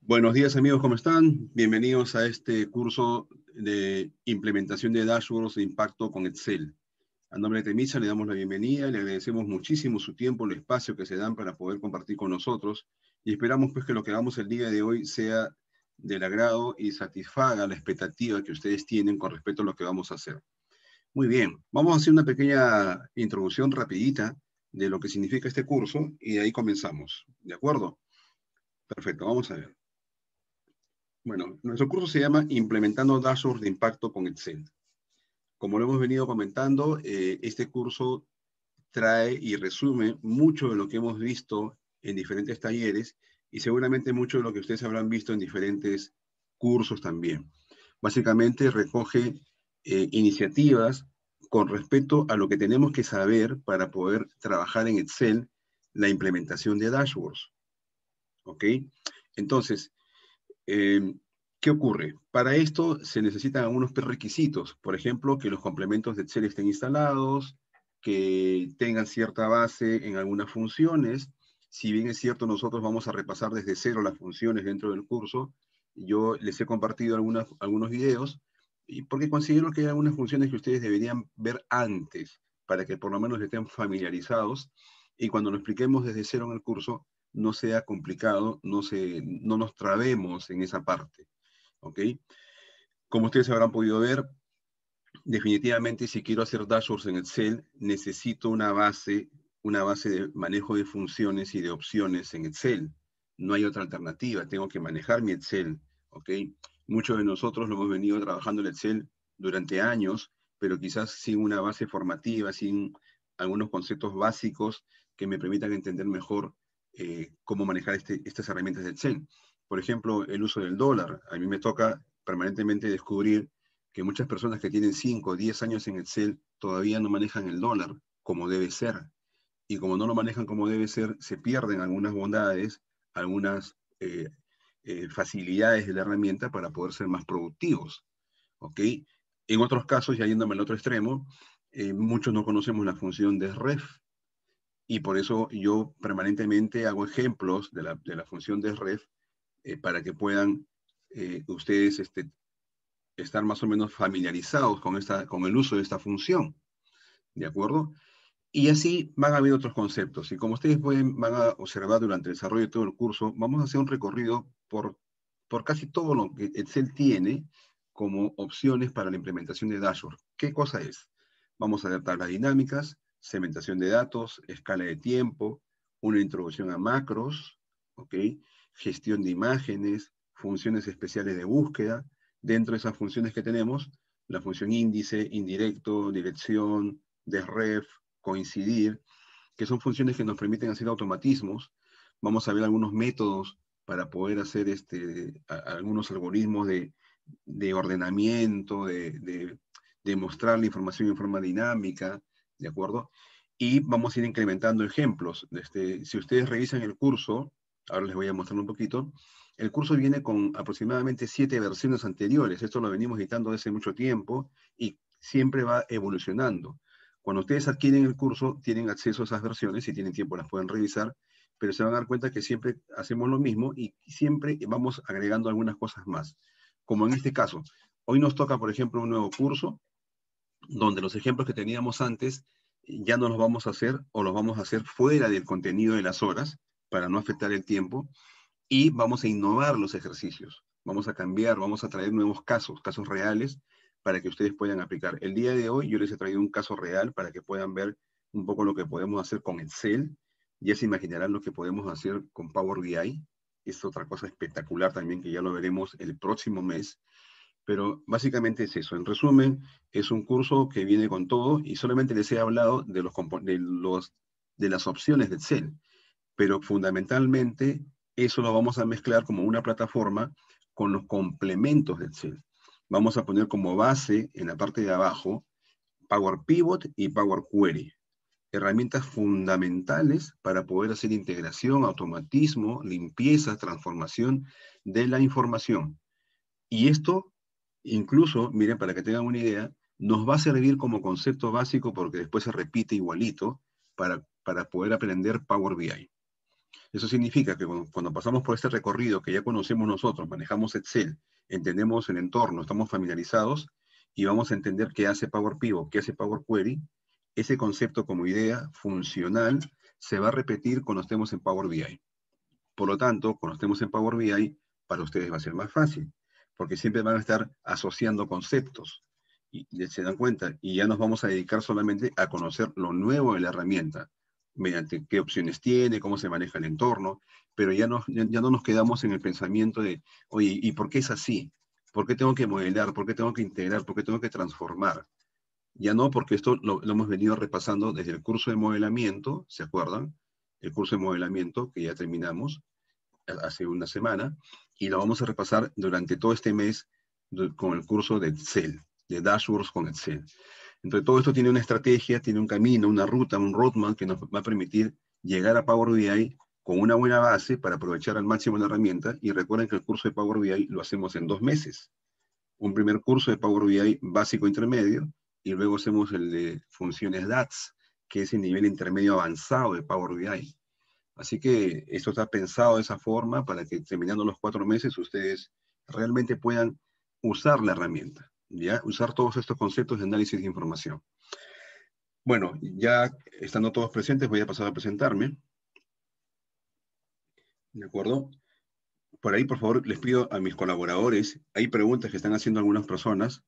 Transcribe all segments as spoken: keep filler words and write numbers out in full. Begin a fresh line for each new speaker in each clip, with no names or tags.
Buenos días amigos, ¿cómo están? Bienvenidos a este curso de implementación de dashboards de impacto con Excel. A nombre de Temisa le damos la bienvenida, le agradecemos muchísimo su tiempo, el espacio que se dan para poder compartir con nosotros y esperamos pues que lo que hagamos el día de hoy sea del agrado y satisfaga la expectativa que ustedes tienen con respecto a lo que vamos a hacer. Muy bien, vamos a hacer una pequeña introducción rapidita de lo que significa este curso y de ahí comenzamos, ¿de acuerdo? Perfecto, vamos a ver. Bueno, nuestro curso se llama Implementando Dashboards de Impacto con Excel. Como lo hemos venido comentando, eh, este curso trae y resume mucho de lo que hemos visto en diferentes talleres y seguramente mucho de lo que ustedes habrán visto en diferentes cursos también. Básicamente recoge eh, iniciativas con respecto a lo que tenemos que saber para poder trabajar en Excel la implementación de dashboards. ¿Ok? Entonces, Eh, ¿qué ocurre? Para esto se necesitan algunos prerequisitos. Por ejemplo, que los complementos de Excel estén instalados, que tengan cierta base en algunas funciones. Si bien es cierto, nosotros vamos a repasar desde cero las funciones dentro del curso. Yo les he compartido algunas, algunos videos, y porque considero que hay algunas funciones que ustedes deberían ver antes, para que por lo menos estén familiarizados, y cuando lo expliquemos desde cero en el curso, no sea complicado, no, se, no nos trabemos en esa parte, ¿ok? Como ustedes habrán podido ver, definitivamente si quiero hacer dashboards en Excel, necesito una base, una base de manejo de funciones y de opciones en Excel. No hay otra alternativa, tengo que manejar mi Excel, ¿ok? Muchos de nosotros lo hemos venido trabajando en Excel durante años, pero quizás sin una base formativa, sin algunos conceptos básicos que me permitan entender mejor eh, cómo manejar este, estas herramientas de Excel. Por ejemplo, el uso del dólar. A mí me toca permanentemente descubrir que muchas personas que tienen cinco o diez años en Excel todavía no manejan el dólar como debe ser. Y como no lo manejan como debe ser, se pierden algunas bondades, algunas eh, eh, facilidades de la herramienta para poder ser más productivos. ¿Ok? En otros casos, ya yéndome al otro extremo, eh, muchos no conocemos la función de ref. Y por eso yo permanentemente hago ejemplos de la, de la función de ref eh, para que puedan eh, ustedes este, estar más o menos familiarizados con, esta, con el uso de esta función, ¿de acuerdo? Y así van a haber otros conceptos. Y como ustedes pueden, van a observar durante el desarrollo de todo el curso, vamos a hacer un recorrido por, por casi todo lo que Excel tiene como opciones para la implementación de dashboard. ¿Qué cosa es? Vamos a ver tablas dinámicas, segmentación de datos, escala de tiempo, una introducción a macros, ¿ok? Gestión de imágenes, funciones especiales de búsqueda. Dentro de esas funciones que tenemos, la función índice, indirecto, dirección, desref, coincidir, que son funciones que nos permiten hacer automatismos. Vamos a ver algunos métodos para poder hacer este, a, a algunos algoritmos de, de ordenamiento, de, de, de mostrar la información en forma dinámica, ¿de acuerdo? Y vamos a ir incrementando ejemplos. Este, si ustedes revisan el curso, ahora les voy a mostrar un poquito, el curso viene con aproximadamente siete versiones anteriores. Esto lo venimos editando desde mucho tiempo y siempre va evolucionando. Cuando ustedes adquieren el curso, tienen acceso a esas versiones, si tienen tiempo las pueden revisar, pero se van a dar cuenta que siempre hacemos lo mismo y siempre vamos agregando algunas cosas más. Como en este caso, hoy nos toca, por ejemplo, un nuevo curso, donde los ejemplos que teníamos antes ya no los vamos a hacer o los vamos a hacer fuera del contenido de las horas, para no afectar el tiempo, y vamos a innovar los ejercicios. Vamos a cambiar, vamos a traer nuevos casos, casos reales, para que ustedes puedan aplicar. El día de hoy yo les he traído un caso real para que puedan ver un poco lo que podemos hacer con Excel. Ya se imaginarán lo que podemos hacer con Power B I. Es otra cosa espectacular también que ya lo veremos el próximo mes. Pero básicamente es eso. En resumen, es un curso que viene con todo y solamente les he hablado de, los, de, los, de las opciones de Excel. Pero fundamentalmente eso lo vamos a mezclar como una plataforma con los complementos de Excel. Vamos a poner como base en la parte de abajo Power Pivot y Power Query. Herramientas fundamentales para poder hacer integración, automatismo, limpieza, transformación de la información. Y esto, incluso, miren, para que tengan una idea, nos va a servir como concepto básico porque después se repite igualito para, para poder aprender Power B I. Eso significa que cuando, cuando pasamos por este recorrido que ya conocemos nosotros, manejamos Excel, entendemos el entorno, estamos familiarizados y vamos a entender qué hace Power Pivot, qué hace Power Query, ese concepto como idea funcional se va a repetir cuando estemos en Power B I. Por lo tanto, cuando estemos en Power B I, para ustedes va a ser más fácil, porque siempre van a estar asociando conceptos. Y, y se dan cuenta, y ya nos vamos a dedicar solamente a conocer lo nuevo de la herramienta, mediante qué opciones tiene, cómo se maneja el entorno, pero ya no, ya, ya no nos quedamos en el pensamiento de, oye, ¿y por qué es así? ¿Por qué tengo que modelar? ¿Por qué tengo que integrar? ¿Por qué tengo que transformar? Ya no, porque esto lo, lo hemos venido repasando desde el curso de modelamiento, ¿se acuerdan? El curso de modelamiento que ya terminamos hace una semana, y lo vamos a repasar durante todo este mes con el curso de Excel, de Dashboards con Excel. Entonces, todo esto tiene una estrategia, tiene un camino, una ruta, un roadmap que nos va a permitir llegar a Power B I con una buena base para aprovechar al máximo la herramienta. Y recuerden que el curso de Power B I lo hacemos en dos meses. Un primer curso de Power B I básico intermedio, y luego hacemos el de funciones D A X, que es el nivel intermedio avanzado de Power B I. Así que esto está pensado de esa forma para que terminando los cuatro meses ustedes realmente puedan usar la herramienta, ¿ya? Usar todos estos conceptos de análisis de información. Bueno, ya estando todos presentes, voy a pasar a presentarme. ¿De acuerdo? Por ahí, por favor, les pido a mis colaboradores, hay preguntas que están haciendo algunas personas,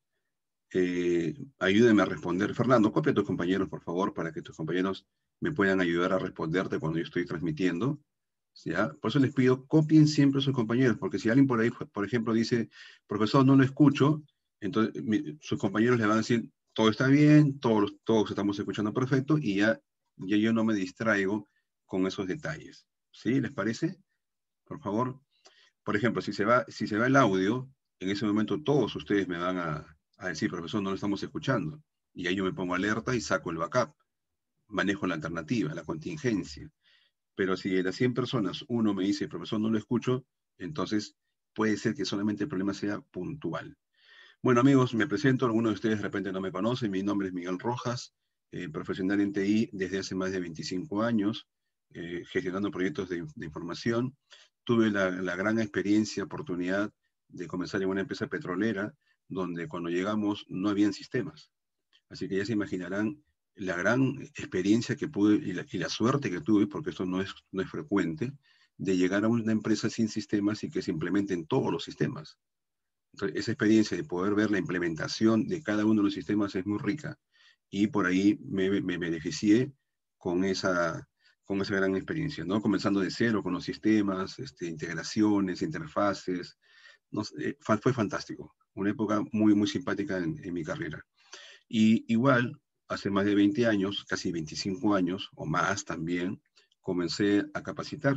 eh, ayúdenme a responder. Fernando, copia a tus compañeros, por favor, para que tus compañeros me puedan ayudar a responderte cuando yo estoy transmitiendo. ¿Ya? Por eso les pido, copien siempre a sus compañeros, porque si alguien por ahí, por ejemplo, dice, profesor, no lo escucho, entonces mi, sus compañeros le van a decir, todo está bien, todos, todos estamos escuchando perfecto, y ya, ya yo no me distraigo con esos detalles. ¿Sí? ¿Les parece? Por favor. Por ejemplo, si se va, si se va el audio, en ese momento todos ustedes me van a, a decir, profesor, no lo estamos escuchando. Y ahí yo me pongo alerta y saco el backup. Manejo la alternativa, la contingencia. Pero si de las cien personas uno me dice, profesor, no lo escucho, entonces puede ser que solamente el problema sea puntual. Bueno, amigos, me presento. Algunos de ustedes de repente no me conocen. Mi nombre es Miguel Rojas, eh, profesional en T I desde hace más de veinticinco años, eh, gestionando proyectos de, de información. Tuve la, la gran experiencia, oportunidad de comenzar en una empresa petrolera, donde cuando llegamos no habían sistemas. Así que ya se imaginarán la gran experiencia que pude y la, y la suerte que tuve, porque esto no es, no es frecuente, de llegar a una empresa sin sistemas y que se implementen todos los sistemas. Entonces, esa experiencia de poder ver la implementación de cada uno de los sistemas es muy rica. Y por ahí me, me beneficié con esa, con esa gran experiencia, ¿no? Comenzando de cero con los sistemas, este, integraciones, interfaces. No sé, fue, fue fantástico. Una época muy, muy simpática en, en mi carrera. Y igual, hace más de veinte años, casi veinticinco años o más también, comencé a capacitar.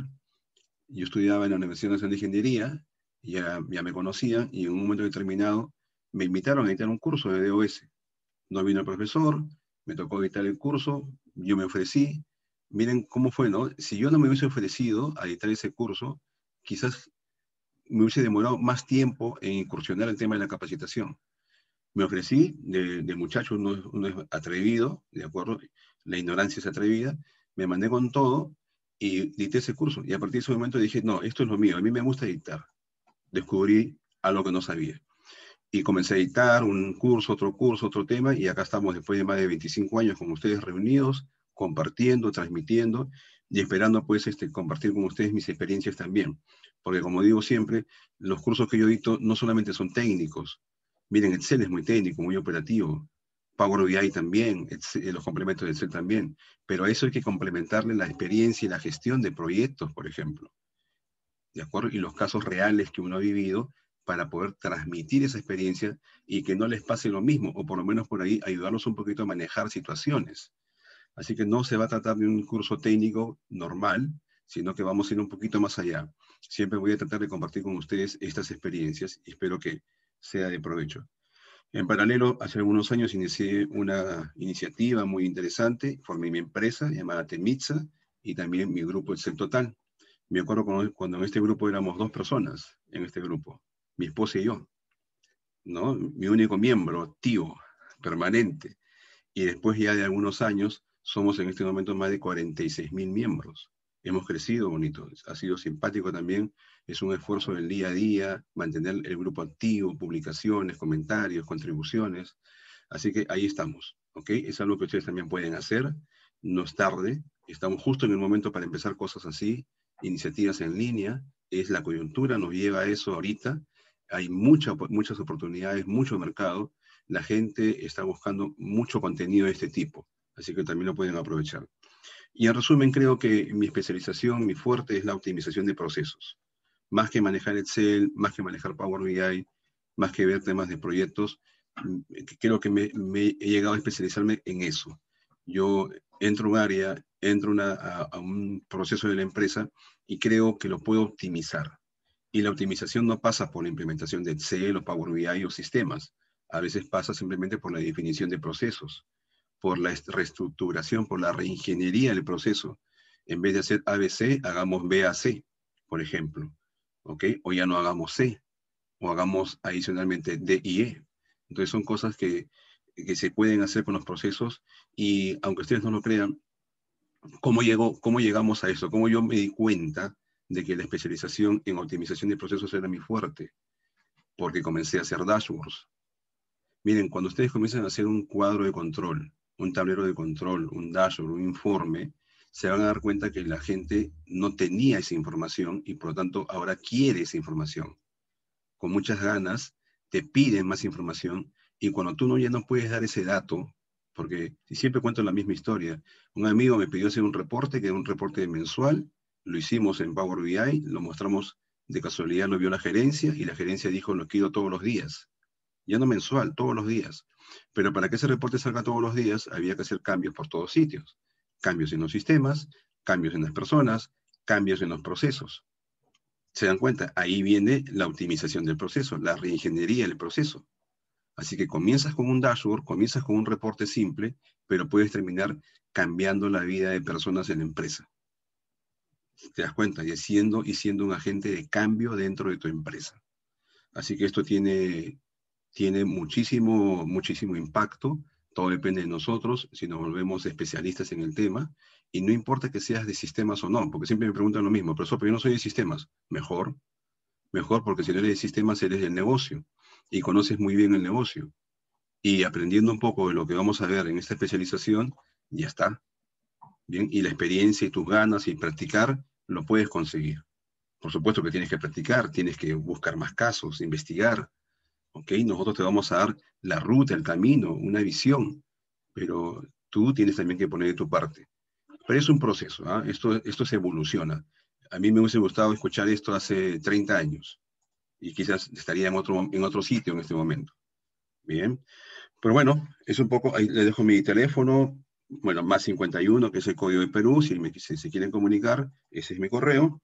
Yo estudiaba en la Universidad Nacional de Ingeniería, ya, ya me conocían, y en un momento determinado me invitaron a editar un curso de D O S. No vino el profesor, me tocó editar el curso, yo me ofrecí. Miren cómo fue, ¿no? Si yo no me hubiese ofrecido a editar ese curso, quizás me hubiese demorado más tiempo en incursionar el tema de la capacitación. Me ofrecí, de, de muchacho, uno, uno es atrevido, ¿de acuerdo? La ignorancia es atrevida, me mandé con todo y dicté ese curso. Y a partir de ese momento dije, no, esto es lo mío, a mí me gusta dictar. Descubrí algo que no sabía. Y comencé a dictar un curso, otro curso, otro tema, y acá estamos después de más de veinticinco años con ustedes reunidos, compartiendo, transmitiendo, y esperando pues este, compartir con ustedes mis experiencias también. Porque como digo siempre, los cursos que yo dicto no solamente son técnicos. Miren, Excel es muy técnico, muy operativo. Power B I también, Excel, los complementos de Excel también. Pero a eso hay que complementarle la experiencia y la gestión de proyectos, por ejemplo. ¿De acuerdo? Y los casos reales que uno ha vivido para poder transmitir esa experiencia y que no les pase lo mismo, o por lo menos por ahí ayudarlos un poquito a manejar situaciones. Así que no se va a tratar de un curso técnico normal, sino que vamos a ir un poquito más allá. Siempre voy a tratar de compartir con ustedes estas experiencias y espero que sea de provecho. En paralelo, hace algunos años inicié una iniciativa muy interesante, formé mi empresa llamada Temitza y también mi grupo Excel Total. Me acuerdo cuando, cuando en este grupo éramos dos personas, en este grupo, mi esposa y yo, ¿no? Mi único miembro activo, permanente. Y después ya de algunos años, somos en este momento más de cuarenta y seis mil miembros. Hemos crecido bonito, ha sido simpático también, es un esfuerzo del día a día, mantener el grupo activo, publicaciones, comentarios, contribuciones, así que ahí estamos, ¿ok? Es algo que ustedes también pueden hacer, no es tarde, estamos justo en el momento para empezar cosas así, iniciativas en línea, es la coyuntura, nos lleva a eso ahorita, hay mucha, muchas oportunidades, mucho mercado, la gente está buscando mucho contenido de este tipo, así que también lo pueden aprovechar. Y en resumen, creo que mi especialización, mi fuerte es la optimización de procesos. Más que manejar Excel, más que manejar Power B I, más que ver temas de proyectos, creo que me, me he llegado a especializarme en eso. Yo entro a un área, entro una, a, a un proceso de la empresa y creo que lo puedo optimizar. Y la optimización no pasa por la implementación de Excel o Power B I o sistemas. A veces pasa simplemente por la definición de procesos, por la reestructuración, por la reingeniería del proceso. En vez de hacer A B C, hagamos B A C, por ejemplo. ¿Ok? O ya no hagamos C, o hagamos adicionalmente D y E. Entonces son cosas que, que se pueden hacer con los procesos y aunque ustedes no lo crean, ¿cómo, llegó, ¿cómo llegamos a eso? ¿Cómo yo me di cuenta de que la especialización en optimización de procesos era mi fuerte? Porque comencé a hacer dashboards. Miren, cuando ustedes comienzan a hacer un cuadro de control, un tablero de control, un dashboard, un informe, se van a dar cuenta que la gente no tenía esa información y por lo tanto ahora quiere esa información. Con muchas ganas, te piden más información y cuando tú no, ya no puedes dar ese dato, porque si siempre cuento la misma historia, un amigo me pidió hacer un reporte, que era un reporte mensual, lo hicimos en Power B I, lo mostramos de casualidad, lo vio la gerencia y la gerencia dijo, lo quiero todos los días. Ya no mensual, todos los días. Pero para que ese reporte salga todos los días, había que hacer cambios por todos sitios. Cambios en los sistemas, cambios en las personas, cambios en los procesos. ¿Se dan cuenta? Ahí viene la optimización del proceso, la reingeniería del proceso. Así que comienzas con un dashboard, comienzas con un reporte simple, pero puedes terminar cambiando la vida de personas en la empresa. ¿Te das cuenta? Y siendo, y siendo un agente de cambio dentro de tu empresa. Así que esto tiene, tiene muchísimo, muchísimo impacto. Todo depende de nosotros, si nos volvemos especialistas en el tema. Y no importa que seas de sistemas o no, porque siempre me preguntan lo mismo, profesor, pero yo no soy de sistemas. Mejor, mejor, porque si no eres de sistemas, eres del negocio. Y conoces muy bien el negocio. Y aprendiendo un poco de lo que vamos a ver en esta especialización, ya está. Bien, y la experiencia y tus ganas y practicar, lo puedes conseguir. Por supuesto que tienes que practicar, tienes que buscar más casos, investigar, ¿ok? Nosotros te vamos a dar la ruta, el camino, una visión, pero tú tienes también que poner de tu parte. Pero es un proceso, ¿ah? Esto, esto se evoluciona. A mí me hubiese gustado escuchar esto hace treinta años y quizás estaría en otro, en otro sitio en este momento. Bien, pero bueno, es un poco, ahí le dejo mi teléfono, bueno, más cincuenta y uno, que es el código de Perú, si, me, si se quieren comunicar, ese es mi correo,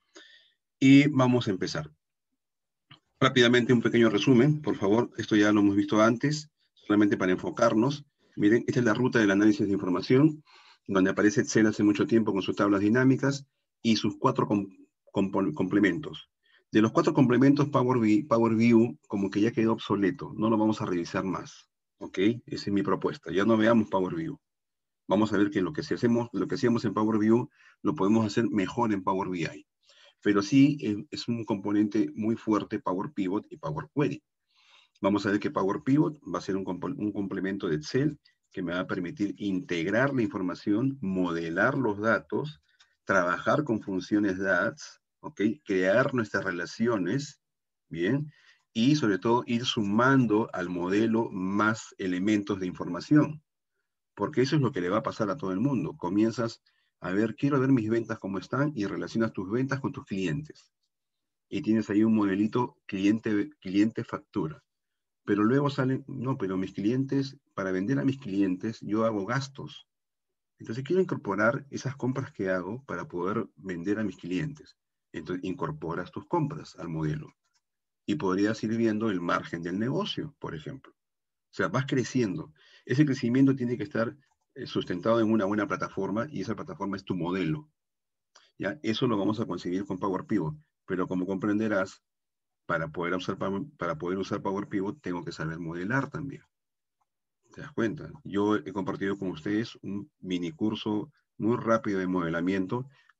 y vamos a empezar. Rápidamente un pequeño resumen, por favor, esto ya lo hemos visto antes, solamente para enfocarnos. Miren, esta es la ruta del análisis de información, donde aparece Excel hace mucho tiempo con sus tablas dinámicas y sus cuatro com com complementos. De los cuatro complementos, Power, Power View como que ya quedó obsoleto, no lo vamos a revisar más, ¿ok? Esa es mi propuesta, ya no veamos Power View. Vamos a ver que lo que, si hacemos, lo que hacíamos en Power View lo podemos hacer mejor en Power B I. Pero sí eh, es un componente muy fuerte Power Pivot y Power Query. Vamos a ver que Power Pivot va a ser un, comp un complemento de Excel que me va a permitir integrar la información, modelar los datos, trabajar con funciones D A X, ¿okay? Crear nuestras relaciones, ¿bien? Y sobre todo ir sumando al modelo más elementos de información, porque eso es lo que le va a pasar a todo el mundo. Comienzas a ver, quiero ver mis ventas cómo están y relacionas tus ventas con tus clientes. Y tienes ahí un modelito cliente, cliente factura. Pero luego salen, no, pero mis clientes, para vender a mis clientes, yo hago gastos. Entonces quiero incorporar esas compras que hago para poder vender a mis clientes. Entonces incorporas tus compras al modelo. Y podrías ir viendo el margen del negocio, por ejemplo. O sea, vas creciendo. Ese crecimiento tiene que estar eh, sustentado en una buena plataforma y esa plataforma es tu modelo. ¿Ya? Eso lo vamos a conseguir con Power Pivot. Pero como comprenderás, para poder usar, para poder usar Power Pivot tengo que saber modelar también. ¿Te das cuenta? Yo he compartido con ustedes un mini curso muy rápido de modelamiento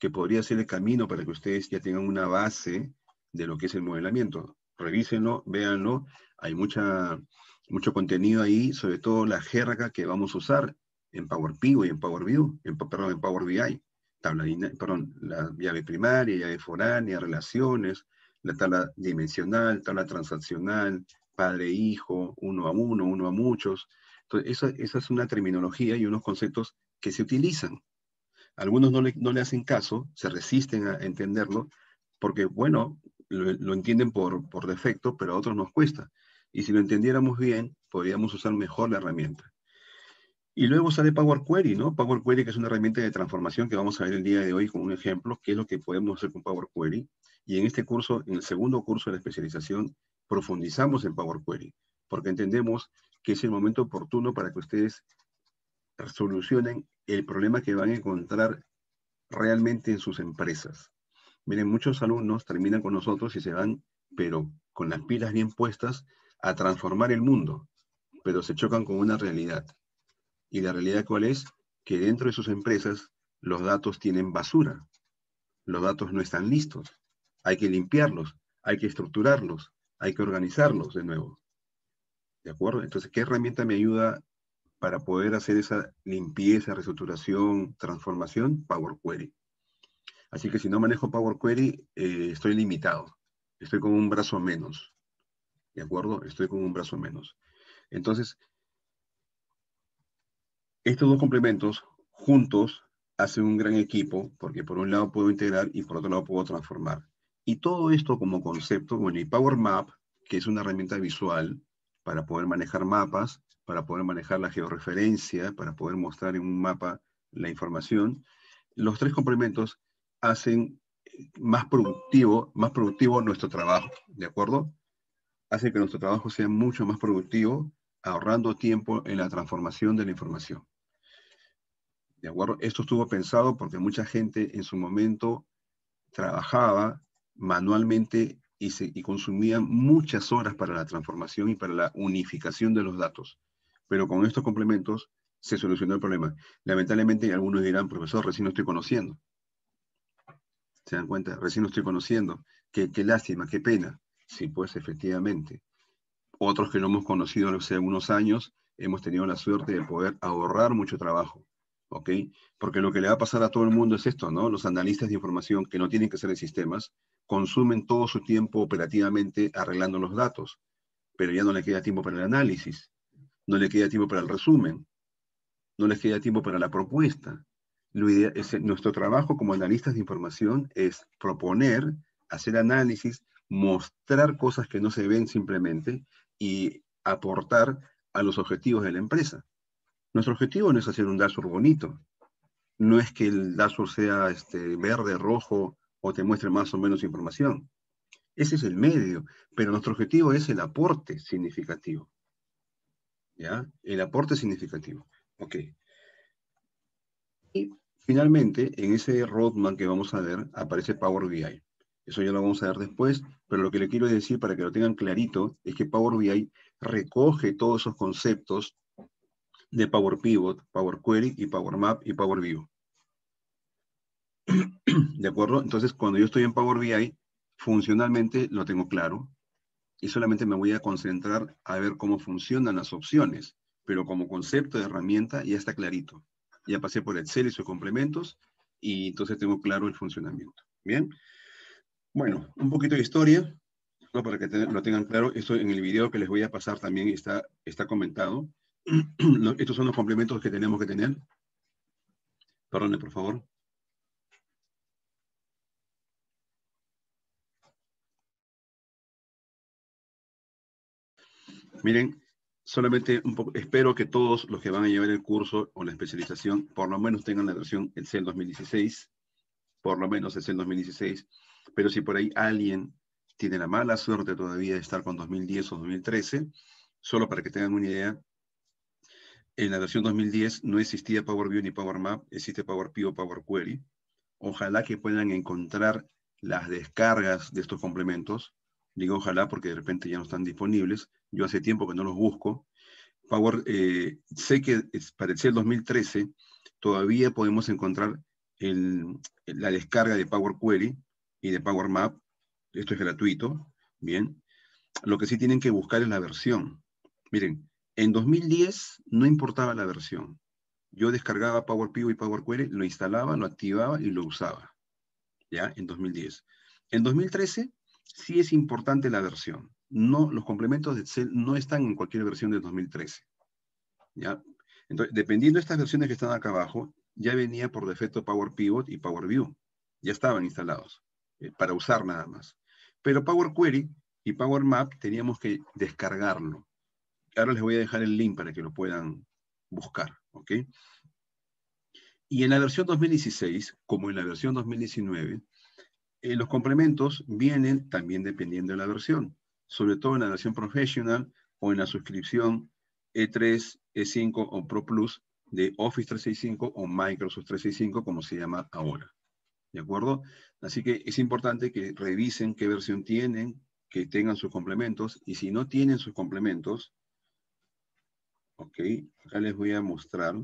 que podría ser el camino para que ustedes ya tengan una base de lo que es el modelamiento. Revísenlo, véanlo, hay mucha, mucho contenido ahí, sobre todo la jerga que vamos a usar en Power Pivot y en Power View, en, perdón, en Power B I. Tabla, perdón, la llave primaria, llave foránea, relaciones, la tabla dimensional, tabla transaccional, padre-hijo, uno a uno, uno a muchos. Entonces, esa, esa es una terminología y unos conceptos que se utilizan. Algunos no le, no le hacen caso, se resisten a entenderlo, porque, bueno, lo, lo entienden por, por defecto, pero a otros nos cuesta. Y si lo entendiéramos bien, podríamos usar mejor la herramienta. Y luego sale Power Query, ¿no? Power Query, que es una herramienta de transformación que vamos a ver el día de hoy con un ejemplo, qué es lo que podemos hacer con Power Query. Y en este curso, en el segundo curso de la especialización, profundizamos en Power Query, porque entendemos que es el momento oportuno para que ustedes solucionen el problema que van a encontrar realmente en sus empresas. Miren, muchos alumnos terminan con nosotros y se van, pero con las pilas bien puestas, a transformar el mundo, pero se chocan con una realidad. ¿Y la realidad cuál es? Que dentro de sus empresas los datos tienen basura. Los datos no están listos. Hay que limpiarlos, hay que estructurarlos, hay que organizarlos de nuevo. ¿De acuerdo? Entonces, ¿qué herramienta me ayuda para poder hacer esa limpieza, reestructuración, transformación? Power Query. Así que si no manejo Power Query, eh, estoy limitado. Estoy con un brazo menos. ¿De acuerdo? Estoy con un brazo menos. Entonces, estos dos complementos juntos hacen un gran equipo, porque por un lado puedo integrar y por otro lado puedo transformar. Y todo esto como concepto, bueno, y Power Map, que es una herramienta visual para poder manejar mapas, para poder manejar la georreferencia, para poder mostrar en un mapa la información, los tres complementos hacen más productivo, más productivo nuestro trabajo, ¿de acuerdo? Hace que nuestro trabajo sea mucho más productivo, ahorrando tiempo en la transformación de la información. ¿De acuerdo? Esto estuvo pensado porque mucha gente en su momento trabajaba manualmente y, se, y consumía muchas horas para la transformación y para la unificación de los datos. Pero con estos complementos se solucionó el problema. Lamentablemente algunos dirán, profesor, recién lo estoy conociendo. ¿Se dan cuenta? Recién lo estoy conociendo. Qué, qué lástima, qué pena. Sí, pues efectivamente. Otros que lo hemos conocido hace algunos años, hemos tenido la suerte de poder ahorrar mucho trabajo. ¿Ok? Porque lo que le va a pasar a todo el mundo es esto, ¿no? Los analistas de información que no tienen que ser de sistemas, consumen todo su tiempo operativamente arreglando los datos, pero ya no le queda tiempo para el análisis, no le queda tiempo para el resumen, no les queda tiempo para la propuesta. Lo idea es, nuestro trabajo como analistas de información es proponer, hacer análisis, mostrar cosas que no se ven simplemente y aportar a los objetivos de la empresa. Nuestro objetivo no es hacer un dashboard bonito, no es que el dashboard sea este, verde, rojo o te muestre más o menos información. Ese es el medio, pero nuestro objetivo es el aporte significativo. ¿Ya? El aporte significativo. Ok. Y finalmente, en ese roadmap que vamos a ver, aparece Power B I. Eso ya lo vamos a ver después, pero lo que le quiero decir para que lo tengan clarito es que Power B I recoge todos esos conceptos de Power Pivot, Power Query y Power Map y Power View. ¿De acuerdo? Entonces, cuando yo estoy en Power B I, funcionalmente lo tengo claro y solamente me voy a concentrar a ver cómo funcionan las opciones, pero como concepto de herramienta ya está clarito. Ya pasé por Excel y sus complementos y entonces tengo claro el funcionamiento. Bien, bueno, un poquito de historia, ¿no? Para que te, lo tengan claro. Esto en el video que les voy a pasar también está, está comentado. Estos son los complementos que tenemos que tener. Perdone, por favor. Miren, solamente un poco, espero que todos los que van a llevar el curso o la especialización, por lo menos tengan la versión Excel dos mil dieciséis, por lo menos Excel dos mil dieciséis, pero si por ahí alguien tiene la mala suerte todavía de estar con dos mil diez o dos mil trece, solo para que tengan una idea, en la versión dos mil diez no existía Power View ni Power Map, existe Power Pivot o Power Query. Ojalá que puedan encontrar las descargas de estos complementos. Digo ojalá porque de repente ya no están disponibles. Yo hace tiempo que no los busco. Power, eh, sé que para el C E L dos mil trece todavía podemos encontrar el, la descarga de Power Query y de Power Map. Esto es gratuito, bien. Lo que sí tienen que buscar es la versión. Miren, en dos mil diez no importaba la versión. Yo descargaba Power Pivot y Power Query, lo instalaba, lo activaba y lo usaba, ¿ya? En dos mil diez. En dos mil trece sí es importante la versión. No, los complementos de Excel no están en cualquier versión de dos mil trece, ¿ya? Entonces, dependiendo de estas versiones que están acá abajo, ya venía por defecto Power Pivot y Power View. Ya estaban instalados, eh, para usar nada más. Pero Power Query y Power Map teníamos que descargarlo. Ahora les voy a dejar el link para que lo puedan buscar, ¿ok? Y en la versión dos mil dieciséis, como en la versión dos mil diecinueve, eh, los complementos vienen también dependiendo de la versión, sobre todo en la versión Professional o en la suscripción E tres, E cinco o Pro Plus de Office trescientos sesenta y cinco o Microsoft trescientos sesenta y cinco, como se llama ahora. ¿De acuerdo? Así que es importante que revisen qué versión tienen, que tengan sus complementos, y si no tienen sus complementos, ok, acá les voy a mostrar.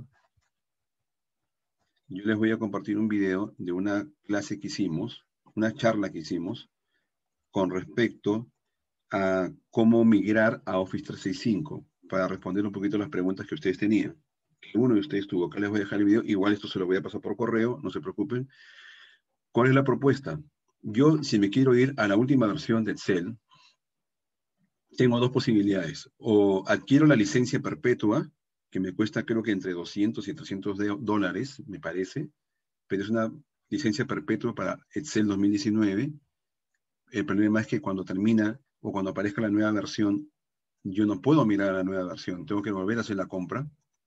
Yo les voy a compartir un video de una clase que hicimos, una charla que hicimos, con respecto a cómo migrar a Office trescientos sesenta y cinco, para responder un poquito las preguntas que ustedes tenían. Que uno de ustedes tuvo. Acá les voy a dejar el video. Igual esto se lo voy a pasar por correo, no se preocupen. ¿Cuál es la propuesta? Yo, si me quiero ir a la última versión de Excel, tengo dos posibilidades. O adquiero la licencia perpetua, que me cuesta creo que entre doscientos y trescientos dólares, me parece, pero es una licencia perpetua para Excel dos mil diecinueve. El problema es que cuando termina o cuando aparezca la nueva versión, yo no puedo mirar a la nueva versión, tengo que volver a hacer la compra.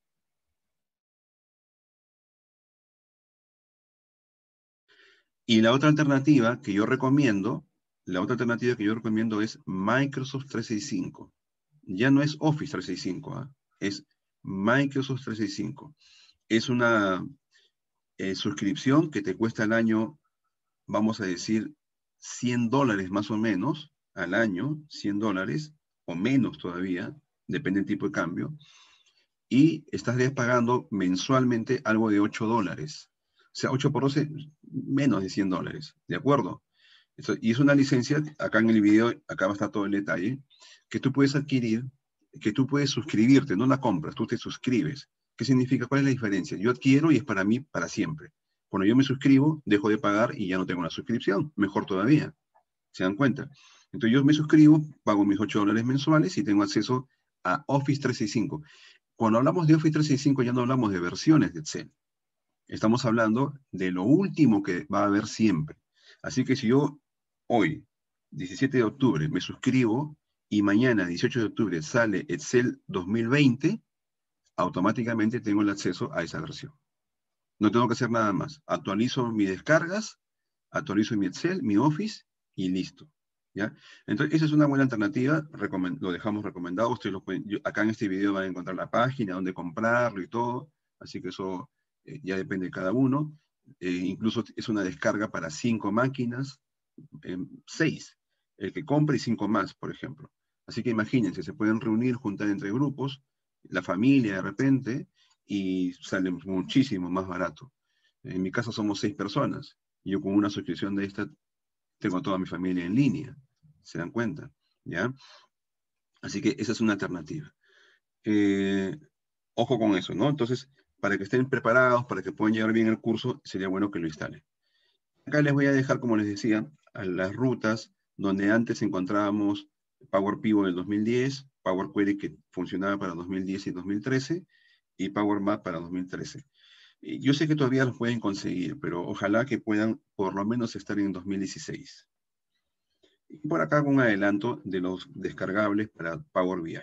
Y la otra alternativa que yo recomiendo, la otra alternativa que yo recomiendo es Microsoft trescientos sesenta y cinco. Ya no es Office trescientos sesenta y cinco, ¿eh? Es Microsoft trescientos sesenta y cinco. Es una eh, suscripción que te cuesta al año, vamos a decir, cien dólares más o menos, al año, cien dólares, o menos todavía, depende del tipo de cambio, y estarías pagando mensualmente algo de ocho dólares. O sea, ocho por doce, menos de cien dólares, ¿de acuerdo? Eso, y es una licencia, acá en el video, acá va a estar todo el detalle, que tú puedes adquirir, que tú puedes suscribirte, no la compras, tú te suscribes. ¿Qué significa? ¿Cuál es la diferencia? Yo adquiero y es para mí para siempre. Cuando yo me suscribo, dejo de pagar y ya no tengo una suscripción, mejor todavía. ¿Se dan cuenta? Entonces yo me suscribo, pago mis ocho dólares mensuales y tengo acceso a Office trescientos sesenta y cinco. Cuando hablamos de Office trescientos sesenta y cinco ya no hablamos de versiones de Excel. Estamos hablando de lo último que va a haber siempre. Así que si yo hoy, diecisiete de octubre, me suscribo y mañana, dieciocho de octubre, sale Excel dos mil veinte, automáticamente tengo el acceso a esa versión. No tengo que hacer nada más. Actualizo mis descargas, actualizo mi Excel, mi Office y listo. ¿Ya? Entonces, esa es una buena alternativa. Recomend lo dejamos recomendado. Ustedes lo pueden, yo, acá en este video van a encontrar la página, dónde comprarlo y todo. Así que eso eh, ya depende de cada uno. Eh, incluso es una descarga para cinco máquinas, eh, seis. El que compre y cinco más, por ejemplo. Así que imagínense, se pueden reunir, juntar entre grupos, la familia de repente, y sale muchísimo más barato. En mi caso somos seis personas. Y yo con una suscripción de esta tengo a toda mi familia en línea. ¿Se dan cuenta? ¿Ya? Así que esa es una alternativa. Eh, ojo con eso, ¿no? Entonces, para que estén preparados, para que puedan llevar bien el curso, sería bueno que lo instalen. Acá les voy a dejar, como les decía, a las rutas donde antes encontrábamos Power Pivot del dos mil diez, Power Query que funcionaba para dos mil diez y dos mil trece, y Power Map para dos mil trece. Yo sé que todavía los pueden conseguir, pero ojalá que puedan por lo menos estar en dos mil dieciséis. Y por acá un adelanto de los descargables para Power B I.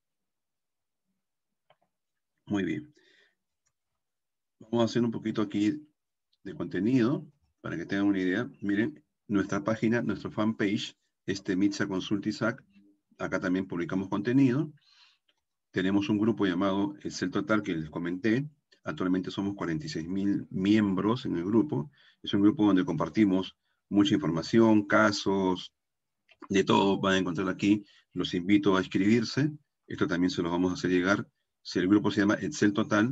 Muy bien. Vamos a hacer un poquito aquí de contenido para que tengan una idea. Miren, nuestra página, nuestra fanpage, este Mitsa Consult Isaac. Acá también publicamos contenido. Tenemos un grupo llamado Excel Total que les comenté. Actualmente somos cuarenta y seis mil miembros en el grupo. Es un grupo donde compartimos mucha información, casos, de todo van a encontrar aquí. Los invito a inscribirse. Esto también se lo vamos a hacer llegar. Si el grupo se llama Excel Total,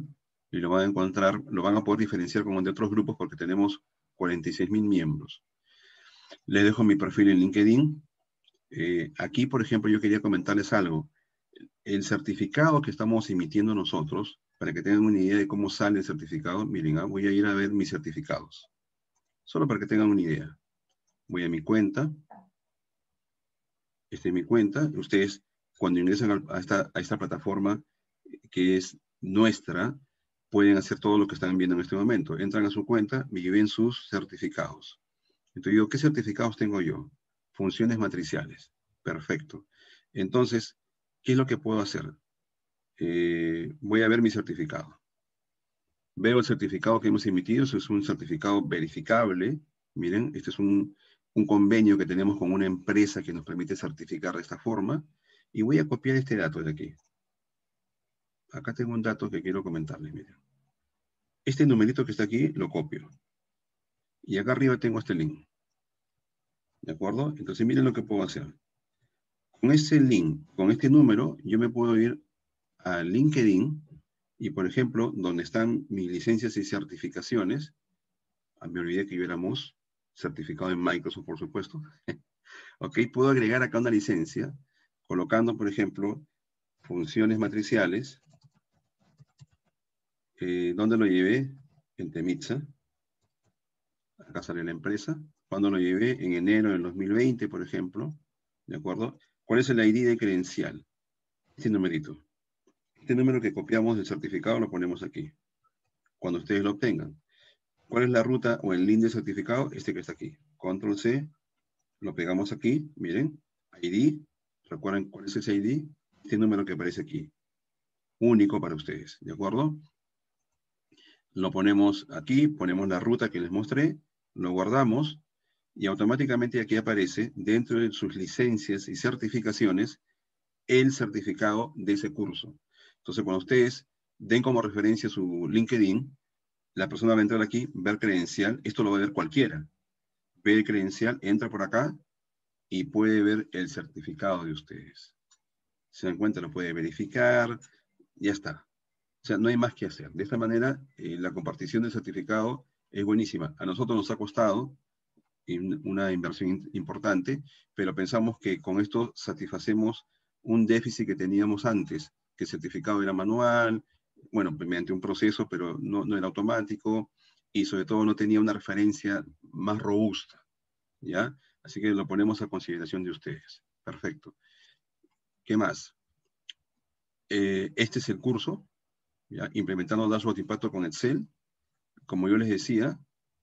Y lo van a encontrar, lo van a poder diferenciar con de otros grupos porque tenemos cuarenta y seis mil miembros. Les dejo mi perfil en LinkedIn. Eh, aquí, por ejemplo, yo quería comentarles algo. El certificado que estamos emitiendo nosotros, para que tengan una idea de cómo sale el certificado, miren, ah, voy a ir a ver mis certificados. Solo para que tengan una idea. Voy a mi cuenta. Esta es mi cuenta. Ustedes, cuando ingresan a esta, a esta plataforma, que es nuestra, pueden hacer todo lo que están viendo en este momento. Entran a su cuenta y ven sus certificados. Entonces digo, ¿qué certificados tengo yo? Funciones matriciales. Perfecto. Entonces, ¿qué es lo que puedo hacer? Eh, voy a ver mi certificado. Veo el certificado que hemos emitido. Eso es un certificado verificable. Miren, este es un, un convenio que tenemos con una empresa que nos permite certificar de esta forma. Y voy a copiar este dato de aquí. Acá tengo un dato que quiero comentarles, miren. Este numerito que está aquí, lo copio. Y acá arriba tengo este link. ¿De acuerdo? Entonces miren lo que puedo hacer. Con ese link, con este número, yo me puedo ir a LinkedIn y, por ejemplo, donde están mis licencias y certificaciones, ah, me olvidé que yo éramos certificado en Microsoft, por supuesto. Ok, puedo agregar acá una licencia, colocando, por ejemplo, funciones matriciales. Eh, ¿Dónde lo llevé? En Temitsa. Acá sale la empresa. ¿Cuándo lo llevé? En enero del dos mil veinte, por ejemplo. ¿De acuerdo? ¿Cuál es el I D de credencial? Este numerito. Este número que copiamos del certificado lo ponemos aquí, cuando ustedes lo obtengan. ¿Cuál es la ruta o el link de certificado? Este que está aquí. Control C, lo pegamos aquí, miren, I D. ¿Recuerdan cuál es ese I D? Este número que aparece aquí. Único para ustedes, ¿de acuerdo? Lo ponemos aquí, ponemos la ruta que les mostré, lo guardamos y automáticamente aquí aparece, dentro de sus licencias y certificaciones, el certificado de ese curso. Entonces, cuando ustedes den como referencia su LinkedIn, la persona va a entrar aquí, ver credencial, esto lo va a ver cualquiera. Ve el credencial, entra por acá y puede ver el certificado de ustedes. Se dan cuenta, lo puede verificar, ya está. O sea, no hay más que hacer. De esta manera, eh, la compartición del certificado es buenísima. A nosotros nos ha costado una inversión importante, pero pensamos que con esto satisfacemos un déficit que teníamos antes, que el certificado era manual, bueno, mediante un proceso, pero no, no era automático, y sobre todo no tenía una referencia más robusta, ¿ya? Así que lo ponemos a consideración de ustedes. Perfecto. ¿Qué más? Eh, este es el curso, ¿ya? Implementando Dashboard de Impacto con Excel. Como yo les decía,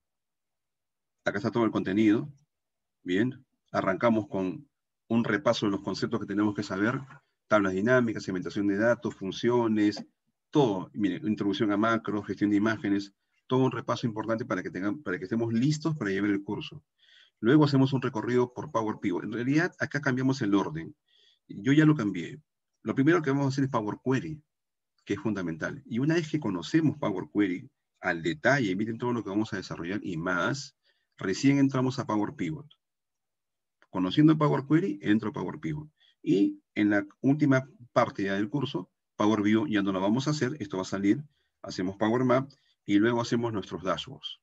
acá está todo el contenido. Bien, arrancamos con un repaso de los conceptos que tenemos que saber, tablas dinámicas, segmentación de datos, funciones, todo, miren, introducción a macros, gestión de imágenes, todo un repaso importante para que, tengan, para que estemos listos para llevar el curso. Luego hacemos un recorrido por Power Pivot. En realidad, acá cambiamos el orden. Yo ya lo cambié. Lo primero que vamos a hacer es Power Query, que es fundamental. Y una vez que conocemos Power Query al detalle, miren todo lo que vamos a desarrollar y más, recién entramos a Power Pivot. Conociendo Power Query, entro a Power Pivot. Y en la última parte ya del curso, Power View ya no lo vamos a hacer, esto va a salir, hacemos Power Map y luego hacemos nuestros dashboards.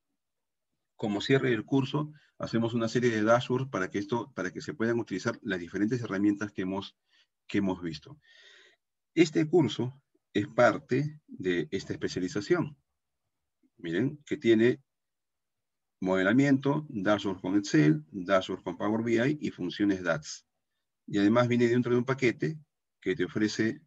Como cierre del curso, hacemos una serie de dashboards para que, esto, para que se puedan utilizar las diferentes herramientas que hemos, que hemos visto. Este curso es parte de esta especialización. Miren, que tiene modelamiento, dashboard con Excel, dashboard con Power B I y funciones D A X. Y además viene dentro de un paquete que te ofrece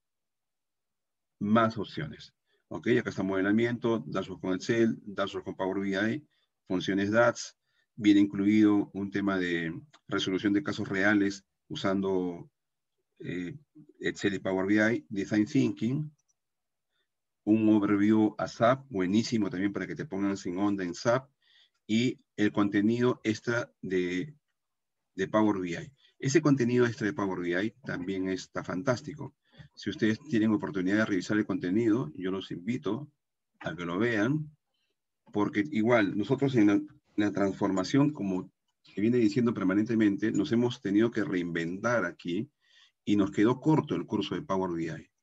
más opciones. Ok, acá está modelamiento, dashboard con Excel, dashboard con Power B I, funciones D A X. Viene incluido un tema de resolución de casos reales usando eh, Excel y Power B I, Design Thinking, un overview a S A P, buenísimo también para que te pongan sin onda en S A P, y el contenido extra de, de Power B I. Ese contenido extra de Power B I también está fantástico. Si ustedes tienen oportunidad de revisar el contenido, yo los invito a que lo vean, porque igual nosotros en la, en la transformación, como se viene diciendo permanentemente, nos hemos tenido que reinventar aquí y nos quedó corto el curso de Power B I.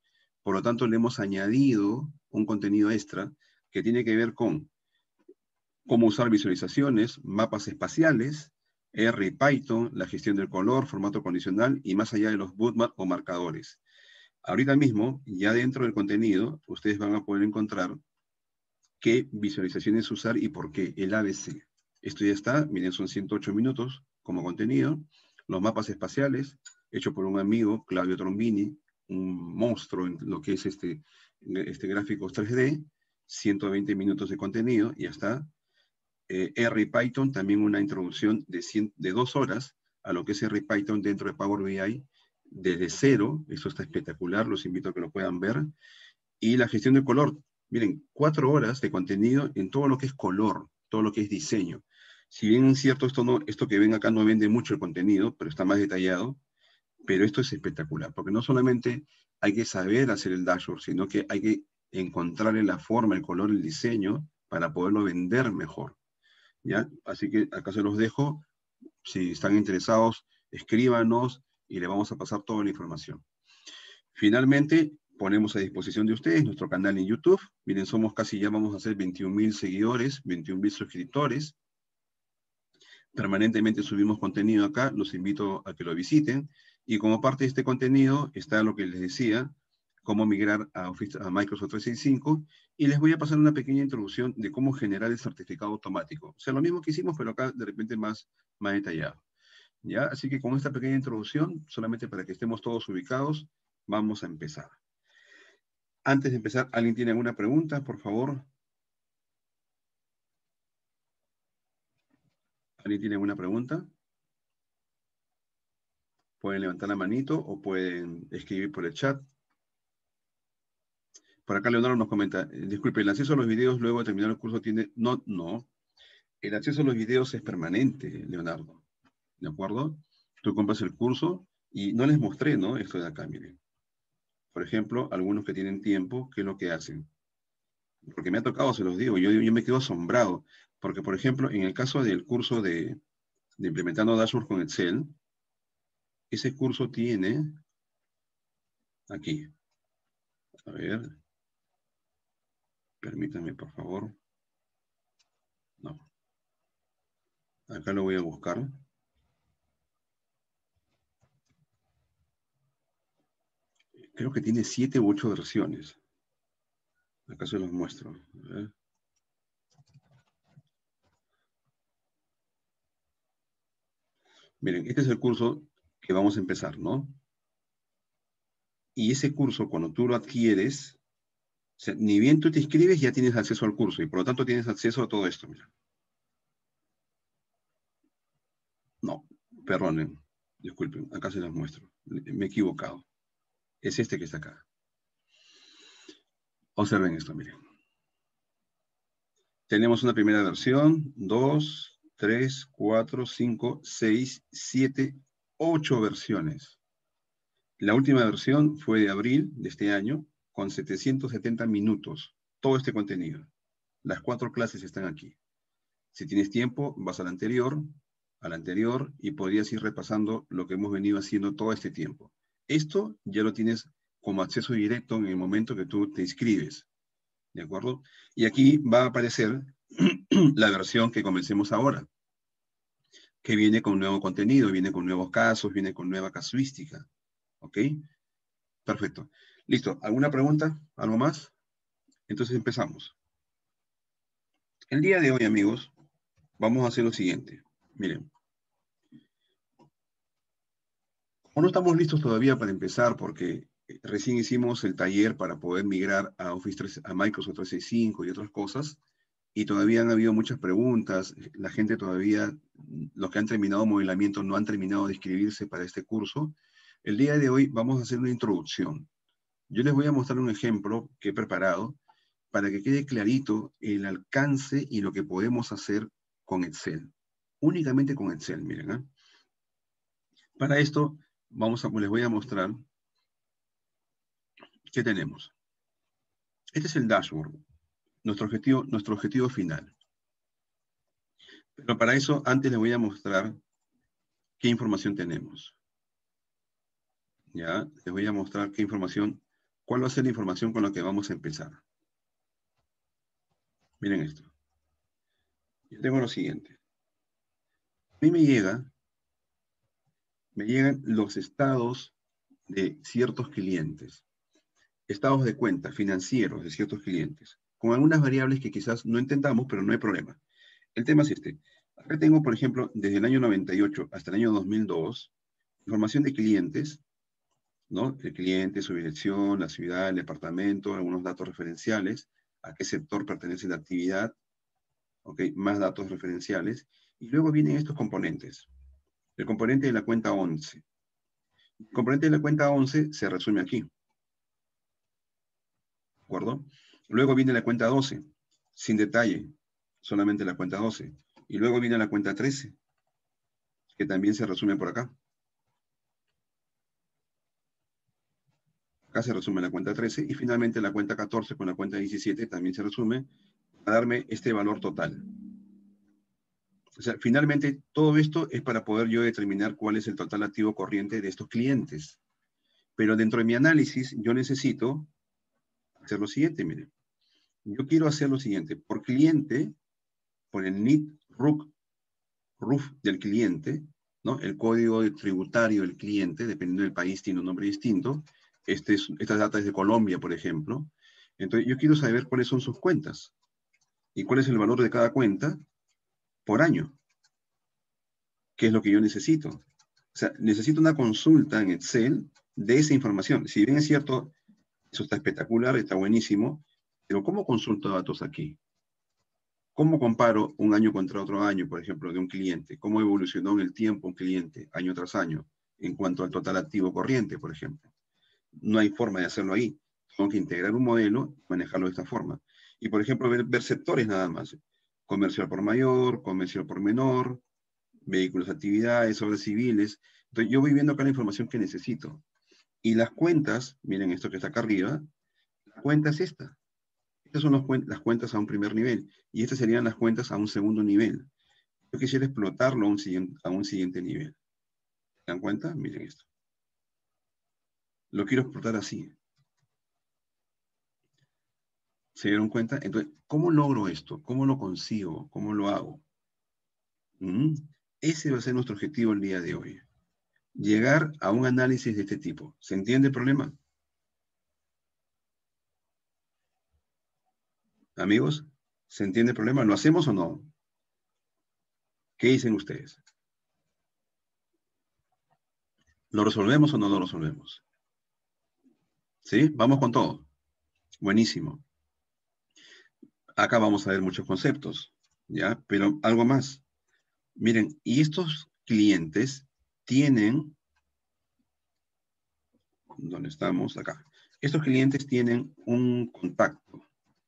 Por lo tanto, le hemos añadido un contenido extra que tiene que ver con cómo usar visualizaciones, mapas espaciales, R y Python, la gestión del color, formato condicional y más allá de los bootmaps o marcadores. Ahorita mismo, ya dentro del contenido, ustedes van a poder encontrar qué visualizaciones usar y por qué, el A B C. Esto ya está, miren, son ciento ocho minutos como contenido. Los mapas espaciales, hecho por un amigo, Claudio Trombini, un monstruo en lo que es este, este gráficos tres D, ciento veinte minutos de contenido, ya está. Eh, R y Python, también una introducción de, cien, de dos horas a lo que es R y Python dentro de Power B I, desde cero, eso está espectacular, los invito a que lo puedan ver. Y la gestión del color, miren, cuatro horas de contenido en todo lo que es color, todo lo que es diseño. Si bien es cierto, esto, no, esto que ven acá no vende mucho el contenido, pero está más detallado, pero esto es espectacular, porque no solamente hay que saber hacer el dashboard, sino que hay que encontrarle la forma, el color, el diseño, para poderlo vender mejor. ¿Ya? Así que acá se los dejo. Si están interesados, escríbanos y le vamos a pasar toda la información. Finalmente, ponemos a disposición de ustedes nuestro canal en YouTube. Miren, somos casi, ya vamos a hacer veintiún mil seguidores, veintiún mil suscriptores. Permanentemente subimos contenido acá, los invito a que lo visiten. Y como parte de este contenido está lo que les decía, cómo migrar a, Office, a Microsoft trescientos sesenta y cinco, y les voy a pasar una pequeña introducción de cómo generar el certificado automático. O sea, lo mismo que hicimos, pero acá de repente más, más detallado. ¿Ya? Así que con esta pequeña introducción, solamente para que estemos todos ubicados, vamos a empezar. Antes de empezar, ¿alguien tiene alguna pregunta, por favor? ¿Alguien tiene alguna pregunta? Pueden levantar la manito o pueden escribir por el chat. Por acá Leonardo nos comenta, disculpe, el acceso a los videos luego de terminar el curso tiene... No, no. El acceso a los videos es permanente, Leonardo. ¿De acuerdo? Tú compras el curso y no les mostré, ¿no? Esto de acá, miren. Por ejemplo, algunos que tienen tiempo, ¿qué es lo que hacen? Porque me ha tocado, se los digo, yo, yo me quedo asombrado. Porque, por ejemplo, en el caso del curso de, de Implementando Dashboard con Excel, ese curso tiene, aquí, a ver, permítanme, por favor. No. Acá lo voy a buscar. Creo que tiene siete u ocho versiones. Acá se los muestro. A ver. Miren, este es el curso que vamos a empezar, ¿no? Y ese curso, cuando tú lo adquieres, o sea, ni bien tú te inscribes, ya tienes acceso al curso, y por lo tanto tienes acceso a todo esto, mira. No, perdonen, disculpen, acá se los muestro. Me he equivocado. Es este que está acá. Observen esto, miren. Tenemos una primera versión, dos, tres, cuatro, cinco, seis, siete, ocho versiones. La última versión fue de abril de este año, con setecientos setenta minutos. Todo este contenido. Las cuatro clases están aquí. Si tienes tiempo, vas a la anterior, a la anterior, y podrías ir repasando lo que hemos venido haciendo todo este tiempo. Esto ya lo tienes como acceso directo en el momento que tú te inscribes. ¿De acuerdo? Y aquí va a aparecer la versión que comencemos ahora, que viene con nuevo contenido, viene con nuevos casos, viene con nueva casuística. ¿Ok? Perfecto. Listo. ¿Alguna pregunta? ¿Algo más? Entonces empezamos. El día de hoy, amigos, vamos a hacer lo siguiente. Miren. Como no estamos listos todavía para empezar, porque recién hicimos el taller para poder migrar a Office tres, a Microsoft trescientos sesenta y cinco y otras cosas, y todavía han habido muchas preguntas, la gente todavía, los que han terminado modelamiento no han terminado de inscribirse para este curso. El día de hoy vamos a hacer una introducción. Yo les voy a mostrar un ejemplo que he preparado para que quede clarito el alcance y lo que podemos hacer con Excel. Únicamente con Excel, miren. ¿eh? Para esto, vamos a, les voy a mostrar qué tenemos. Este es el dashboard, nuestro objetivo, nuestro objetivo final. Pero para eso, antes les voy a mostrar qué información tenemos. Ya, les voy a mostrar qué información ¿Cuál va a ser la información con la que vamos a empezar? Miren esto. Yo tengo lo siguiente. A mí me llega, me llegan los estados de ciertos clientes, estados de cuenta financieros de ciertos clientes, con algunas variables que quizás no entendamos, pero no hay problema. El tema es este. Acá tengo, por ejemplo, desde el año noventa y ocho hasta el año dos mil dos, información de clientes, ¿no? El cliente, su dirección, la ciudad, el departamento, algunos datos referenciales, a qué sector pertenece la actividad, ¿ok? Más datos referenciales. Y luego vienen estos componentes. El componente de la cuenta once. El componente de la cuenta once se resume aquí. ¿De acuerdo? Luego viene la cuenta doce, sin detalle, solamente la cuenta doce. Y luego viene la cuenta trece, que también se resume por acá. Acá se resume la cuenta trece y finalmente la cuenta catorce con la cuenta diecisiete también se resume para darme este valor total. O sea, finalmente todo esto es para poder yo determinar cuál es el total activo corriente de estos clientes. Pero dentro de mi análisis yo necesito hacer lo siguiente, miren. Yo quiero hacer lo siguiente. Por cliente, por el N I T R U C, R U F del cliente, ¿no? El código tributario del cliente, dependiendo del país, tiene un nombre distinto. Este es, esta data es de Colombia, por ejemplo. Entonces, yo quiero saber cuáles son sus cuentas y cuál es el valor de cada cuenta por año, que es lo que yo necesito. O sea, necesito una consulta en Excel de esa información. Si bien es cierto, eso está espectacular, está buenísimo, pero ¿cómo consulto datos aquí? ¿Cómo comparo un año contra otro año, por ejemplo, de un cliente? ¿Cómo evolucionó en el tiempo un cliente, año tras año, en cuanto al total activo corriente, por ejemplo? No hay forma de hacerlo ahí. Tengo que integrar un modelo y manejarlo de esta forma. Y, por ejemplo, ver, ver sectores nada más. Comercial por mayor, comercial por menor, vehículos, actividades, obras civiles. Entonces, yo voy viendo acá la información que necesito. Y las cuentas, miren esto que está acá arriba, la cuenta es esta. Estas son las, las cuentas a un primer nivel. Y estas serían las cuentas a un segundo nivel. Yo quisiera explotarlo a un siguiente, a un siguiente nivel. ¿Se dan cuenta? Miren esto. Lo quiero explotar así. ¿Se dieron cuenta? Entonces, ¿cómo logro esto? ¿Cómo lo consigo? ¿Cómo lo hago? ¿Mm? Ese va a ser nuestro objetivo el día de hoy. Llegar a un análisis de este tipo. ¿Se entiende el problema? Amigos, ¿se entiende el problema? ¿Lo hacemos o no? ¿Qué dicen ustedes? ¿Lo resolvemos o no lo resolvemos? ¿Sí? Vamos con todo. Buenísimo. Acá vamos a ver muchos conceptos, ¿ya? Pero algo más. Miren, y estos clientes tienen, ¿dónde estamos? Acá. Estos clientes tienen un contacto.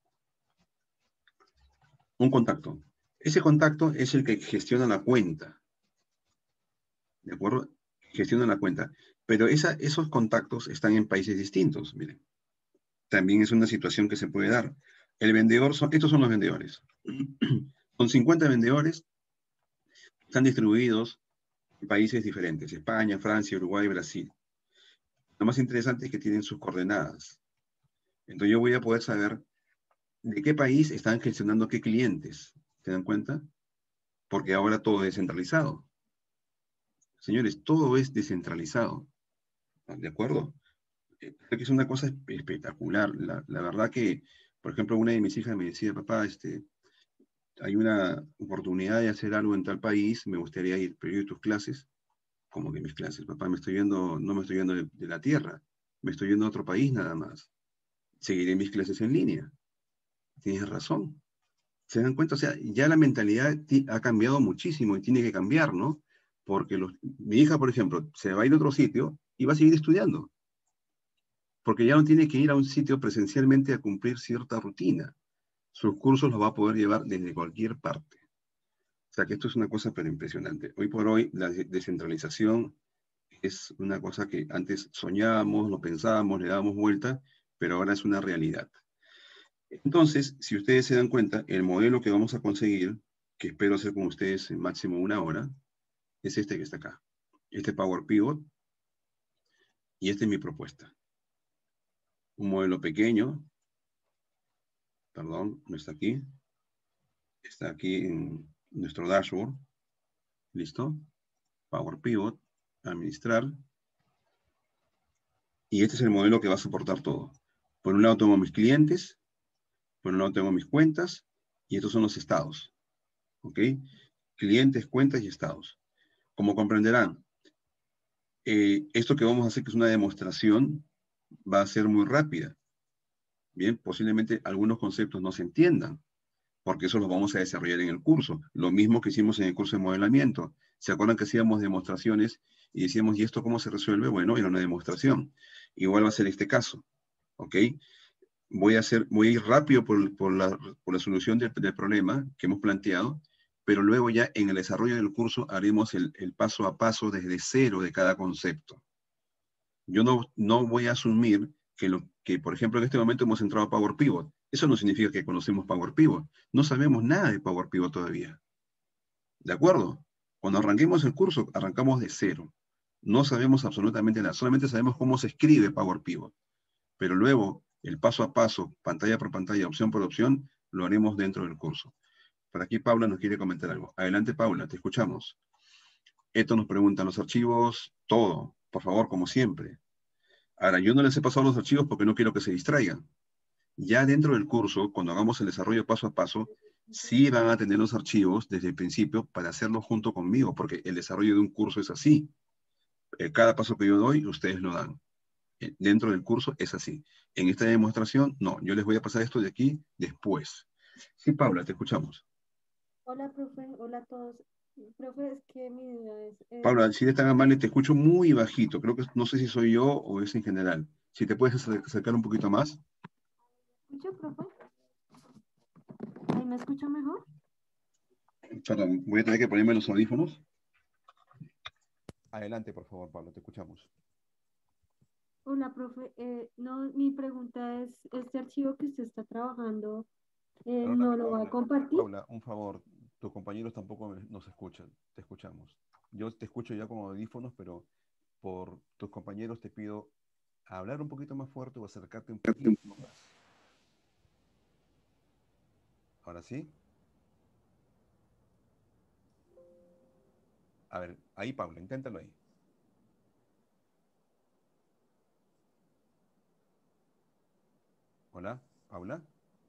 Un contacto. Ese contacto es el que gestiona la cuenta. ¿De acuerdo? Gestiona la cuenta. Pero esa, esos contactos están en países distintos, miren. También es una situación que se puede dar. El vendedor, son, estos son los vendedores. Son cincuenta vendedores, están distribuidos en países diferentes. España, Francia, Uruguay, Brasil. Lo más interesante es que tienen sus coordenadas. Entonces yo voy a poder saber de qué país están gestionando qué clientes. ¿Se dan cuenta? Porque ahora todo es descentralizado. Señores, todo es descentralizado. ¿De acuerdo? Eh, Creo que es una cosa espectacular. La, la verdad que, por ejemplo, una de mis hijas me decía, papá, este, hay una oportunidad de hacer algo en tal país, me gustaría ir, pero yo tus clases, como que mis clases, papá, me estoy yendo, no me estoy yendo de, de la tierra, me estoy yendo a otro país nada más. Seguiré mis clases en línea. Tienes razón. ¿Se dan cuenta? O sea, ya la mentalidad ha cambiado muchísimo y tiene que cambiar, ¿no? Porque los, mi hija, por ejemplo, se va a ir a otro sitio y va a seguir estudiando, porque ya no tiene que ir a un sitio presencialmente a cumplir cierta rutina. Sus cursos los va a poder llevar desde cualquier parte. O sea que esto es una cosa pero impresionante. Hoy por hoy la descentralización es una cosa que antes soñábamos, lo pensábamos, le dábamos vuelta, pero ahora es una realidad. Entonces, si ustedes se dan cuenta, el modelo que vamos a conseguir, que espero hacer con ustedes en máximo una hora, es este que está acá. Este Power Pivot, y esta es mi propuesta. un modelo pequeño. Perdón, no está aquí. Está aquí en nuestro dashboard. ¿Listo? Power Pivot, administrar. Y este es el modelo que va a soportar todo. Por un lado tengo mis clientes, por un lado tengo mis cuentas, y estos son los estados. ¿Ok? Clientes, cuentas y estados. Como comprenderán, eh, esto que vamos a hacer, que es una demostración, va a ser muy rápida. Bien, posiblemente algunos conceptos no se entiendan, porque eso lo vamos a desarrollar en el curso. Lo mismo que hicimos en el curso de modelamiento. ¿Se acuerdan que hacíamos demostraciones y decíamos, ¿y esto cómo se resuelve? Bueno, era una demostración. Igual va a ser este caso. ¿Ok? Voy a, hacer, voy a ir rápido por, por, la, por la solución del, del problema que hemos planteado, pero luego ya en el desarrollo del curso haremos el, el paso a paso desde cero de cada concepto. Yo no, no voy a asumir que, lo, que, por ejemplo, en este momento hemos entrado a Power Pivot. Eso no significa que conocemos Power Pivot. No sabemos nada de Power Pivot todavía. ¿De acuerdo? Cuando arranquemos el curso, arrancamos de cero. No sabemos absolutamente nada. Solamente sabemos cómo se escribe Power Pivot. Pero luego, el paso a paso, pantalla por pantalla, opción por opción, lo haremos dentro del curso. Por aquí Paula nos quiere comentar algo. Adelante, Paula, te escuchamos. Esto nos preguntan los archivos, todo. Por favor, como siempre. Ahora, yo no les he pasado los archivos porque no quiero que se distraigan. Ya dentro del curso, cuando hagamos el desarrollo paso a paso, sí van a tener los archivos desde el principio para hacerlo junto conmigo, porque el desarrollo de un curso es así. Eh, cada paso que yo doy, ustedes lo dan. Eh, dentro del curso es así. En esta demostración, no. Yo les voy a pasar esto de aquí después. Sí, Paula, te escuchamos.
Hola, profe. Hola a todos. Profe, es que mi duda es, eh,
Paula, si eres tan amable, te escucho muy bajito. Creo que no sé si soy yo o es en general. Si te puedes acercar un poquito más.
¿me escucha, profe? ¿Ahí me escucha mejor?
Perdón, voy a tener que ponerme los audífonos. Adelante, por favor, Pablo, te escuchamos.
Hola, profe. Eh, no, mi pregunta es, ¿este archivo que usted está trabajando eh,
Perdona,
no lo va a
Paula,
compartir?
Paula, un favor, tus compañeros tampoco me- nos escuchan, te escuchamos. Yo te escucho ya con audífonos, pero por tus compañeros te pido hablar un poquito más fuerte o acercarte un poquito más. Ahora sí. A ver, ahí, Paula, inténtalo ahí. Hola, Paula.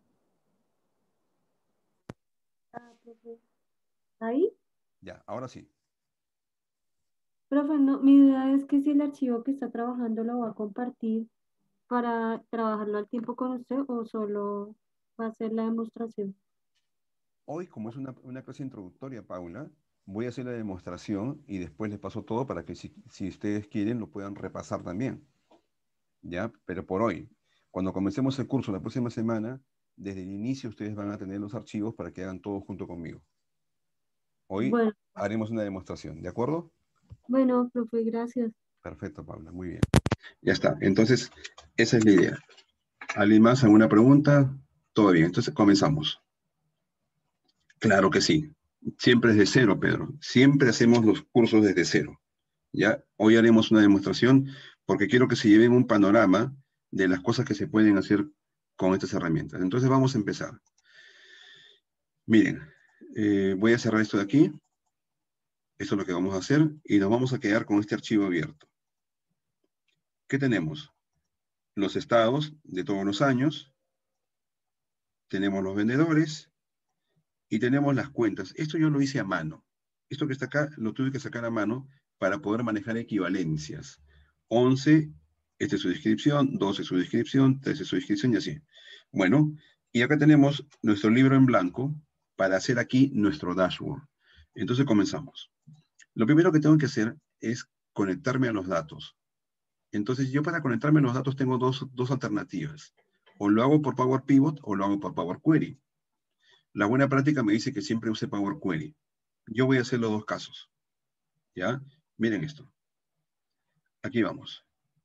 Ah, profe. ¿Ahí?
Ya, ahora sí.
Profe, no, mi duda es que si el archivo que está trabajando lo va a compartir para trabajarlo al tiempo con usted o solo va a hacer la demostración.
Hoy, como es una, una clase introductoria, Paula, voy a hacer la demostración y después les paso todo para que si, si ustedes quieren lo puedan repasar también. ¿Ya? Pero por hoy, cuando comencemos el curso la próxima semana, desde el inicio ustedes van a tener los archivos para que hagan todo junto conmigo. Hoy
Bueno,
haremos una demostración, ¿de acuerdo?
bueno, profe, gracias.
Perfecto, Paula, muy bien. Ya está, entonces esa es la idea. ¿Alguien más? ¿Alguna pregunta? Todo bien, entonces comenzamos. Claro que sí. Siempre desde cero, Pedro. Siempre hacemos los cursos desde cero. ¿Ya? Hoy haremos una demostración porque quiero que se lleven un panorama de las cosas que se pueden hacer con estas herramientas. Entonces vamos a empezar. Miren, eh, voy a cerrar esto de aquí. Esto es lo que vamos a hacer y nos vamos a quedar con este archivo abierto. ¿Qué tenemos? Los estados de todos los años, tenemos los vendedores y tenemos las cuentas. Esto yo lo hice a mano. Esto que está acá lo tuve que sacar a mano para poder manejar equivalencias. once, esta es su descripción, doce es su descripción, trece es su descripción y así. Bueno, y acá tenemos nuestro libro en blanco para hacer aquí nuestro dashboard. Entonces comenzamos. Lo primero que tengo que hacer es conectarme a los datos. Entonces yo para conectarme a los datos tengo dos, dos alternativas. O lo hago por Power Pivot o lo hago por Power Query. La buena práctica me dice que siempre use Power Query. Yo voy a hacer los dos casos. ¿Ya? Miren esto. Aquí vamos.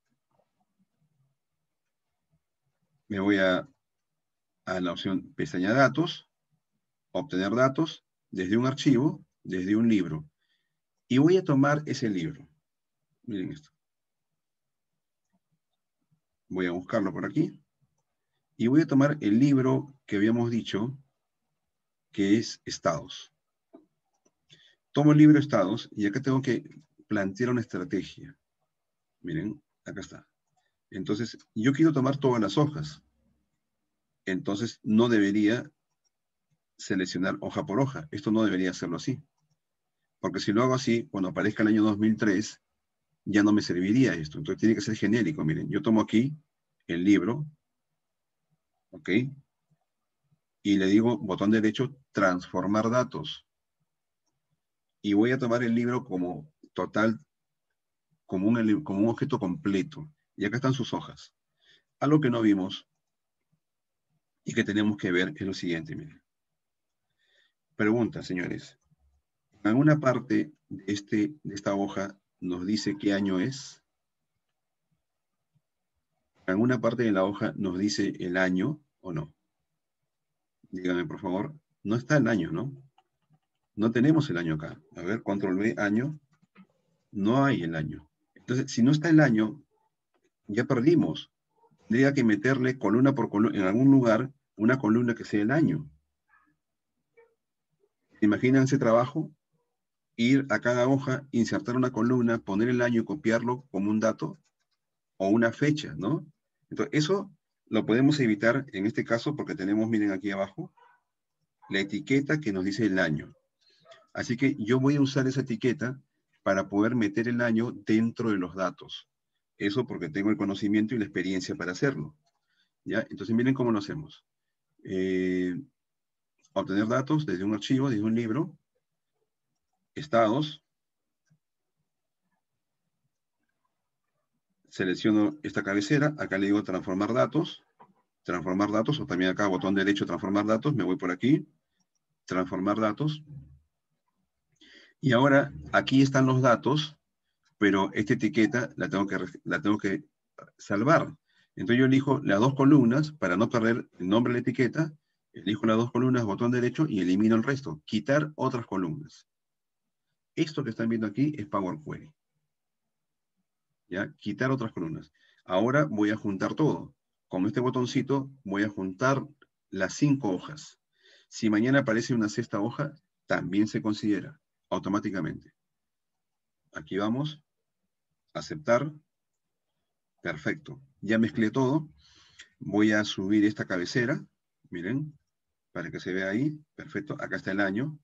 Me voy a, a la opción pestaña datos, obtener datos desde un archivo, desde un libro. Y voy a tomar ese libro. Miren esto. Voy a buscarlo por aquí. Y voy a tomar el libro que habíamos dicho, que es Estados. Tomo el libro Estados y acá tengo que plantear una estrategia. Miren, acá está. Entonces, yo quiero tomar todas las hojas. Entonces, no debería seleccionar hoja por hoja. Esto no debería hacerlo así. Porque si lo hago así, cuando aparezca el año dos mil tres, ya no me serviría esto. Entonces, tiene que ser genérico. Miren, yo tomo aquí el libro, ¿ok? Y le digo, botón derecho, transformar datos. Y voy a tomar el libro como total, como un, como un objeto completo. Y acá están sus hojas. Algo que no vimos y que tenemos que ver es lo siguiente, miren. Pregunta, señores. En alguna parte de, este, de esta hoja nos dice qué año es. En alguna parte de la hoja nos dice el año o no. Díganme, por favor. No está el año, ¿no? No tenemos el año acá. A ver, control V, año. No hay el año. Entonces, si no está el año, ya perdimos. Tendría que meterle columna por columna, en algún lugar, una columna que sea el año. Imagínense trabajo, ir a cada hoja, insertar una columna, poner el año y copiarlo como un dato o una fecha, ¿no? Entonces, eso lo podemos evitar en este caso porque tenemos, miren aquí abajo, la etiqueta que nos dice el año. Así que yo voy a usar esa etiqueta para poder meter el año dentro de los datos. Eso porque tengo el conocimiento y la experiencia para hacerlo. ¿Ya? Entonces, miren cómo lo hacemos. Eh, obtener datos desde un archivo, desde un libro, estados, selecciono esta cabecera, acá le digo transformar datos, transformar datos, o también acá botón derecho transformar datos, me voy por aquí, transformar datos, y ahora aquí están los datos, pero esta etiqueta la tengo que, la tengo que salvar. Entonces yo elijo las dos columnas, para no perder el nombre de la etiqueta, elijo las dos columnas, botón derecho, y elimino el resto, quitar otras columnas. Esto que están viendo aquí es Power Query. ¿Ya? Quitar otras columnas. Ahora voy a juntar todo. Con este botoncito voy a juntar las cinco hojas. Si mañana aparece una sexta hoja, también se considera automáticamente. Aquí vamos. Aceptar. Perfecto. Ya mezclé todo. Voy a subir esta cabecera. Miren, para que se vea ahí. Perfecto. Acá está el año.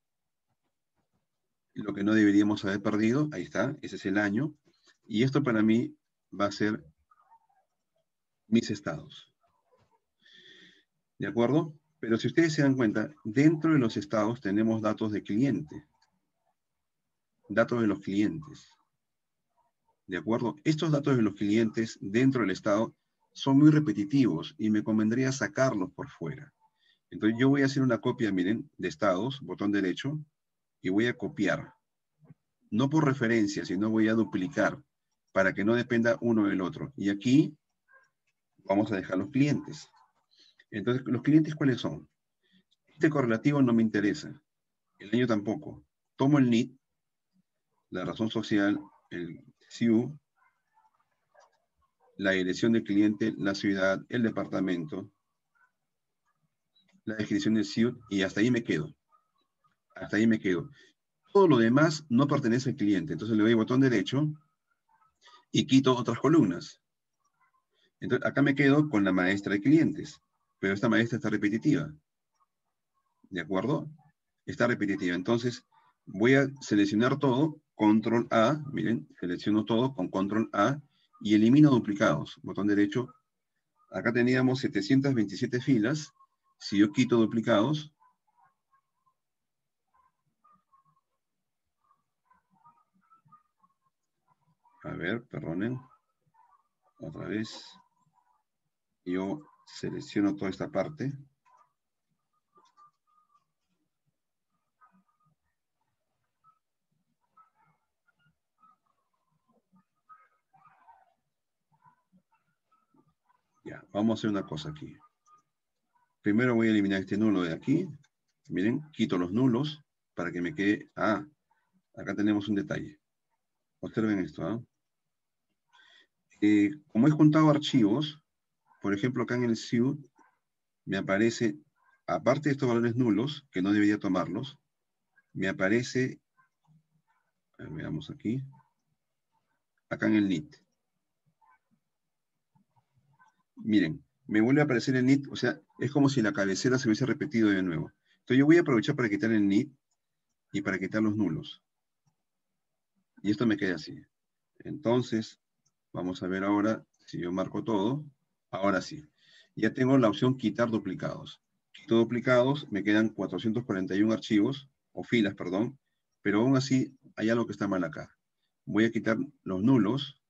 Lo que no deberíamos haber perdido. Ahí está. Ese es el año. Y esto para mí va a ser mis estados. ¿De acuerdo? Pero si ustedes se dan cuenta, dentro de los estados tenemos datos de cliente. Datos de los clientes. ¿De acuerdo? Estos datos de los clientes dentro del estado son muy repetitivos y me convendría sacarlos por fuera. Entonces yo voy a hacer una copia, miren, de estados, botón derecho, y voy a copiar. No por referencia, sino voy a duplicar para que no dependa uno del otro. Y aquí vamos a dejar los clientes. Entonces, ¿los clientes cuáles son? Este correlativo no me interesa. El año tampoco. Tomo el N I T, la razón social, el C I U, la dirección del cliente, la ciudad, el departamento, la descripción del C I U, y hasta ahí me quedo. Hasta ahí me quedo. Todo lo demás no pertenece al cliente. Entonces le doy botón derecho y quito otras columnas. Entonces acá me quedo con la maestra de clientes. Pero esta maestra está repetitiva. ¿De acuerdo? Está repetitiva. Entonces voy a seleccionar todo, control A, miren, selecciono todo con control A y elimino duplicados. Botón derecho. Acá teníamos setecientas veintisiete filas. Si yo quito duplicados, a ver, perdonen, otra vez, yo selecciono toda esta parte. Ya, vamos a hacer una cosa aquí. Primero voy a eliminar este nulo de aquí. Miren, quito los nulos para que me quede... Ah, acá tenemos un detalle. Observen esto, ¿ah? ¿eh? Eh, como he juntado archivos, por ejemplo, acá en el S I U me aparece, aparte de estos valores nulos, que no debería tomarlos, me aparece, a ver, veamos aquí, acá en el N I T. Miren, me vuelve a aparecer el N I T, o sea, es como si la cabecera se hubiese repetido de nuevo. Entonces yo voy a aprovechar para quitar el N I T y para quitar los nulos. Y esto me queda así. Entonces, vamos a ver ahora, si yo marco todo, ahora sí. Ya tengo la opción quitar duplicados. Quito duplicados, me quedan cuatrocientos cuarenta y uno archivos, o filas, perdón, pero aún así hay algo que está mal acá. Voy a quitar los nulos,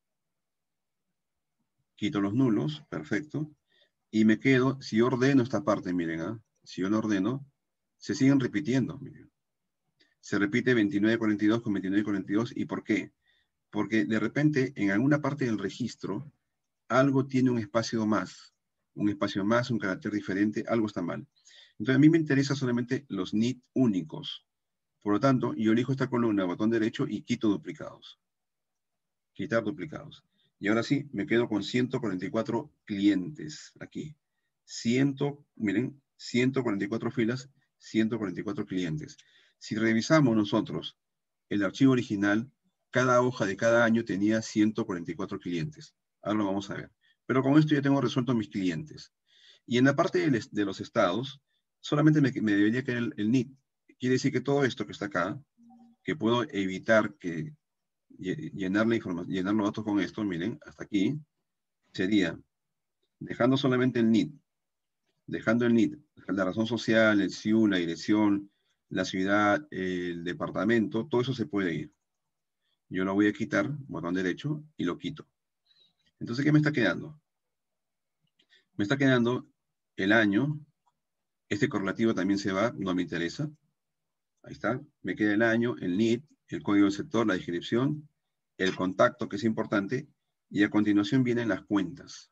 quito los nulos, perfecto, y me quedo, si yo ordeno esta parte, miren, ¿ah? Si yo lo ordeno, se siguen repitiendo, miren. Se repite veintinueve cuarenta y dos con veintinueve cuarenta y dos, ¿y por qué? Porque de repente, en alguna parte del registro, algo tiene un espacio más, un espacio más, un carácter diferente, algo está mal. Entonces a mí me interesa solamente los N I T únicos. Por lo tanto, yo elijo esta columna, botón derecho, y quito duplicados. Quitar duplicados. Y ahora sí, me quedo con ciento cuarenta y cuatro clientes aquí. cien, miren, ciento cuarenta y cuatro filas, ciento cuarenta y cuatro clientes. Si revisamos nosotros el archivo original, cada hoja de cada año tenía ciento cuarenta y cuatro clientes. Ahora lo vamos a ver. Pero con esto ya tengo resuelto mis clientes. Y en la parte de, de los estados, solamente me, me debería quedar el, el N I T. Quiere decir que todo esto que está acá, que puedo evitar que llenar la información, llenar los datos con esto, miren, hasta aquí, sería dejando solamente el N I T, dejando el N I T, la razón social, el S I U, la dirección, la ciudad, el departamento, todo eso se puede ir. Yo lo voy a quitar, botón derecho, y lo quito. Entonces, ¿qué me está quedando? Me está quedando el año, este correlativo también se va, no me interesa. Ahí está, me queda el año, el N I T, el código del sector, la descripción, el contacto, que es importante, y a continuación vienen las cuentas.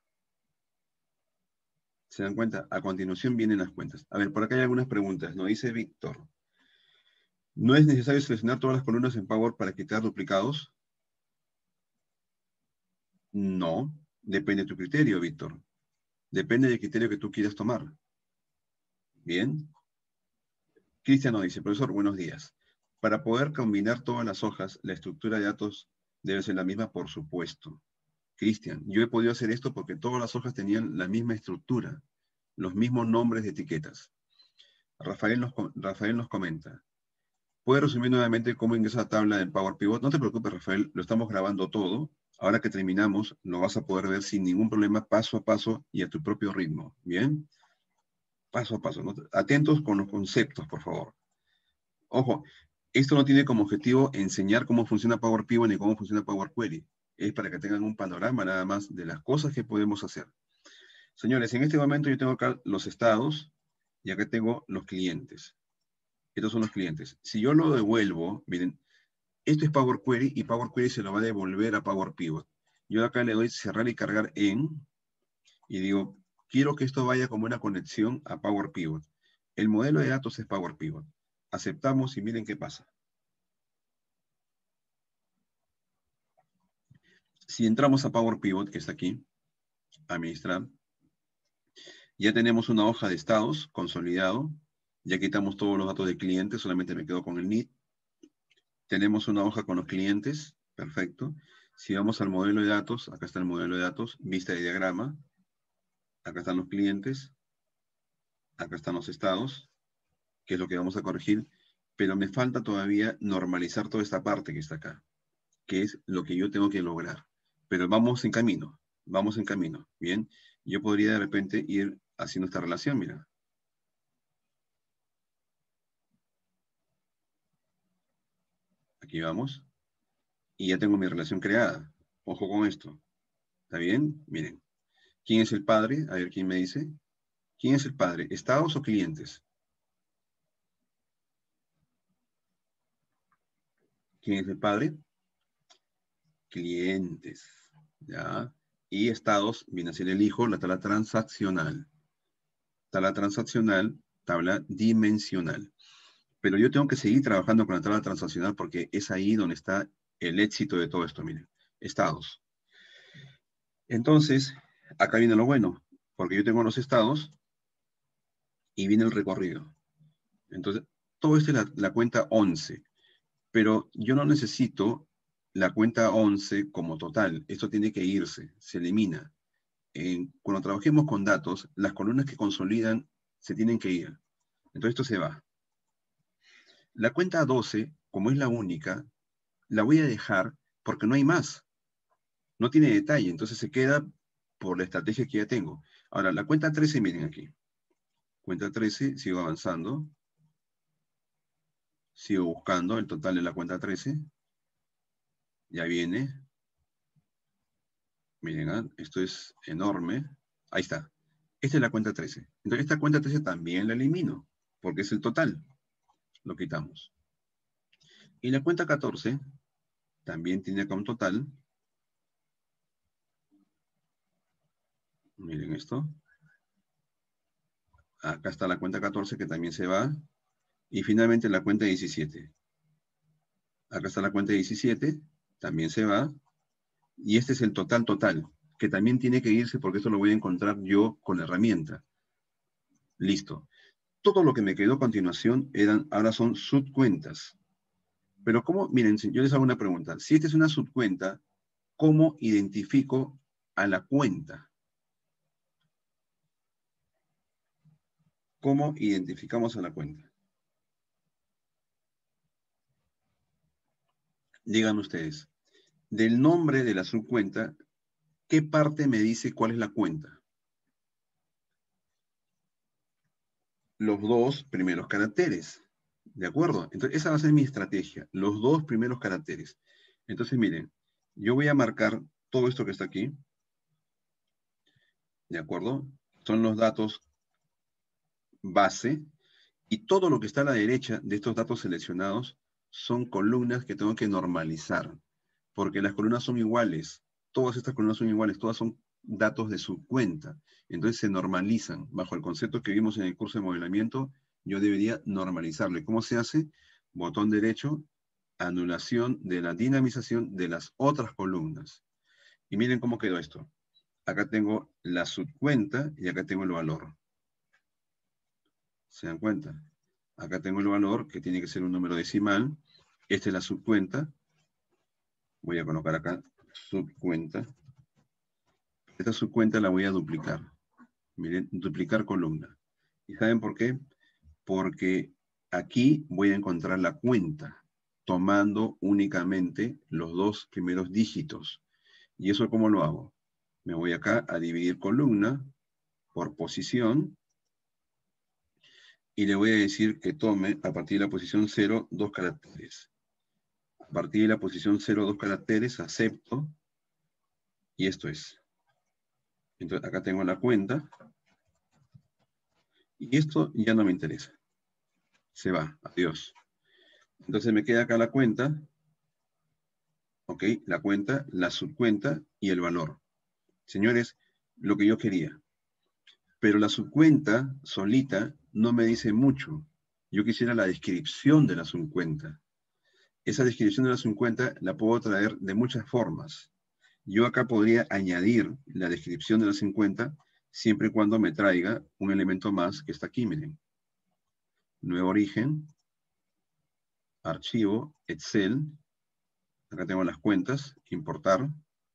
¿Se dan cuenta? A continuación vienen las cuentas. A ver, por acá hay algunas preguntas. Nos dice Víctor. ¿No es necesario seleccionar todas las columnas en Power para quitar duplicados? No. Depende de tu criterio, Víctor. Depende del criterio que tú quieras tomar. Bien. Cristian nos dice, profesor, buenos días. Para poder combinar todas las hojas, la estructura de datos debe ser la misma, por supuesto. Cristian, yo he podido hacer esto porque todas las hojas tenían la misma estructura, los mismos nombres de etiquetas. Rafael nos, Rafael nos comenta. ¿Puedes resumir nuevamente cómo ingresa la tabla del Power Pivot? No te preocupes, Rafael, lo estamos grabando todo. Ahora que terminamos, lo vas a poder ver sin ningún problema, paso a paso y a tu propio ritmo. ¿Bien? Paso a paso, ¿no? Atentos con los conceptos, por favor. Ojo, esto no tiene como objetivo enseñar cómo funciona Power Pivot ni cómo funciona Power Query. Es para que tengan un panorama nada más de las cosas que podemos hacer. Señores, en este momento yo tengo acá los estados y acá tengo los clientes. Estos son los clientes. Si yo lo devuelvo, miren, esto es Power Query y Power Query se lo va a devolver a Power Pivot. Yo acá le doy cerrar y cargar en y digo, quiero que esto vaya como una conexión a Power Pivot. El modelo de datos es Power Pivot. Aceptamos y miren qué pasa. Si entramos a Power Pivot, que está aquí, administrar, ya tenemos una hoja de estados consolidado. Ya quitamos todos los datos de clientes, solamente me quedo con el N I T. Tenemos una hoja con los clientes, perfecto. Si vamos al modelo de datos, acá está el modelo de datos, vista de diagrama. Acá están los clientes. Acá están los estados, que es lo que vamos a corregir. Pero me falta todavía normalizar toda esta parte que está acá, que es lo que yo tengo que lograr. Pero vamos en camino, vamos en camino, ¿bien? Yo podría de repente ir haciendo esta relación, mira. Aquí vamos. Y ya tengo mi relación creada. Ojo con esto. ¿Está bien? Miren. ¿Quién es el padre? A ver, ¿quién me dice? ¿Quién es el padre? ¿Estados o clientes? ¿Quién es el padre? Clientes. ¿Ya? Y estados viene a ser el hijo, la tabla transaccional. Tabla transaccional, tabla dimensional. Pero yo tengo que seguir trabajando con la tabla transaccional porque es ahí donde está el éxito de todo esto, miren. Estados. Entonces, acá viene lo bueno. porque yo tengo los estados y viene el recorrido. Entonces, todo esto es la, la cuenta once, pero yo no necesito la cuenta once como total. Esto tiene que irse, se elimina. En, cuando trabajemos con datos, las columnas que consolidan se tienen que ir. Entonces esto se va. La cuenta doce, como es la única, la voy a dejar porque no hay más. No tiene detalle, entonces se queda por la estrategia que ya tengo. Ahora, la cuenta trece, miren aquí. Cuenta trece, sigo avanzando. Sigo buscando el total de la cuenta trece. Ya viene. Miren, ¿eh? Esto es enorme. Ahí está. Esta es la cuenta trece. Entonces esta cuenta trece también la elimino, porque es el total. Lo quitamos. Y la cuenta catorce también tiene acá un total. Miren esto. Acá está la cuenta catorce que también se va. Y finalmente la cuenta diecisiete. Acá está la cuenta diecisiete. También se va. Y este es el total total, que también tiene que irse porque esto lo voy a encontrar yo con la herramienta. Listo. Todo lo que me quedó a continuación eran, ahora son subcuentas. Pero ¿cómo? Miren, yo les hago una pregunta. Si esta es una subcuenta, ¿cómo identifico a la cuenta? ¿Cómo identificamos a la cuenta? Digan ustedes. Del nombre de la subcuenta, ¿qué parte me dice cuál es la cuenta? Los dos primeros caracteres. ¿De acuerdo? Entonces, esa va a ser mi estrategia. Los dos primeros caracteres. Entonces, miren, yo voy a marcar todo esto que está aquí. ¿De acuerdo? Son los datos base. Y todo lo que está a la derecha de estos datos seleccionados son columnas que tengo que normalizar. Porque las columnas son iguales. Todas estas columnas son iguales. Todas son datos de subcuenta. Entonces se normalizan. Bajo el concepto que vimos en el curso de modelamiento, yo debería normalizarlo. ¿Y cómo se hace? Botón derecho, anulación de la dinamización de las otras columnas. Y miren cómo quedó esto. Acá tengo la subcuenta y acá tengo el valor. ¿Se dan cuenta? Acá tengo el valor, que tiene que ser un número decimal. Esta es la subcuenta. Voy a colocar acá subcuenta. Esta subcuenta la voy a duplicar. Miren, duplicar columna. ¿Y saben por qué? Porque aquí voy a encontrar la cuenta, tomando únicamente los dos primeros dígitos. ¿Y eso cómo lo hago? Me voy acá a dividir columna por posición y le voy a decir que tome a partir de la posición cero dos caracteres. A partir de la posición cero dos caracteres acepto y esto es. Entonces acá tengo la cuenta y esto ya no me interesa. Se va, adiós. Entonces me queda acá la cuenta, ok, la cuenta, la subcuenta y el valor. Señores, lo que yo quería. Pero la subcuenta solita no me dice mucho. Yo quisiera la descripción de la subcuenta. Esa descripción de la subcuenta la puedo traer de muchas formas. Yo acá podría añadir la descripción de la subcuenta siempre y cuando me traiga un elemento más que está aquí, miren. Nuevo origen, archivo, Excel. Acá tengo las cuentas, importar.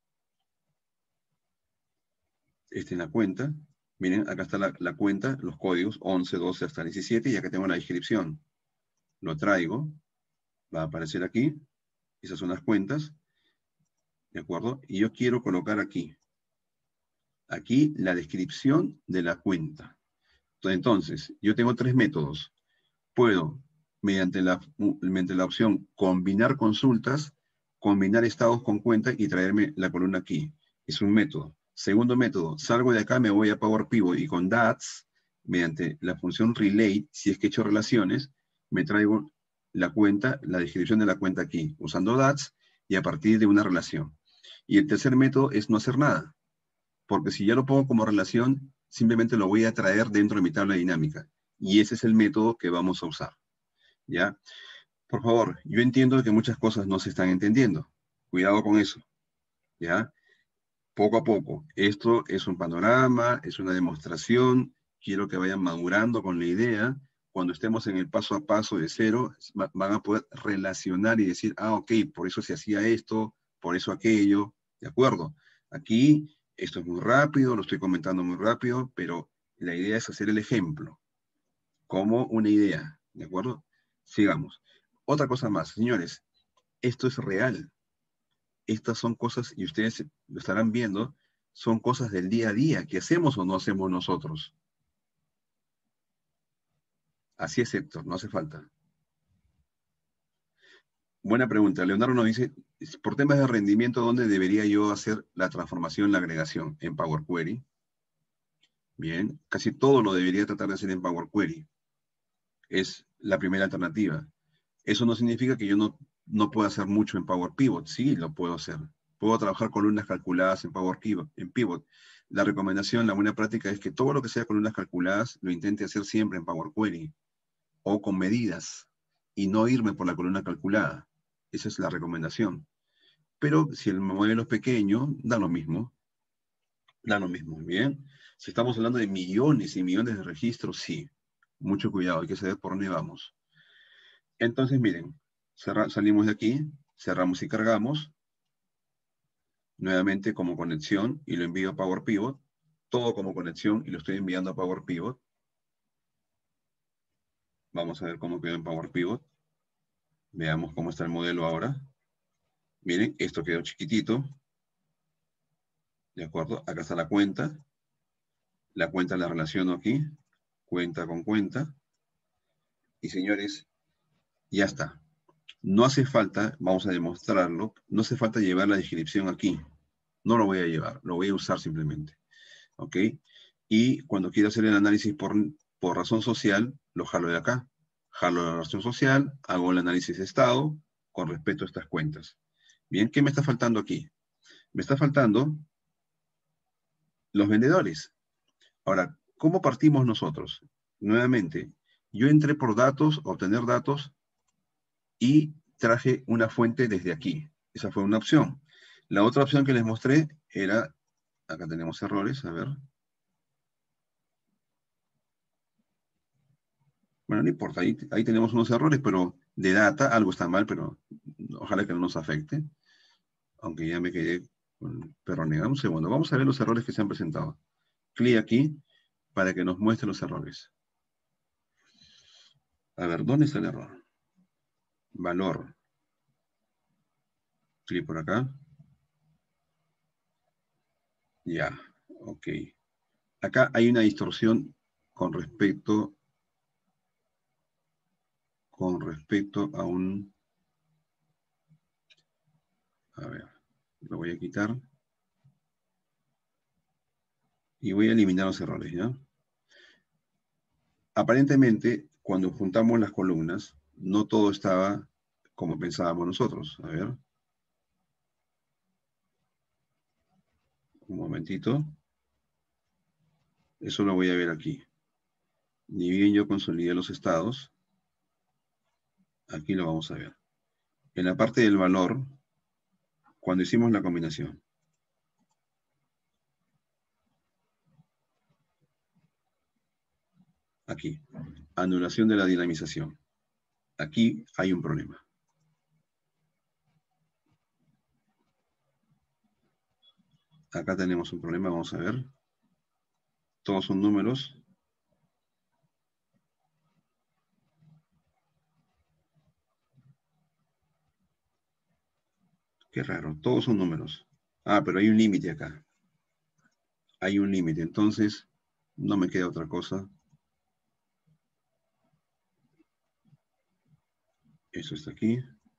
Esta es la cuenta. Miren, acá está la, la cuenta, los códigos, once, doce hasta diecisiete, y acá tengo la descripción. Lo traigo, va a aparecer aquí. Esas son las cuentas. ¿De acuerdo? Y yo quiero colocar aquí. Aquí la descripción de la cuenta. Entonces, yo tengo tres métodos. Puedo, mediante la, mediante la opción combinar consultas, combinar estados con cuenta y traerme la columna aquí. Es un método. Segundo método, salgo de acá, me voy a Power Pivot y con D A T S, mediante la función relate, si es que he hecho relaciones, me traigo la cuenta, la descripción de la cuenta aquí, usando D A T S y a partir de una relación. Y el tercer método es no hacer nada, porque si ya lo pongo como relación, simplemente lo voy a traer dentro de mi tabla dinámica. Y ese es el método que vamos a usar. ¿Ya? Por favor, yo entiendo que muchas cosas no se están entendiendo. Cuidado con eso. ¿Ya? poco a poco. Esto es un panorama, es una demostración. Quiero que vayan madurando con la idea. Cuando estemos en el paso a paso de cero, van a poder relacionar y decir, ah, ok, por eso se hacía esto, por eso aquello, ¿de acuerdo? Aquí, esto es muy rápido, lo estoy comentando muy rápido, pero la idea es hacer el ejemplo, como una idea, ¿de acuerdo? Sigamos. Otra cosa más, señores, esto es real. Estas son cosas, y ustedes lo estarán viendo, son cosas del día a día, que hacemos o no hacemos nosotros. Así es, Héctor, no hace falta. Buena pregunta. Leonardo nos dice, por temas de rendimiento, ¿dónde debería yo hacer la transformación, la agregación? En Power Query. Bien, casi todo lo debería tratar de hacer en Power Query. Es la primera alternativa. Eso no significa que yo no, no pueda hacer mucho en Power Pivot. Sí, lo puedo hacer. Puedo trabajar columnas calculadas en Power Pivot. En Pivot. La recomendación, la buena práctica es que todo lo que sea columnas calculadas lo intente hacer siempre en Power Query o con medidas y no irme por la columna calculada. Esa es la recomendación. Pero si el modelo es pequeño, da lo mismo. Da lo mismo, ¿bien? Si estamos hablando de millones y millones de registros, sí. Mucho cuidado, hay que saber por dónde vamos. Entonces, miren, cerra, salimos de aquí, cerramos y cargamos. Nuevamente como conexión y lo envío a Power Pivot. Todo como conexión y lo estoy enviando a Power Pivot. Vamos a ver cómo quedó en Power Pivot. Veamos cómo está el modelo ahora. Miren, esto quedó chiquitito. ¿De acuerdo? Acá está la cuenta. La cuenta la relaciono aquí. Cuenta con cuenta. Y señores, ya está. No hace falta, vamos a demostrarlo, no hace falta llevar la descripción aquí. No lo voy a llevar, lo voy a usar simplemente. ¿Ok? Y cuando quiero hacer el análisis por, por razón social, lo jalo de acá. Jalo la razón social, hago el análisis de estado con respecto a estas cuentas. Bien, ¿qué me está faltando aquí? Me está faltando los vendedores. Ahora, ¿cómo partimos nosotros? Nuevamente, yo entré por datos, obtener datos, y traje una fuente desde aquí. Esa fue una opción. La otra opción que les mostré era, acá tenemos errores, a ver. Bueno, no importa, ahí, ahí tenemos unos errores, pero de data algo está mal, pero ojalá que no nos afecte. Aunque ya me quedé con perronera. Un segundo, vamos a ver los errores que se han presentado. Clic aquí para que nos muestre los errores. A ver, ¿dónde está el error? Valor. Clic por acá. Ya, ok. Acá hay una distorsión con respecto, con respecto a un... A ver, lo voy a quitar. Y voy a eliminar los errores, ¿ya? Aparentemente, cuando juntamos las columnas, no todo estaba como pensábamos nosotros. A ver. Un momentito. Eso lo voy a ver aquí. Ni bien yo consolidé los estados. Aquí lo vamos a ver. En la parte del valor, cuando hicimos la combinación. Aquí. Anulación de la dinamización. Aquí hay un problema. Acá tenemos un problema, vamos a ver. Todos son números. Qué raro, todos son números. Ah, pero hay un límite acá. Hay un límite, entonces no me queda otra cosa. Eso está aquí.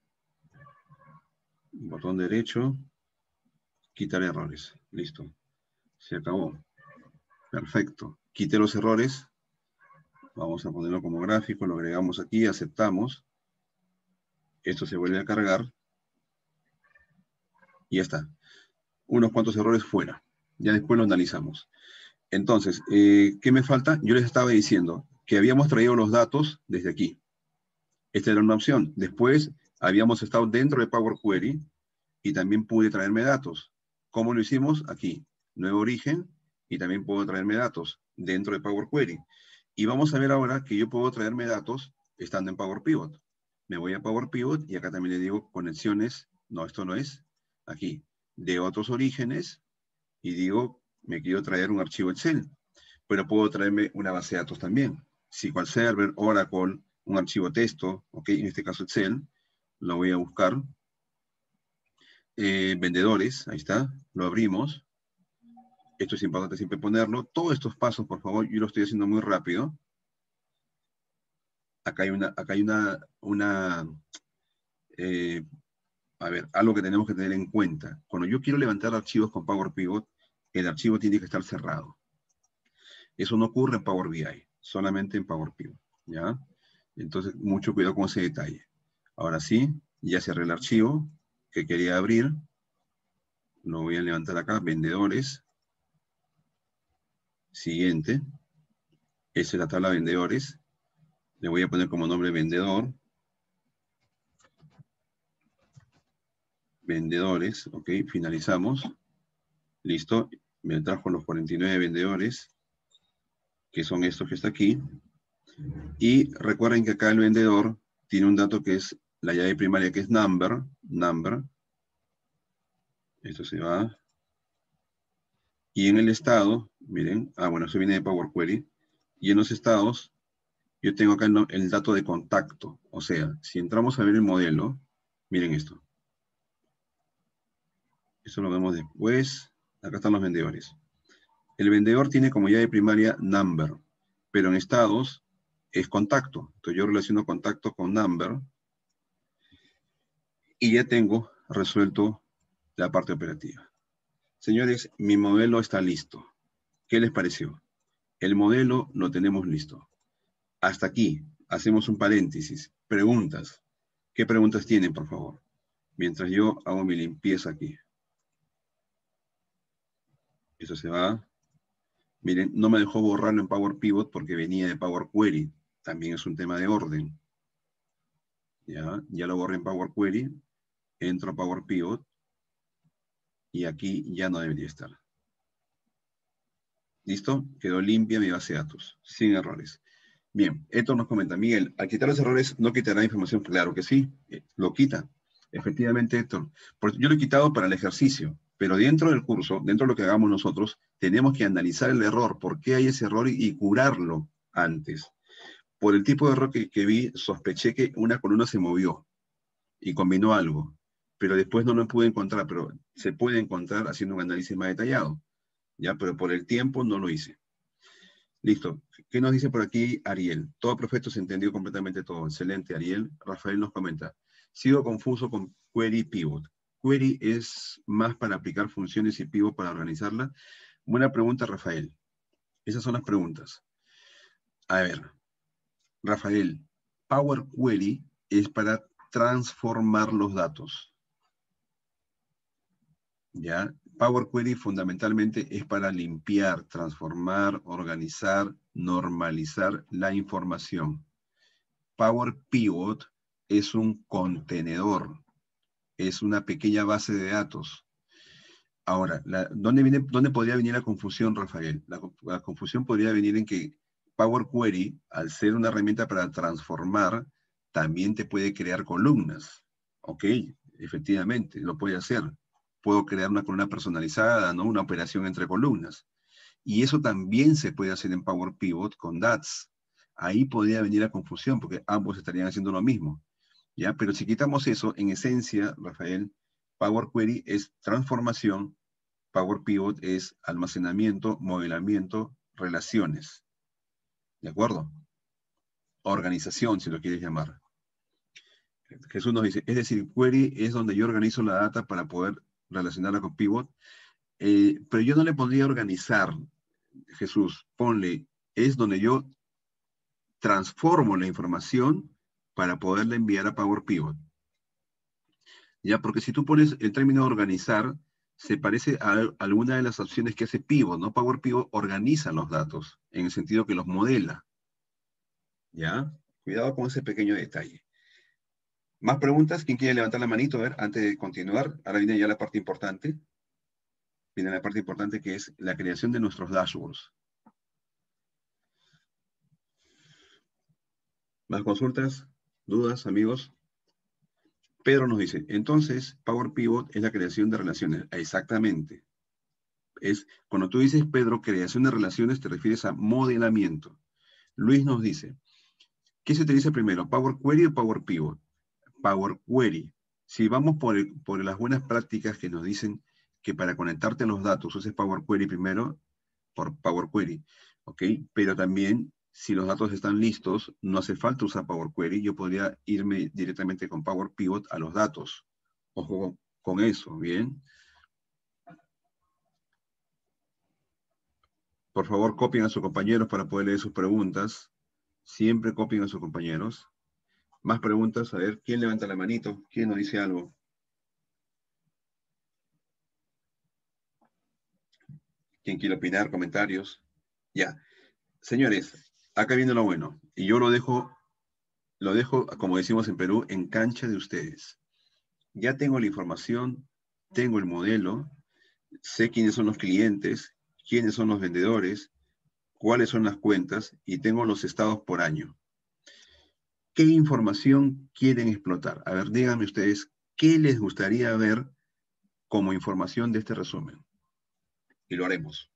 Botón derecho. Quitar errores. Listo. Se acabó. Perfecto. Quité los errores. Vamos a ponerlo como gráfico. Lo agregamos aquí. Aceptamos. Esto se vuelve a cargar. Y ya está. Unos cuantos errores fuera. Ya después lo analizamos. Entonces, eh, ¿qué me falta? Yo les estaba diciendo que habíamos traído los datos desde aquí. Esta era una opción. Después habíamos estado dentro de Power Query y también pude traerme datos. ¿Cómo lo hicimos? Aquí, nuevo origen, y también puedo traerme datos dentro de Power Query. Y vamos a ver ahora que yo puedo traerme datos estando en Power Pivot. Me voy a Power Pivot y acá también le digo conexiones, no, esto no es, aquí, de otros orígenes, y digo, me quiero traer un archivo Excel, pero puedo traerme una base de datos también. S Q L Server, Oracle, un archivo texto, ok, en este caso Excel, lo voy a buscar. Eh, vendedores, ahí está, lo abrimos. Esto es importante siempre ponerlo. Todos estos pasos, por favor, yo lo estoy haciendo muy rápido. Acá hay una, acá hay una, una eh, a ver, algo que tenemos que tener en cuenta. Cuando yo quiero levantar archivos con Power Pivot, el archivo tiene que estar cerrado. Eso no ocurre en Power B I, solamente en Power Pivot, ¿ya? Entonces, mucho cuidado con ese detalle. Ahora sí, ya cerré el archivo que quería abrir. Lo voy a levantar acá, vendedores. Siguiente. Esa es la tabla de vendedores. Le voy a poner como nombre vendedor. Vendedores, ok, finalizamos. Listo, me trajo los cuarenta y nueve vendedores, que son estos que está aquí. Y recuerden que acá el vendedor tiene un dato que es la llave primaria, que es number, number. Esto se va. Y en el estado, miren, ah, bueno, eso viene de Power Query. Y en los estados, yo tengo acá el, el dato de contacto. O sea, si entramos a ver el modelo, miren esto. Eso lo vemos después. Acá están los vendedores. El vendedor tiene como llave primaria number, pero en estados es contacto. Entonces yo relaciono contacto con number y ya tengo resuelto la parte operativa. Señores, mi modelo está listo. ¿Qué les pareció? El modelo lo tenemos listo. Hasta aquí, hacemos un paréntesis. Preguntas. ¿Qué preguntas tienen, por favor? Mientras yo hago mi limpieza aquí. Eso se va. Miren, no me dejó borrarlo en Power Pivot porque venía de Power Query. También es un tema de orden. Ya, ya lo borré en Power Query. Entro a Power Pivot. Y aquí ya no debería estar. ¿Listo? Quedó limpia mi base de datos. Sin errores. Bien, Héctor nos comenta, Miguel, al quitar los errores, ¿no quitará información? Claro que sí, eh, lo quita. Efectivamente, Héctor. Por- yo lo he quitado para el ejercicio, pero dentro del curso, dentro de lo que hagamos nosotros, tenemos que analizar el error, por qué hay ese error y, y curarlo antes. Por el tipo de error que, que vi, sospeché que una columna se movió y combinó algo, pero después no lo pude encontrar, pero se puede encontrar haciendo un análisis más detallado, ¿ya? Pero por el tiempo no lo hice. Listo. ¿Qué nos dice por aquí Ariel? Todo perfecto, se entendió completamente todo. Excelente, Ariel. Rafael nos comenta. Sigo confuso con Query Pivot. Query es más para aplicar funciones y Pivot para organizarla. Buena pregunta, Rafael. Esas son las preguntas. A ver, Rafael, Power Query es para transformar los datos. ¿Ya? Power Query fundamentalmente es para limpiar, transformar, organizar, normalizar la información. Power Pivot es un contenedor, es una pequeña base de datos. Ahora, la, ¿dónde, viene, ¿dónde podría venir la confusión, Rafael? La, la confusión podría venir en que Power Query, al ser una herramienta para transformar, también te puede crear columnas. Ok, efectivamente, lo puede hacer. Puedo crear una columna personalizada, ¿no? Una operación entre columnas. Y eso también se puede hacer en Power Pivot con D A X. Ahí podría venir la confusión, porque ambos estarían haciendo lo mismo. ¿Ya? Pero si quitamos eso, en esencia, Rafael, Power Query es transformación, Power Pivot es almacenamiento, modelamiento, relaciones. ¿De acuerdo? Organización, si lo quieres llamar. Jesús nos dice, es decir, query es donde yo organizo la data para poder relacionarla con pivot, eh, pero yo no le pondría organizar, Jesús, ponle, es donde yo transformo la información para poderla enviar a Power Pivot. Ya, porque si tú pones el término organizar, se parece a alguna de las opciones que hace Pivot, ¿no? Power Pivot organiza los datos, en el sentido que los modela. ¿Ya? Cuidado con ese pequeño detalle. ¿Más preguntas? ¿Quién quiere levantar la manito? A ver, antes de continuar. Ahora viene ya la parte importante. viene la parte importante que es la creación de nuestros dashboards. ¿Más consultas? ¿Dudas, amigos? Pedro nos dice, entonces, Power Pivot es la creación de relaciones. Exactamente. Es, cuando tú dices, Pedro, creación de relaciones, te refieres a modelamiento. Luis nos dice, ¿qué se utiliza primero, Power Query o Power Pivot? Power Query. Si vamos por, el, por las buenas prácticas que nos dicen que para conectarte a los datos uses Power Query primero, por Power Query, ¿ok? Pero también, si los datos están listos, no hace falta usar Power Query, yo podría irme directamente con Power Pivot a los datos. Ojo con eso, ¿bien? Por favor, copien a sus compañeros para poder leer sus preguntas. Siempre copien a sus compañeros. Más preguntas, a ver, ¿quién levanta la manito? ¿Quién nos dice algo? ¿Quién quiere opinar? Comentarios. Ya. Señores, acá viene lo bueno. Y yo lo dejo, lo dejo, como decimos en Perú, en cancha de ustedes. Ya tengo la información, tengo el modelo, sé quiénes son los clientes, quiénes son los vendedores, cuáles son las cuentas y tengo los estados por año. ¿Qué información quieren explotar? A ver, díganme ustedes, ¿qué les gustaría ver como información de este resumen? Y lo haremos.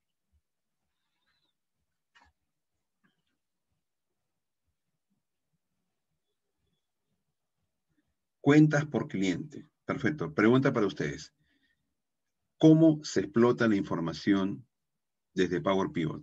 Cuentas por cliente. Perfecto. Pregunta para ustedes. ¿Cómo se explota la información desde Power Pivot?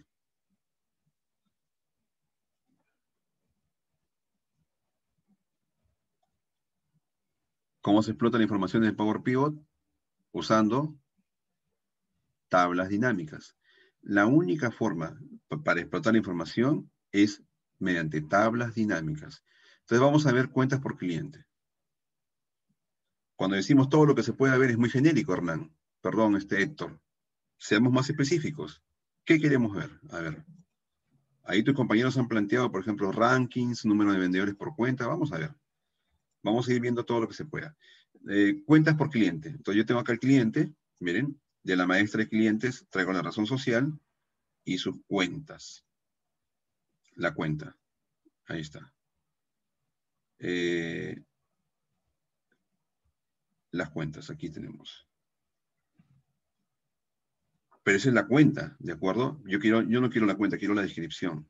¿Cómo se explota la información desde Power Pivot? Usando tablas dinámicas. La única forma para explotar la información es mediante tablas dinámicas. Entonces vamos a ver cuentas por cliente. Cuando decimos todo lo que se puede ver es muy genérico, Hernán. Perdón, este Héctor. Seamos más específicos. ¿Qué queremos ver? A ver. Ahí tus compañeros han planteado, por ejemplo, rankings, número de vendedores por cuenta. Vamos a ver. Vamos a ir viendo todo lo que se pueda. Eh, cuentas por cliente. Entonces yo tengo acá el cliente, miren, de la maestra de clientes, traigo la razón social y sus cuentas. La cuenta. Ahí está. Eh, las cuentas, aquí tenemos. Pero esa es la cuenta, ¿de acuerdo? Yo, quiero, yo no quiero la cuenta, quiero la descripción.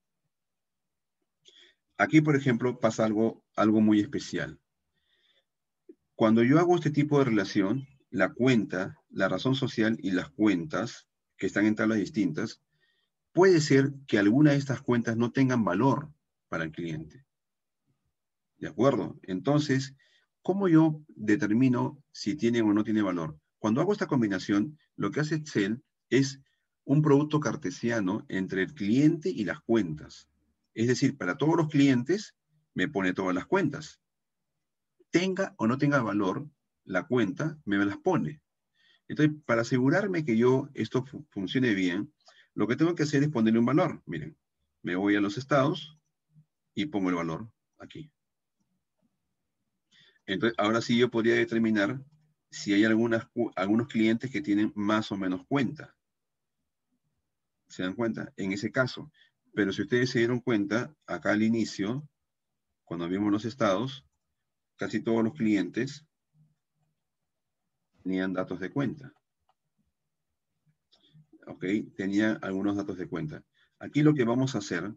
Aquí, por ejemplo, pasa algo, algo muy especial. Cuando yo hago este tipo de relación, la cuenta, la razón social y las cuentas, que están en tablas distintas, puede ser que alguna de estas cuentas no tengan valor para el cliente. ¿De acuerdo? Entonces, ¿cómo yo determino si tiene o no tiene valor? Cuando hago esta combinación, lo que hace Excel es un producto cartesiano entre el cliente y las cuentas. Es decir, para todos los clientes, me pone todas las cuentas. Tenga o no tenga valor, la cuenta me las pone. Entonces, para asegurarme que yo esto fu- funcione bien, lo que tengo que hacer es ponerle un valor. Miren, me voy a los estados y pongo el valor aquí. Entonces, ahora sí yo podría determinar si hay algunas, algunos clientes que tienen más o menos cuenta. ¿Se dan cuenta? En ese caso. Pero si ustedes se dieron cuenta, acá al inicio, cuando vimos los estados, casi todos los clientes tenían datos de cuenta. ¿Ok? Tenían algunos datos de cuenta. Aquí lo que vamos a hacer,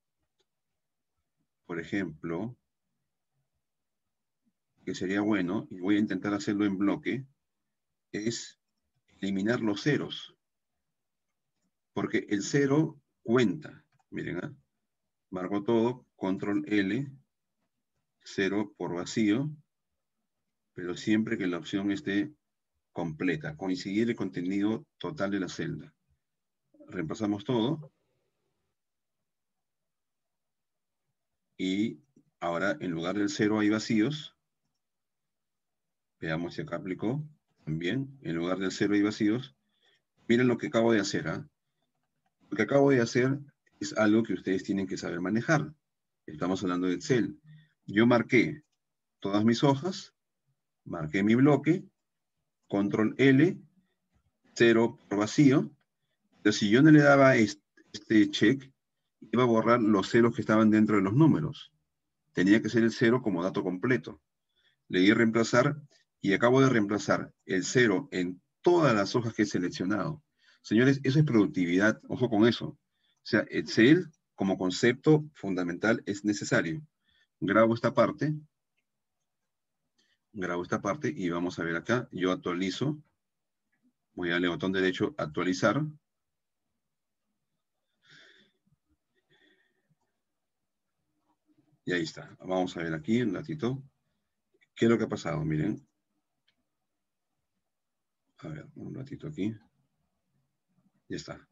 por ejemplo, que sería bueno, y voy a intentar hacerlo en bloque, es eliminar los ceros. Porque el cero cuenta. Miren, ¿eh? Marco todo, control L, cero por vacío, pero siempre que la opción esté completa, coincidir el contenido total de la celda. Reemplazamos todo. Y ahora, en lugar del cero hay vacíos. Veamos si acá aplicó. También, en lugar del cero hay vacíos. Miren lo que acabo de hacer. ¿eh? Lo que acabo de hacer es algo que ustedes tienen que saber manejar. Estamos hablando de Excel. Yo marqué todas mis hojas, marqué mi bloque, control L, cero por vacío. Pero si yo no le daba este, este check, iba a borrar los ceros que estaban dentro de los números. Tenía que ser el cero como dato completo. Le di a reemplazar y acabo de reemplazar el cero en todas las hojas que he seleccionado. Señores, eso es productividad. Ojo con eso. O sea, Excel como concepto fundamental es necesario. Grabo esta parte. Grabo esta parte y vamos a ver acá. Yo actualizo. Voy a darle botón derecho, actualizar. Y ahí está. Vamos a ver aquí un ratito. ¿Qué es lo que ha pasado? Miren. A ver, un ratito aquí. Ya está.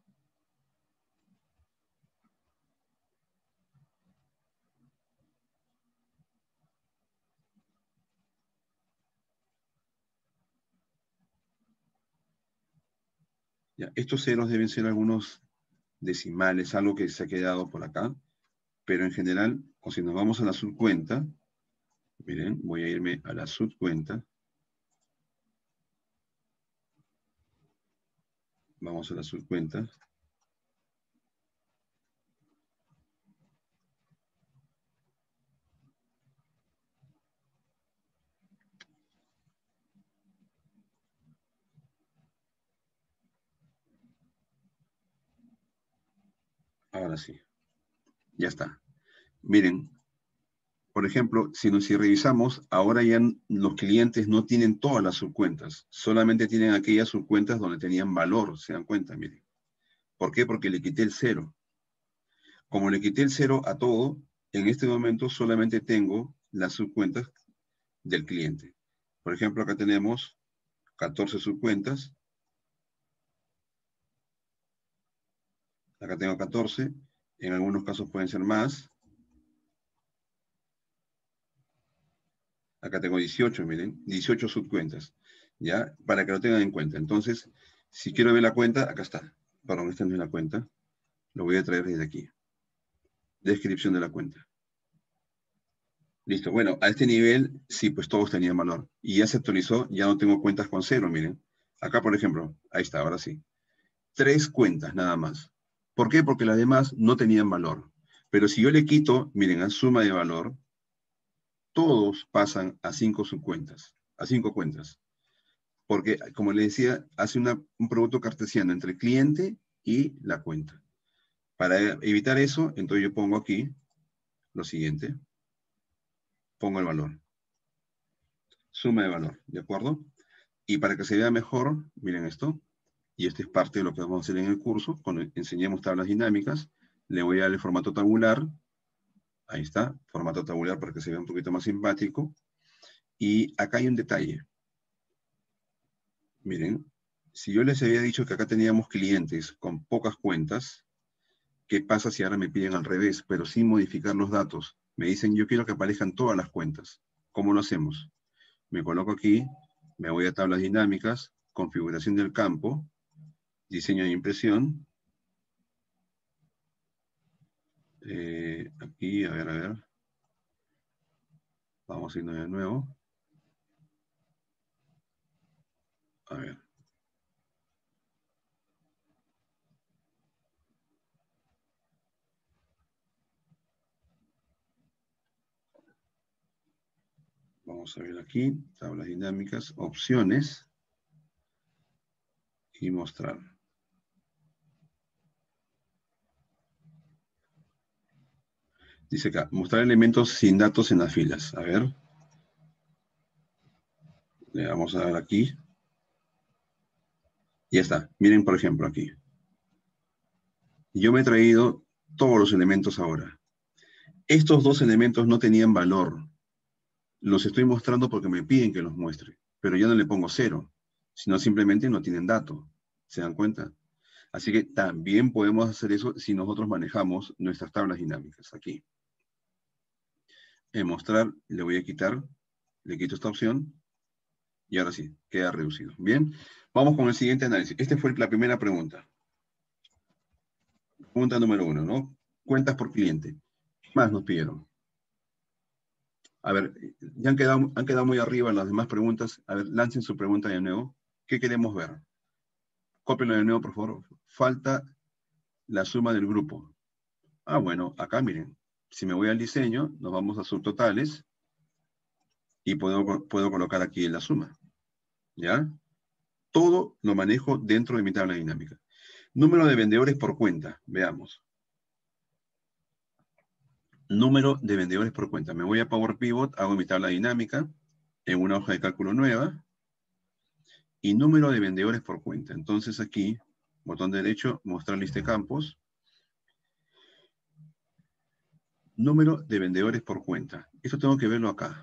Ya, estos ceros deben ser algunos decimales, algo que se ha quedado por acá. Pero en general, o si nos vamos a la subcuenta, miren, voy a irme a la subcuenta. Vamos a la subcuenta. Ahora sí, ya está. Miren, por ejemplo, si, nos, si revisamos, ahora ya los clientes no tienen todas las subcuentas, solamente tienen aquellas subcuentas donde tenían valor, se dan cuenta, miren. ¿Por qué? Porque le quité el cero. Como le quité el cero a todo, en este momento solamente tengo las subcuentas del cliente. Por ejemplo, acá tenemos catorce subcuentas. Acá tengo catorce. En algunos casos pueden ser más. Acá tengo dieciocho, miren, dieciocho subcuentas. ¿Ya? Para que lo tengan en cuenta. Entonces, si quiero ver la cuenta, acá está. Perdón, esta no es la cuenta. Lo voy a traer desde aquí. Descripción de la cuenta. Listo. Bueno, a este nivel, sí, pues todos tenían valor. Y ya se actualizó, ya no tengo cuentas con cero, miren. Acá, por ejemplo, ahí está, ahora sí. Tres cuentas nada más. ¿Por qué? Porque las demás no tenían valor. Pero si yo le quito, miren, a suma de valor, todos pasan a cinco subcuentas, a cinco cuentas. Porque, como le decía, hace una, un producto cartesiano entre el cliente y la cuenta. Para evitar eso, entonces yo pongo aquí lo siguiente. Pongo el valor. Suma de valor, ¿de acuerdo? Y para que se vea mejor, miren esto. Y esto es parte de lo que vamos a hacer en el curso. Cuando enseñemos tablas dinámicas, le voy a dar el formato tabular. Ahí está, formato tabular para que se vea un poquito más simpático. Y acá hay un detalle. Miren, si yo les había dicho que acá teníamos clientes con pocas cuentas, ¿qué pasa si ahora me piden al revés, pero sin modificar los datos? Me dicen, yo quiero que aparezcan todas las cuentas. ¿Cómo lo hacemos? Me coloco aquí, me voy a tablas dinámicas, configuración del campo, diseño de impresión. Eh, aquí, a ver, a ver. Vamos a irnos de nuevo. A ver. Vamos a ver aquí, tablas dinámicas, opciones y mostrar. Dice acá, mostrar elementos sin datos en las filas. A ver. Le vamos a dar aquí. Ya está. Miren, por ejemplo, aquí. Yo me he traído todos los elementos ahora. Estos dos elementos no tenían valor. Los estoy mostrando porque me piden que los muestre. Pero ya no le pongo cero, sino simplemente no tienen dato. ¿Se dan cuenta? Así que también podemos hacer eso si nosotros manejamos nuestras tablas dinámicas. Aquí. En mostrar le voy a quitar, le quito esta opción. Y ahora sí, queda reducido. Bien, vamos con el siguiente análisis. Esta fue la primera pregunta. Pregunta número uno, ¿no? Cuentas por cliente. ¿Qué más nos pidieron? A ver, ya han quedado, han quedado muy arriba las demás preguntas. A ver, lancen su pregunta de nuevo. ¿Qué queremos ver? Cópienlo de nuevo, por favor. Falta la suma del grupo. Ah, bueno, acá miren. Si me voy al diseño, nos vamos a subtotales y puedo, puedo colocar aquí la suma. ¿Ya? Todo lo manejo dentro de mi tabla dinámica. Número de vendedores por cuenta. Veamos. Número de vendedores por cuenta. Me voy a Power Pivot, hago mi tabla dinámica en una hoja de cálculo nueva. Y número de vendedores por cuenta. Entonces aquí, botón derecho, mostrar lista de campos. Número de vendedores por cuenta. Esto tengo que verlo acá.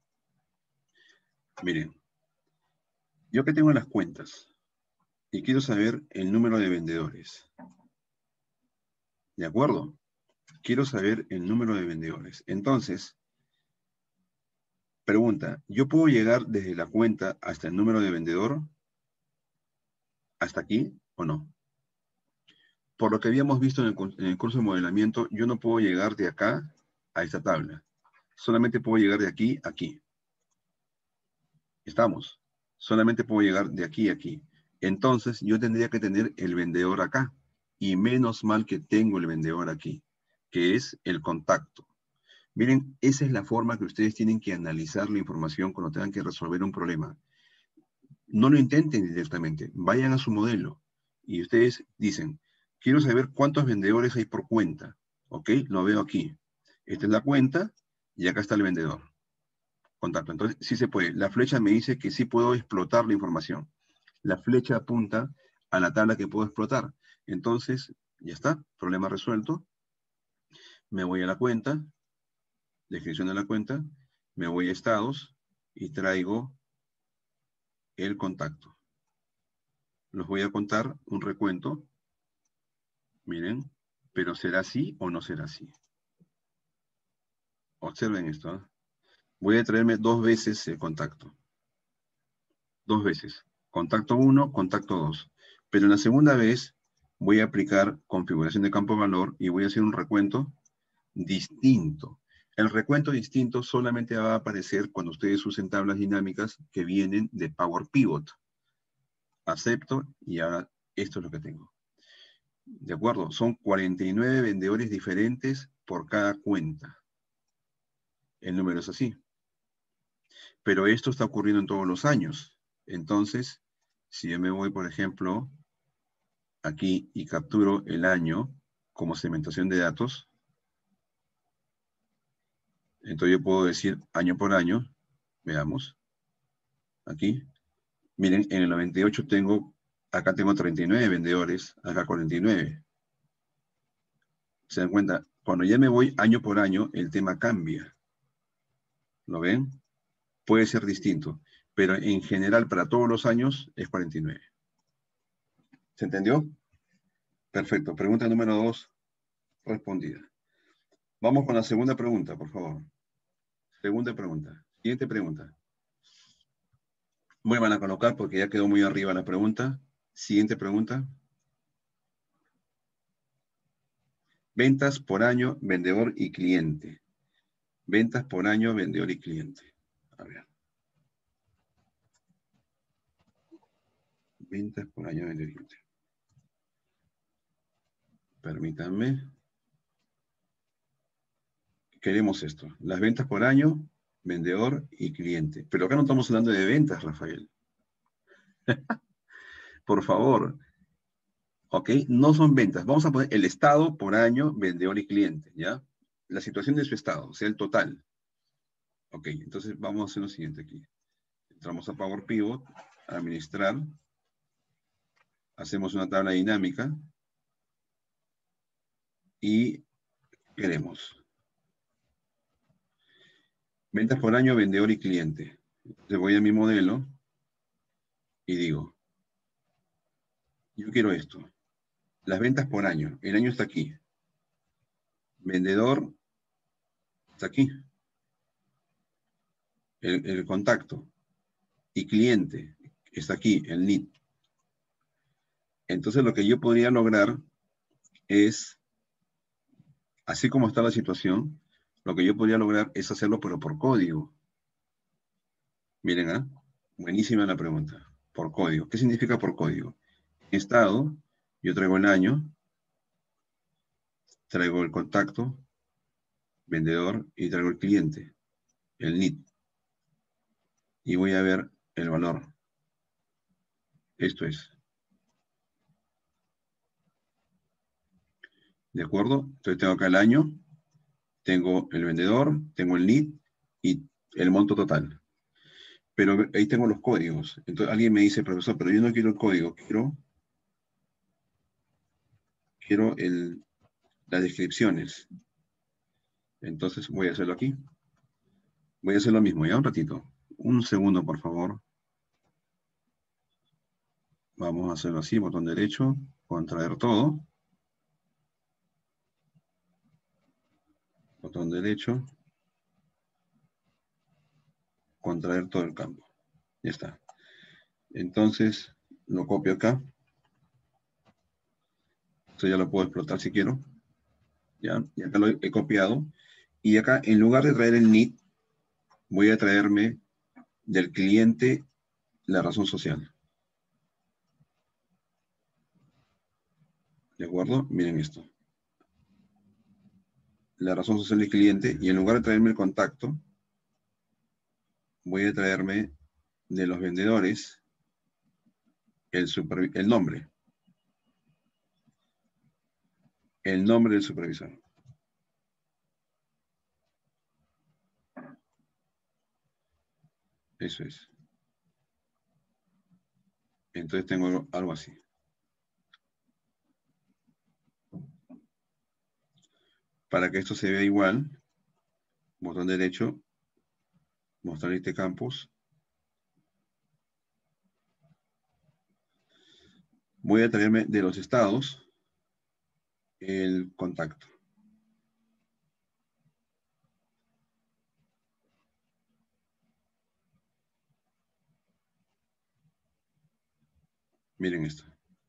Miren, yo que tengo las cuentas y quiero saber el número de vendedores. ¿De acuerdo? Quiero saber el número de vendedores. Entonces, pregunta, ¿yo puedo llegar desde la cuenta hasta el número de vendedor? ¿Hasta aquí o no? Por lo que habíamos visto en el, en el curso de modelamiento, yo no puedo llegar de acá a esta tabla. Solamente puedo llegar de aquí a aquí. ¿Estamos? Solamente puedo llegar de aquí a aquí. Entonces, yo tendría que tener el vendedor acá. Y menos mal que tengo el vendedor aquí, que es el contacto. Miren, esa es la forma que ustedes tienen que analizar la información cuando tengan que resolver un problema. No lo intenten directamente. Vayan a su modelo. Y ustedes dicen, quiero saber cuántos vendedores hay por cuenta. ¿Ok? Lo veo aquí. Esta es la cuenta y acá está el vendedor. Contacto. Entonces, sí se puede. La flecha me dice que sí puedo explotar la información. La flecha apunta a la tabla que puedo explotar. Entonces, ya está. Problema resuelto. Me voy a la cuenta. Descripción de la cuenta. Me voy a estados y traigo el contacto. Los voy a contar un recuento. Miren. Pero ¿será así o no será así? Observen esto. ¿eh? Voy a traerme dos veces el contacto. Dos veces. Contacto uno, contacto dos. Pero en la segunda vez voy a aplicar configuración de campo de valor y voy a hacer un recuento distinto. El recuento distinto solamente va a aparecer cuando ustedes usen tablas dinámicas que vienen de Power Pivot. Acepto y ahora esto es lo que tengo. ¿De acuerdo? Son cuarenta y nueve vendedores diferentes por cada cuenta. El número es así. Pero esto está ocurriendo en todos los años. Entonces, si yo me voy, por ejemplo, aquí y capturo el año como segmentación de datos, entonces yo puedo decir año por año, veamos, aquí, miren, en el noventa y ocho tengo, acá tengo treinta y nueve vendedores, acá cuarenta y nueve. ¿Se dan cuenta? Cuando ya me voy año por año, el tema cambia. ¿Lo ven? Puede ser distinto, pero en general para todos los años es cuarenta y nueve. ¿Se entendió? Perfecto. Pregunta número dos, respondida. Vamos con la segunda pregunta, por favor. Segunda pregunta. Siguiente pregunta. Vuelvan a colocar porque ya quedó muy arriba la pregunta. Siguiente pregunta. Ventas por año, vendedor y cliente. Ventas por año, vendedor y cliente. A ver. Ventas por año, vendedor y cliente. Permítanme. Queremos esto. Las ventas por año, vendedor y cliente. Pero acá no estamos hablando de ventas, Rafael. Por favor. ¿Ok? No son ventas. Vamos a poner el estado por año, vendedor y cliente, ¿ya? La situación de su estado, o sea, el total. Ok, entonces vamos a hacer lo siguiente aquí. Entramos a Power Pivot, administrar. Hacemos una tabla dinámica. Y queremos. Ventas por año, vendedor y cliente. Le voy a mi modelo y digo, yo quiero esto. Las ventas por año. El año está aquí. Vendedor está aquí. El, el contacto. Y cliente está aquí, el lead. Entonces lo que yo podría lograr es, así como está la situación, lo que yo podría lograr es hacerlo pero por código. Miren, ¿ah? ¿eh? Buenísima la pregunta. Por código. ¿Qué significa por código? estado, yo traigo el año, traigo el contacto, vendedor, y traigo el cliente, el N I D. Y voy a ver el valor. Esto es. ¿De acuerdo? Entonces tengo acá el año, tengo el vendedor, tengo el N I D y el monto total. Pero ahí tengo los códigos. Entonces alguien me dice, profesor, pero yo no quiero el código, quiero, quiero el, las descripciones. Entonces voy a hacerlo aquí. Voy a hacer lo mismo, ya un ratito. Un segundo, por favor. Vamos a hacerlo así, botón derecho, contraer todo. Botón derecho, contraer todo el campo. Ya está. Entonces, lo copio acá. Esto ya lo puedo explotar si quiero. Ya, y acá lo he copiado. Y acá, en lugar de traer el N I D, voy a traerme del cliente la razón social. ¿De acuerdo? Miren esto. La razón social del cliente, y en lugar de traerme el contacto, voy a traerme de los vendedores el, super, el nombre. El nombre del supervisor. Eso es. Entonces tengo algo así. Para que esto se vea igual, botón derecho, mostrar este campus. Voy a traerme de los estados el contacto. Miren esto.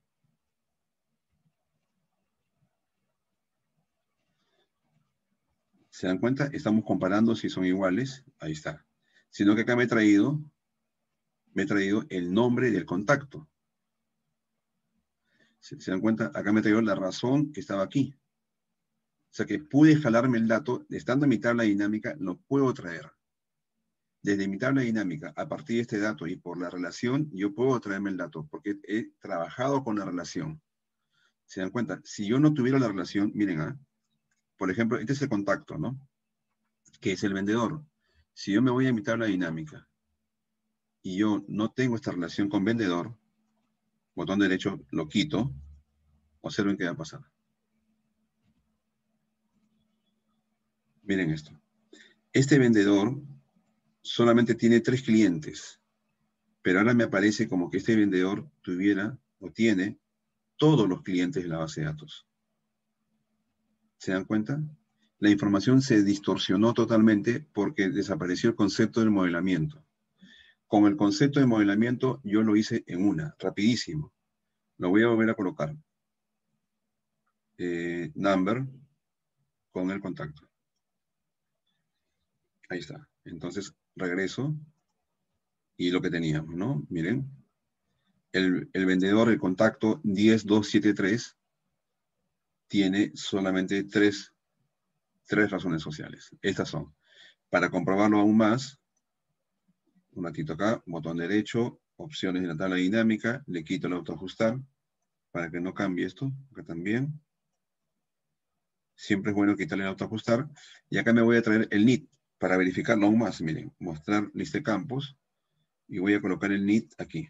¿Se dan cuenta? Estamos comparando si son iguales. Ahí está. Sino que acá me he traído, me he traído el nombre del contacto. ¿Se, se dan cuenta? Acá me he traído la razón que estaba aquí. O sea que pude jalarme el dato, estando en mi tabla dinámica, lo puedo traer. Desde mi tabla dinámica, a partir de este dato y por la relación, yo puedo traerme el dato, porque he trabajado con la relación. ¿Se dan cuenta? Si yo no tuviera la relación, miren, ¿ah? Por ejemplo, este es el contacto, ¿no? Que es el vendedor. Si yo me voy a mi tabla dinámica y yo no tengo esta relación con vendedor, botón derecho lo quito, observen qué va a pasar. Miren esto. Este vendedor solamente tiene tres clientes, pero ahora me aparece como que este vendedor tuviera o tiene todos los clientes de la base de datos. ¿Se dan cuenta? La información se distorsionó totalmente porque desapareció el concepto del modelamiento. Con el concepto de modelamiento yo lo hice en una, rapidísimo. Lo voy a volver a colocar. Eh, number con el contacto. Ahí está. Entonces regreso y lo que teníamos, ¿no? Miren. El, el vendedor, el contacto diez dos siete tres tiene solamente tres, tres razones sociales. Estas son. Para comprobarlo aún más, un ratito acá, botón derecho, opciones de la tabla dinámica, le quito el autoajustar para que no cambie esto, acá también. Siempre es bueno quitarle el autoajustar. Y acá me voy a traer el N I D para verificarlo aún más. Miren, mostrar lista de campos y voy a colocar el N I D aquí.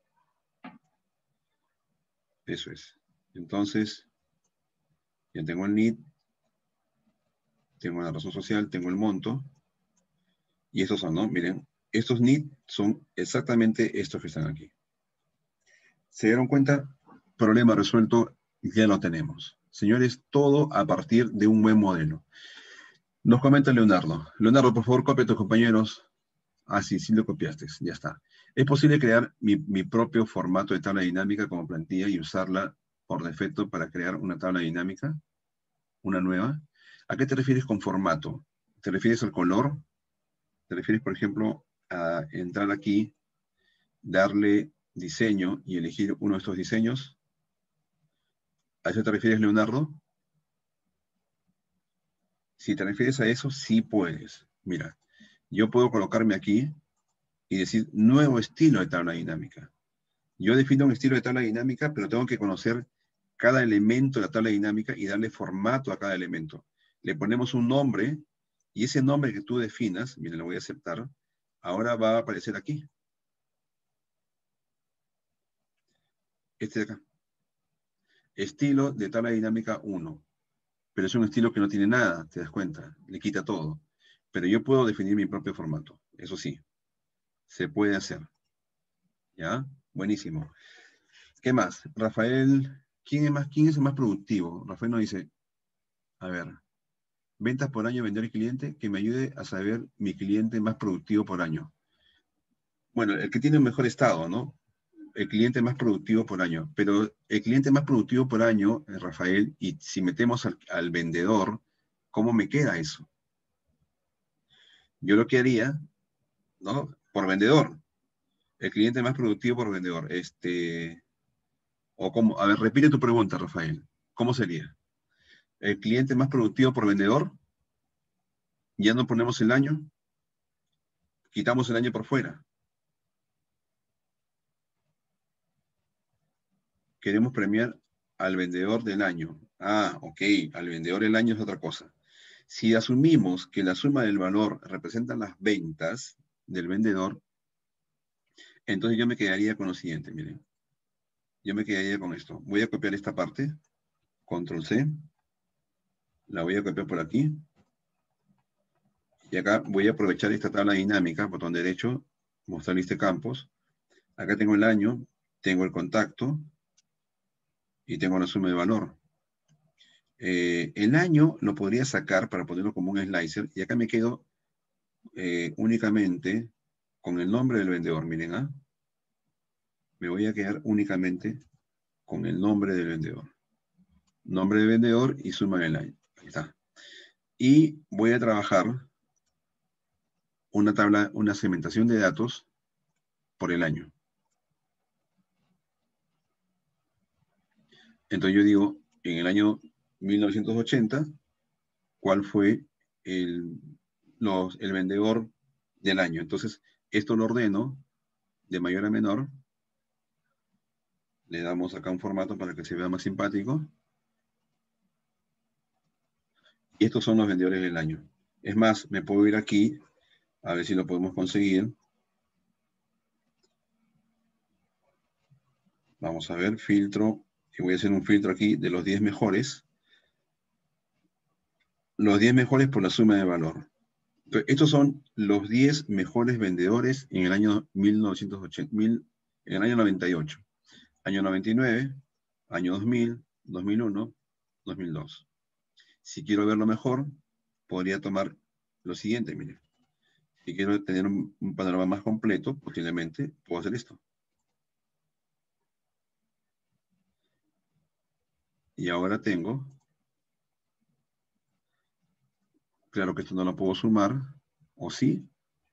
Eso es. Entonces, ya tengo el N I D, tengo la razón social, tengo el monto. Y estos son, ¿no? Miren, estos N I D son exactamente estos que están aquí. ¿Se dieron cuenta? Problema resuelto, ya lo tenemos. Señores, todo a partir de un buen modelo. Nos comenta Leonardo. Leonardo, por favor, copia a tus compañeros. Ah, sí, sí lo copiaste, ya está. Es posible crear mi, mi propio formato de tabla dinámica como plantilla y usarla por defecto para crear una tabla dinámica, una nueva. ¿A qué te refieres con formato? ¿Te refieres al color? ¿Te refieres, por ejemplo, a entrar aquí, darle diseño y elegir uno de estos diseños? ¿A eso te refieres, Leonardo? Si te refieres a eso, sí puedes. Mira, yo puedo colocarme aquí y decir nuevo estilo de tabla dinámica. Yo defino un estilo de tabla dinámica, pero tengo que conocer cada elemento de la tabla dinámica y darle formato a cada elemento. Le ponemos un nombre y ese nombre que tú definas, miren, lo voy a aceptar, ahora va a aparecer aquí. Este de acá. Estilo de tabla dinámica uno. Pero es un estilo que no tiene nada, te das cuenta, le quita todo. Pero yo puedo definir mi propio formato, eso sí, se puede hacer. ¿Ya? Buenísimo. ¿Qué más? Rafael, ¿quién es, más, ¿quién es el más productivo? Rafael nos dice, a ver, ventas por año, vendedor y cliente, que me ayude a saber mi cliente más productivo por año. Bueno, el que tiene un mejor estado, ¿no? El cliente más productivo por año. Pero el cliente más productivo por año, eh, Rafael, y si metemos al, al vendedor, ¿cómo me queda eso? Yo lo que haría, ¿no? Por vendedor. El cliente más productivo por vendedor. Este, o como, a ver, repite tu pregunta, Rafael. ¿Cómo sería? El cliente más productivo por vendedor, ya no ponemos el año, quitamos el año por fuera. Queremos premiar al vendedor del año. Ah, ok, al vendedor del año es otra cosa. Si asumimos que la suma del valor representa las ventas del vendedor, entonces yo me quedaría con lo siguiente, miren. Yo me quedaría con esto. Voy a copiar esta parte, control ce, la voy a copiar por aquí, y acá voy a aprovechar esta tabla dinámica, botón derecho, mostrar lista de campos. Acá tengo el año, tengo el contacto, y tengo la suma de valor. Eh, el año lo podría sacar para ponerlo como un slicer, y acá me quedo eh, únicamente con el nombre del vendedor. Miren, ¿ah? Me voy a quedar únicamente con el nombre del vendedor. Nombre del vendedor y suma del año. Ahí está. Y voy a trabajar una tabla, una segmentación de datos por el año. Entonces yo digo, en el año mil novecientos ochenta, ¿cuál fue el, los, el vendedor del año? Entonces, esto lo ordeno de mayor a menor. Le damos acá un formato para que se vea más simpático. Y estos son los vendedores del año. Es más, me puedo ir aquí, a ver si lo podemos conseguir. Vamos a ver, filtro. Y voy a hacer un filtro aquí de los diez mejores. Los diez mejores por la suma de valor. Entonces, estos son los diez mejores vendedores en el año mil novecientos ochenta, mil, en el año noventa y ocho. Año noventa y nueve, año dos mil, dos mil uno, dos mil dos. Si quiero verlo mejor, podría tomar lo siguiente, miren. Si quiero tener un, un panorama más completo, posiblemente puedo hacer esto. Y ahora tengo, claro que esto no lo puedo sumar, o sí,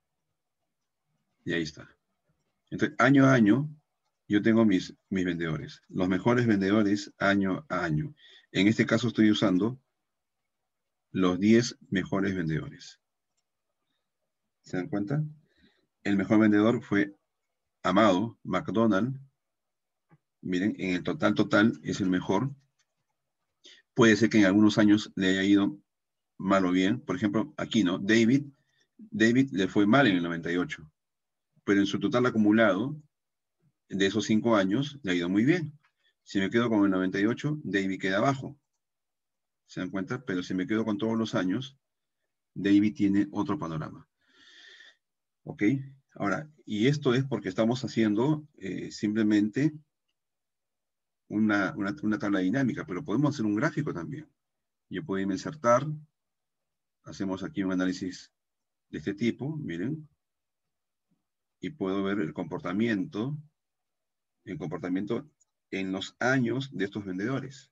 y ahí está. Entonces, año a año, yo tengo mis, mis vendedores. Los mejores vendedores año a año. En este caso estoy usando los diez mejores vendedores. ¿Se dan cuenta? El mejor vendedor fue Amado McDonald. Miren, en el total total es el mejor. Puede ser que en algunos años le haya ido mal o bien. Por ejemplo, aquí, ¿no? David, David le fue mal en el noventa y ocho. Pero en su total acumulado, de esos cinco años, le ha ido muy bien. Si me quedo con el noventa y ocho, David queda abajo. ¿Se dan cuenta? Pero si me quedo con todos los años, David tiene otro panorama. ¿Ok? Ahora, y esto es porque estamos haciendo eh, simplemente una, una, una tabla dinámica, pero podemos hacer un gráfico también. Yo puedo irme a insertar, hacemos aquí un análisis de este tipo, miren, y puedo ver el comportamiento, el comportamiento en los años de estos vendedores.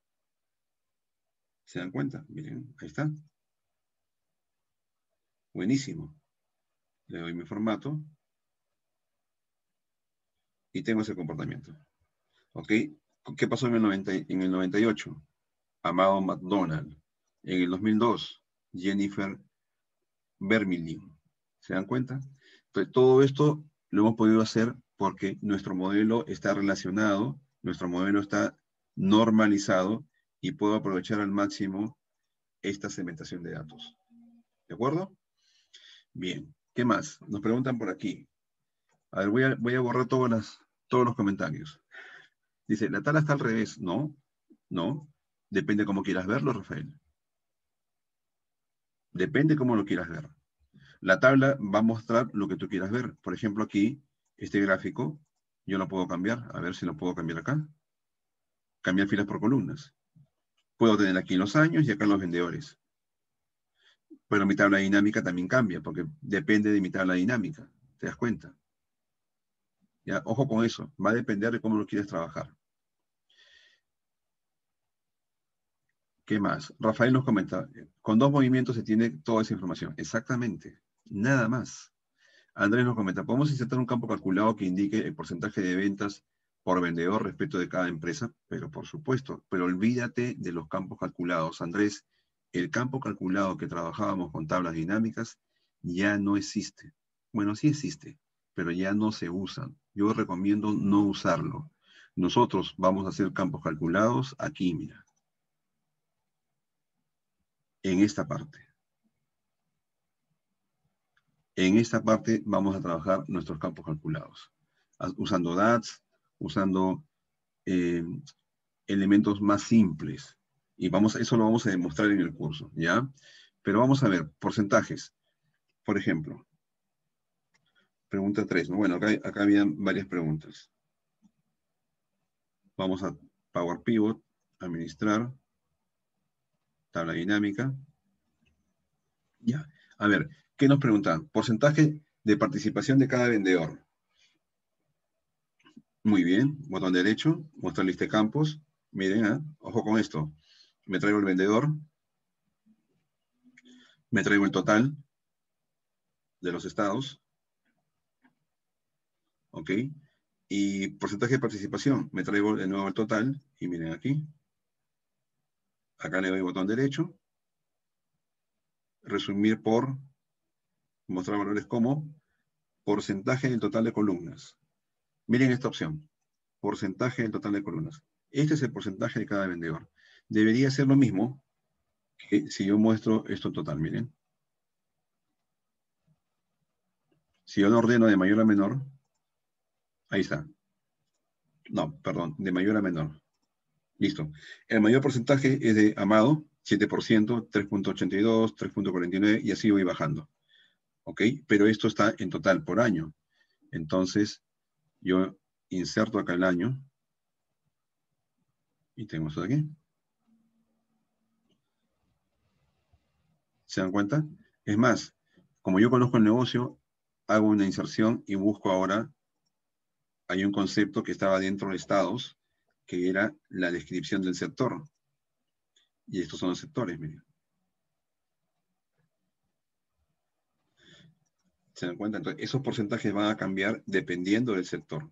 ¿Se dan cuenta? Miren, ahí está. Buenísimo. Le doy mi formato y tengo ese comportamiento. ¿Ok? ¿Qué pasó en el, noventa, en el noventa y ocho? Amado McDonald. En el dos mil dos, Jennifer Vermillion. ¿Se dan cuenta? Entonces, todo esto lo hemos podido hacer porque nuestro modelo está relacionado, nuestro modelo está normalizado y puedo aprovechar al máximo esta segmentación de datos. ¿De acuerdo? Bien. ¿Qué más? Nos preguntan por aquí. A ver, voy a, voy a borrar todas las, todos los comentarios. Dice, la tabla está al revés. No, no. Depende cómo quieras verlo, Rafael. Depende cómo lo quieras ver. La tabla va a mostrar lo que tú quieras ver. Por ejemplo, aquí, este gráfico, yo lo puedo cambiar. A ver si lo puedo cambiar acá. Cambiar filas por columnas. Puedo tener aquí los años y acá los vendedores. Pero mi tabla dinámica también cambia, porque depende de mi tabla dinámica. ¿Te das cuenta? Ya, ojo con eso. Va a depender de cómo lo quieres trabajar. ¿Qué más? Rafael nos comenta, con dos movimientos se tiene toda esa información. Exactamente. Nada más. Andrés nos comenta, ¿podemos insertar un campo calculado que indique el porcentaje de ventas por vendedor respecto de cada empresa? Pero por supuesto, pero olvídate de los campos calculados. Andrés, el campo calculado que trabajábamos con tablas dinámicas ya no existe. Bueno, sí existe, pero ya no se usan. Yo recomiendo no usarlo. Nosotros vamos a hacer campos calculados aquí, mira, en esta parte. En esta parte vamos a trabajar nuestros campos calculados, usando D A Ts, usando eh, elementos más simples. Y vamos, eso lo vamos a demostrar en el curso, ¿ya? Pero vamos a ver, porcentajes. Por ejemplo, pregunta tres, ¿no? Bueno, acá, acá habían varias preguntas. Vamos a Power Pivot, administrar, tabla dinámica. Ya, a ver, ¿qué nos preguntan? Porcentaje de participación de cada vendedor. Muy bien, botón derecho, mostrar lista de campos. Miren, ¿eh? Ojo con esto. Me traigo el vendedor, me traigo el total de los estados, ¿ok? Y porcentaje de participación, me traigo de nuevo el total, y miren aquí. Acá le doy botón derecho, resumir por, mostrar valores como porcentaje del total de columnas. Miren esta opción, porcentaje del total de columnas. Este es el porcentaje de cada vendedor. Debería ser lo mismo que si yo muestro esto en total, miren. Si yo lo ordeno de mayor a menor, ahí está. No, perdón, de mayor a menor. Listo. El mayor porcentaje es de Amado, siete por ciento, tres punto ochenta y dos, tres punto cuarenta y nueve, y así voy bajando. ¿Ok? Pero esto está en total por año. Entonces, yo inserto acá el año, y tengo esto de aquí. ¿Se dan cuenta? Es más, como yo conozco el negocio, hago una inserción y busco ahora, hay un concepto que estaba dentro de estados, que era la descripción del sector. Y estos son los sectores, miren. ¿Se dan cuenta? Entonces, esos porcentajes van a cambiar dependiendo del sector.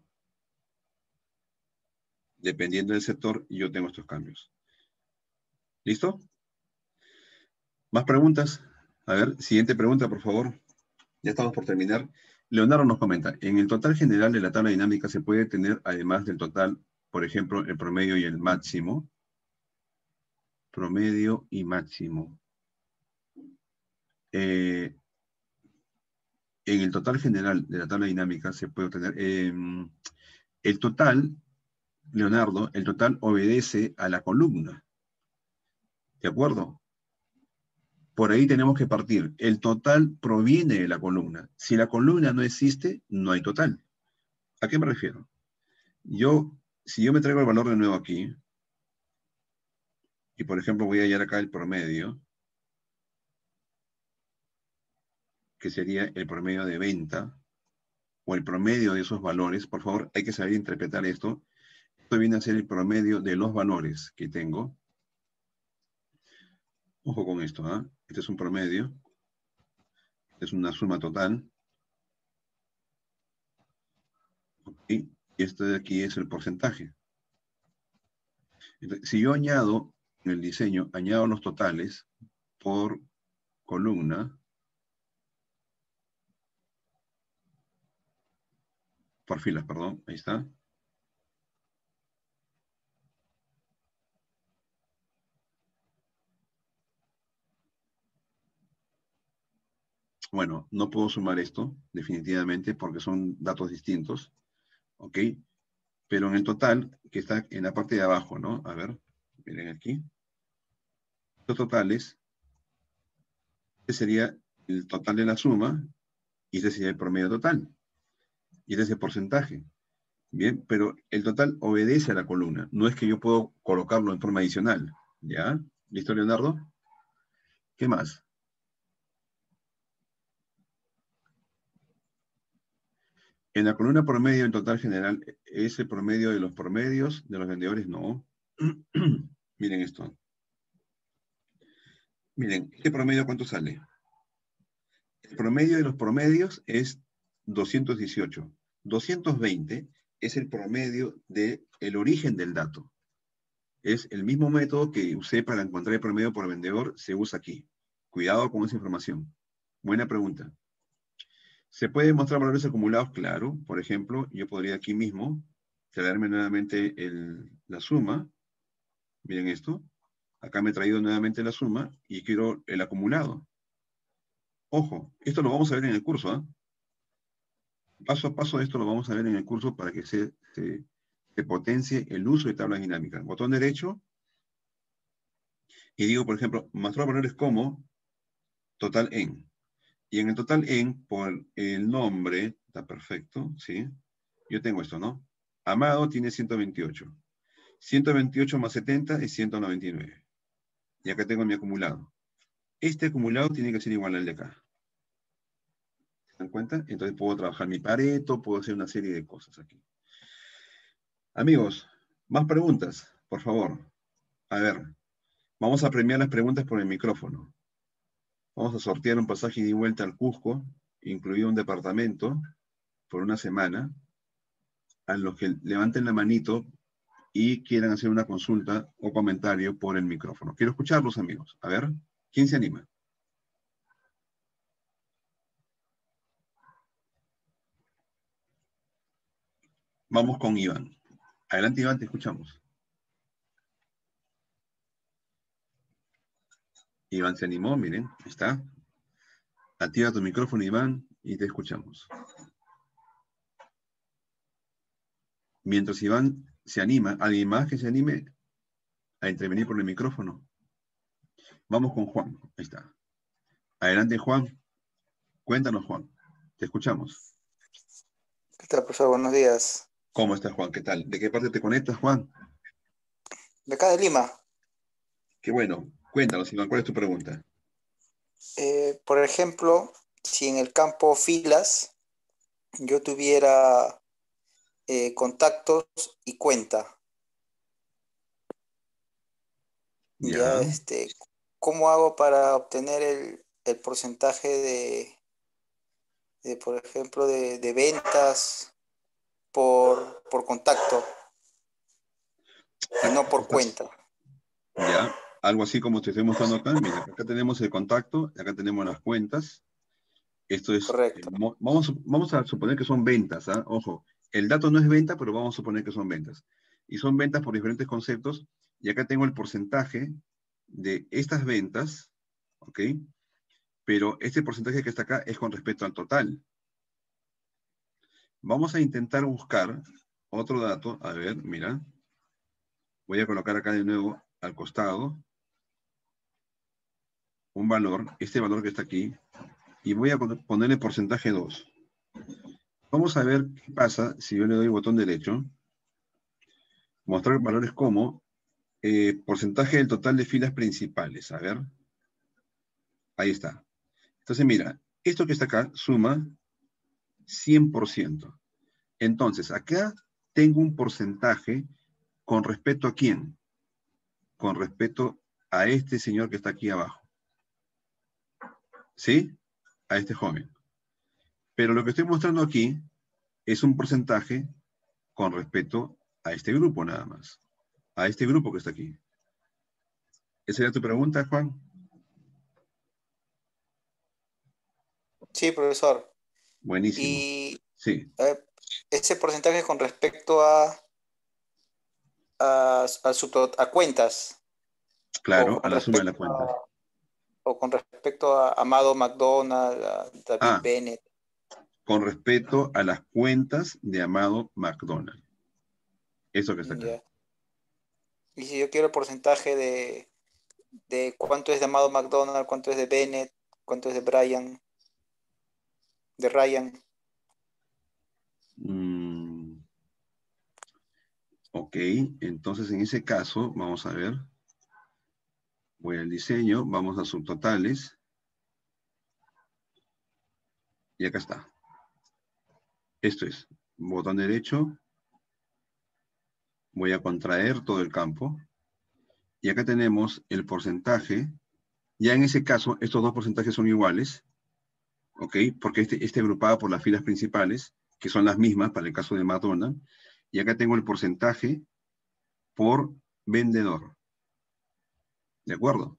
Dependiendo del sector, yo tengo estos cambios. ¿Listo? ¿Más preguntas? A ver, siguiente pregunta, por favor. Ya estamos por terminar. Leonardo nos comenta, en el total general de la tabla dinámica se puede tener, además del total, por ejemplo, el promedio y el máximo. Promedio y máximo. Eh, en el total general de la tabla dinámica se puede obtener... Eh, el total, Leonardo, el total obedece a la columna. ¿De acuerdo? Por ahí tenemos que partir. El total proviene de la columna. Si la columna no existe, no hay total. ¿A qué me refiero? Yo, si yo me traigo el valor de nuevo aquí, y por ejemplo voy a hallar acá el promedio, que sería el promedio de venta, o el promedio de esos valores, por favor, hay que saber interpretar esto. Esto viene a ser el promedio de los valores que tengo. Ojo con esto, ¿ah? ¿eh? Este es un promedio. Este es una suma total. ¿Okay? Y esto de aquí es el porcentaje. Entonces, si yo añado en el diseño, añado los totales por columna, por filas, perdón, ahí está. Bueno, no puedo sumar esto, definitivamente, porque son datos distintos, ¿ok? Pero en el total, que está en la parte de abajo, ¿no? A ver, miren aquí. Los totales, este sería el total de la suma, y este sería el promedio total. Y este es el porcentaje. Bien, pero el total obedece a la columna. No es que yo puedo colocarlo en forma adicional. ¿Ya? ¿Listo, Leonardo? ¿Qué más? En la columna promedio, en total general, ¿es el promedio de los promedios de los vendedores? No. Miren esto. Miren, ¿este promedio cuánto sale? El promedio de los promedios es doscientos dieciocho. doscientos veinte es el promedio del origen del dato. Es el mismo método que usé para encontrar el promedio por vendedor, se usa aquí. Cuidado con esa información. Buena pregunta. ¿Se puede mostrar valores acumulados? Claro. Por ejemplo, yo podría aquí mismo traerme nuevamente el, la suma. Miren esto. Acá me he traído nuevamente la suma y quiero el acumulado. Ojo, esto lo vamos a ver en el curso. ¿eh? Paso a paso esto lo vamos a ver en el curso para que se, se, se potencie el uso de tablas dinámicas. Botón derecho. Y digo, por ejemplo, mostrar valores como total en. Y en el total en, por el nombre, está perfecto, ¿sí? Yo tengo esto, ¿no? Amado tiene ciento veintiocho. ciento veintiocho más setenta es ciento noventa y nueve. Y acá tengo mi acumulado. Este acumulado tiene que ser igual al de acá. ¿Se dan cuenta? Entonces puedo trabajar mi Pareto, puedo hacer una serie de cosas aquí. Amigos, más preguntas, por favor. A ver, vamos a premiar las preguntas por el micrófono. Vamos a sortear un pasaje de vuelta al Cusco, incluido un departamento, por una semana, a los que levanten la manito y quieran hacer una consulta o comentario por el micrófono. Quiero escucharlos, amigos. A ver, ¿quién se anima? Vamos con Iván. Adelante, Iván, te escuchamos. Iván se animó, miren, ahí está. Activa tu micrófono, Iván, y te escuchamos. Mientras Iván se anima, ¿alguien más que se anime a intervenir por el micrófono? Vamos con Juan, ahí está. Adelante, Juan. Cuéntanos, Juan. Te escuchamos.
¿Qué tal, profesor? Buenos días.
¿Cómo estás, Juan? ¿Qué tal? ¿De qué parte te conectas, Juan?
De acá de Lima.
Qué bueno. Cuéntanos, Iván, ¿cuál es tu pregunta?
Eh, por ejemplo, si en el campo filas yo tuviera eh, contactos y cuenta,
Ya.
ya este, ¿cómo hago para obtener el, el porcentaje de, de, por ejemplo, de, de ventas por, por contacto y no por
Estás-
cuenta?
Ya. Algo así como te estoy mostrando acá. Mira, acá tenemos el contacto, acá tenemos las cuentas. Esto es, eh,
Correcto.
mo- vamos, vamos a suponer que son ventas, ¿ah? Ojo, el dato no es venta, pero vamos a suponer que son ventas. Y son ventas por diferentes conceptos. Y acá tengo el porcentaje de estas ventas, ¿ok? Pero este porcentaje que está acá es con respecto al total. Vamos a intentar buscar otro dato. A ver, mira. Voy a colocar acá de nuevo al costado un valor, este valor que está aquí, y voy a ponerle porcentaje dos. Vamos a ver qué pasa si yo le doy botón derecho. Mostrar valores como eh, porcentaje del total de filas principales. A ver. Ahí está. Entonces, mira, esto que está acá suma cien por ciento. Entonces, acá tengo un porcentaje con respecto a quién. Con respecto a este señor que está aquí abajo. ¿Sí? A este joven. Pero lo que estoy mostrando aquí es un porcentaje con respecto a este grupo nada más. a este grupo que está aquí. ¿Esa era tu pregunta, Juan?
Sí, profesor.
Buenísimo.
Y
Sí,
eh, ese porcentaje con respecto a, a, a, subto- a cuentas o
claro, a
con
la suma de la
respecto
cuenta.
a, o con respecto a Amado McDonald, a David
Ah,
Bennett.
con respecto a las cuentas de Amado McDonald. Eso que está acá.
Ya. Y si yo quiero el porcentaje de, de cuánto es de Amado McDonald, cuánto es de Bennett, cuánto es de Brian, de Ryan.
Mm, ok, entonces en ese caso, vamos a ver. Voy al diseño, vamos a subtotales. Y acá está. Esto es, botón derecho. Voy a contraer todo el campo. Y acá tenemos el porcentaje. Ya en ese caso, estos dos porcentajes son iguales. ¿Ok? Porque este, este agrupado por las filas principales, que son las mismas para el caso de McDonald's. Y acá tengo el porcentaje por vendedor. ¿De acuerdo?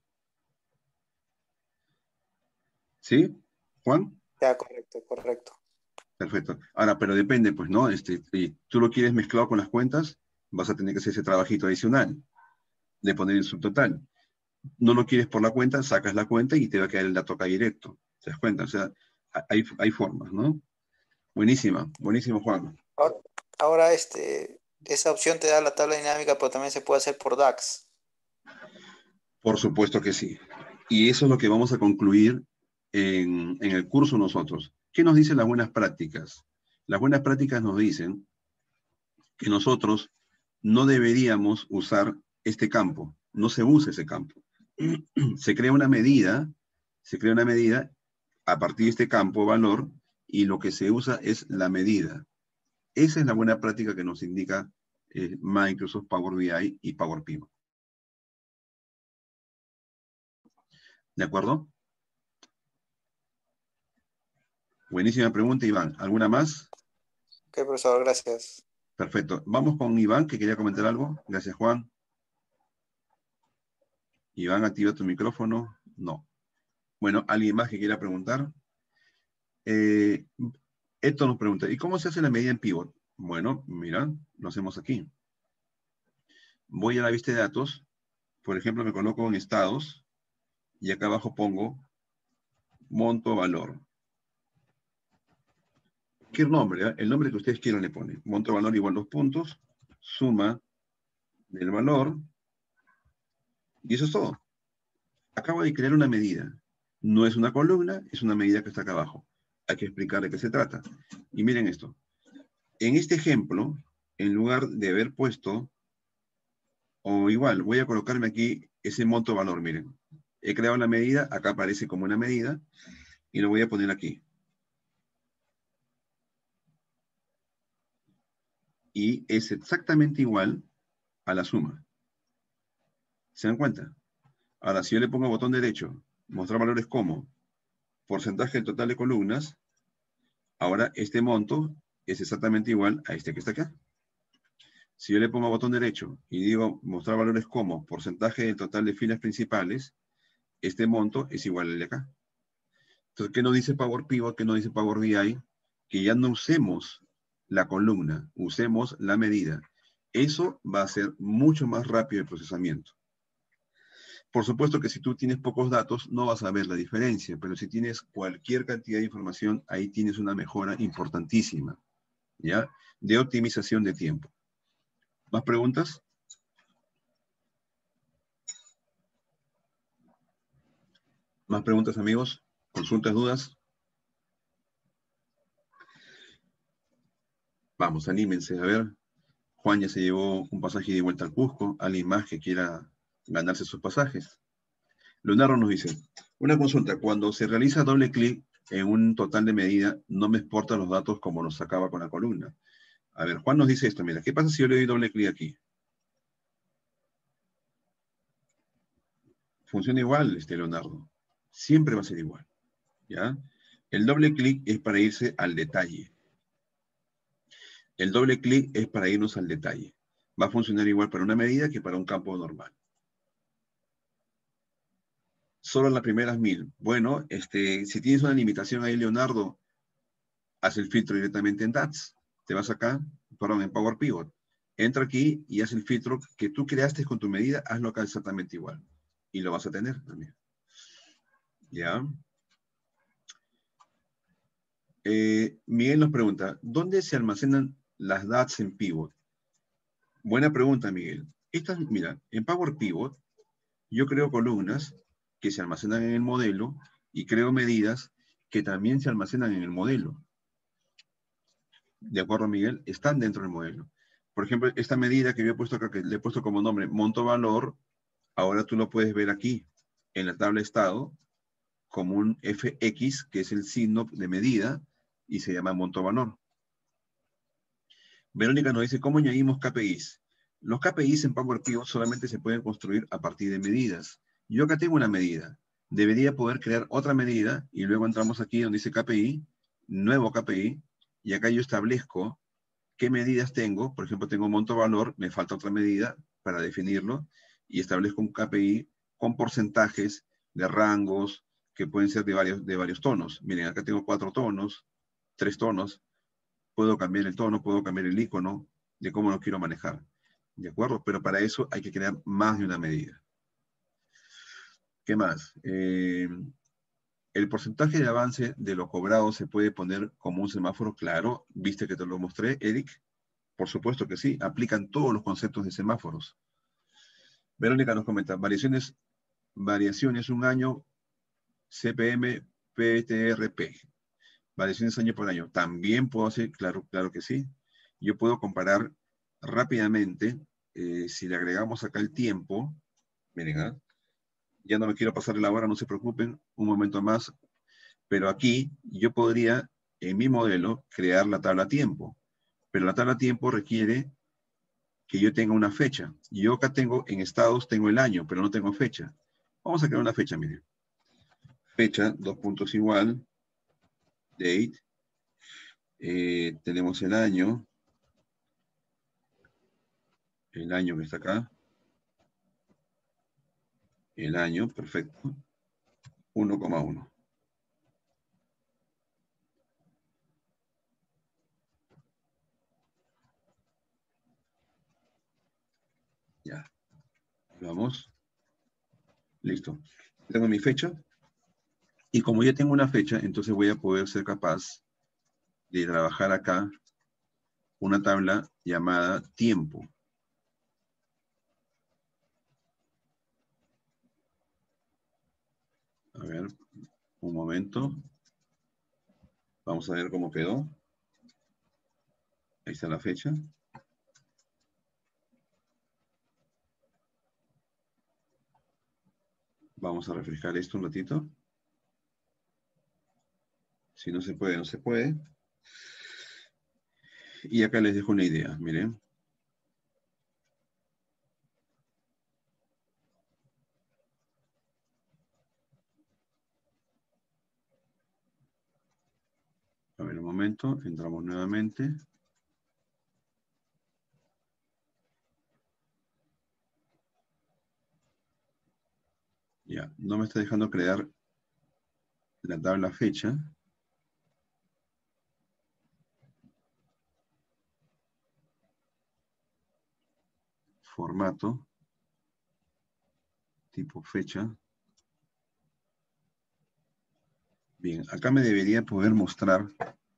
¿Sí? ¿Juan?
Ya, correcto, correcto.
Perfecto. Ahora, pero depende, pues, ¿no? Este, y tú lo quieres mezclado con las cuentas, vas a tener que hacer ese trabajito adicional de poner el subtotal. No lo quieres por la cuenta, sacas la cuenta y te va a quedar el dato acá directo. ¿Te das cuenta? O sea, hay, hay formas, ¿no? Buenísima, buenísimo, Juan.
Ahora, ahora, este, esa opción te da la tabla dinámica, pero también se puede hacer por DAX.
Por supuesto que sí. Y eso es lo que vamos a concluir en, en el curso nosotros. ¿Qué nos dicen las buenas prácticas? Las buenas prácticas nos dicen que nosotros no deberíamos usar este campo. No se usa ese campo. Se crea una medida, se crea una medida a partir de este campo valor y lo que se usa es la medida. Esa es la buena práctica que nos indica eh, Microsoft Power B I y Power Pivot. ¿De acuerdo? Buenísima pregunta, Iván. ¿Alguna más?
Ok, profesor, gracias.
Perfecto. Vamos con Iván, que quería comentar algo. Gracias, Juan. Iván, activa tu micrófono. No. Bueno, ¿alguien más que quiera preguntar? Eh, esto nos pregunta, ¿y cómo se hace la medida en pivot? Bueno, mira, lo hacemos aquí. Voy a la vista de datos. Por ejemplo, me coloco en estados y acá abajo pongo monto valor. ¿Qué nombre? ¿eh? El nombre que ustedes quieran le ponen. Monto valor igual dos puntos, suma del valor, y eso es todo. Acabo de crear una medida. No es una columna, es una medida que está acá abajo. Hay que explicar de qué se trata. Y miren esto. En este ejemplo, en lugar de haber puesto, o igual, voy a colocarme aquí ese monto valor, miren. He creado la medida, acá aparece como una medida, y lo voy a poner aquí. Y es exactamente igual a la suma. ¿Se dan cuenta? Ahora, si yo le pongo botón derecho, mostrar valores como porcentaje del total de columnas, ahora este monto es exactamente igual a este que está acá. Si yo le pongo botón derecho y digo mostrar valores como porcentaje del total de filas principales, este monto es igual al de acá. Entonces, ¿qué nos dice Power Pivot? ¿Qué nos dice Power B I? Que ya no usemos la columna, usemos la medida. Eso va a ser mucho más rápido el procesamiento. Por supuesto que si tú tienes pocos datos, no vas a ver la diferencia, pero si tienes cualquier cantidad de información, ahí tienes una mejora importantísima, ¿ya? De optimización de tiempo. ¿Más preguntas? ¿Más preguntas, amigos? ¿Consultas, dudas? Vamos, anímense. A ver, Juan ya se llevó un pasaje de vuelta al Cusco. ¿Alguien más que quiera ganarse sus pasajes? Leonardo nos dice, una consulta, cuando se realiza doble clic en un total de medida, no me exporta los datos como nos sacaba con la columna. A ver, Juan nos dice esto, mira, ¿qué pasa si yo le doy doble clic aquí? Funciona igual, este Leonardo. Siempre va a ser igual, ¿ya? El doble clic es para irse al detalle. El doble clic es para irnos al detalle. Va a funcionar igual para una medida que para un campo normal. Solo las primeras mil. Bueno, este, si tienes una limitación ahí, Leonardo, haz el filtro directamente en D A X. Te vas acá, perdón, en Power Pivot. Entra aquí y haz el filtro que tú creaste con tu medida, hazlo acá exactamente igual. Y lo vas a tener también. ¿Ya? Eh, Miguel nos pregunta, ¿dónde se almacenan las D A Ts en Pivot? Buena pregunta, Miguel. Estas, mira, en Power Pivot, yo creo columnas que se almacenan en el modelo y creo medidas que también se almacenan en el modelo. ¿De acuerdo, Miguel? Están dentro del modelo. Por ejemplo, esta medida que yo he puesto acá, que le he puesto como nombre monto valor, ahora tú lo puedes ver aquí, en la tabla estado, como un F X, que es el signo de medida, y se llama monto valor. Verónica nos dice, ¿cómo añadimos K P Is? Los K P Is en Power Pivot solamente se pueden construir a partir de medidas. Yo acá tengo una medida. Debería poder crear otra medida, y luego entramos aquí donde dice K P I, nuevo K P I, y acá yo establezco qué medidas tengo. Por ejemplo, tengo monto valor, me falta otra medida para definirlo, y establezco un K P I con porcentajes de rangos que pueden ser de varios, de varios tonos. Miren, acá tengo cuatro tonos, tres tonos. Puedo cambiar el tono, puedo cambiar el icono de cómo lo quiero manejar. ¿De acuerdo? Pero para eso hay que crear más de una medida. ¿Qué más? Eh, el porcentaje de avance de lo cobrado se puede poner como un semáforo claro. ¿Viste que te lo mostré, Eric? Por supuesto que sí. Aplican todos los conceptos de semáforos. Verónica nos comenta, variaciones, variaciones un año, C P M, P T R P. Variaciones año por año. También puedo hacer, claro, claro que sí. Yo puedo comparar rápidamente, eh, si le agregamos acá el tiempo, miren, ¿eh? Ya no me quiero pasar la hora, no se preocupen, un momento más, pero aquí yo podría, en mi modelo, crear la tabla tiempo, pero la tabla tiempo requiere que yo tenga una fecha. Yo acá tengo, en estados, tengo el año, pero no tengo fecha. Vamos a crear una fecha, miren. Fecha, dos puntos igual, date, eh, tenemos el año, el año que está acá, el año, perfecto, uno coma uno. Ya, vamos, listo. Tengo mi fecha, y como ya tengo una fecha, entonces voy a poder ser capaz de trabajar acá una tabla llamada tiempo. A ver, un momento. Vamos a ver cómo quedó. Ahí está la fecha. Vamos a refrescar esto un ratito. Si no se puede, no se puede. Y acá les dejo una idea, miren. A ver, un momento, entramos nuevamente. Ya, no me está dejando crear la tabla fecha. Formato. Tipo fecha. Bien, acá me debería poder mostrar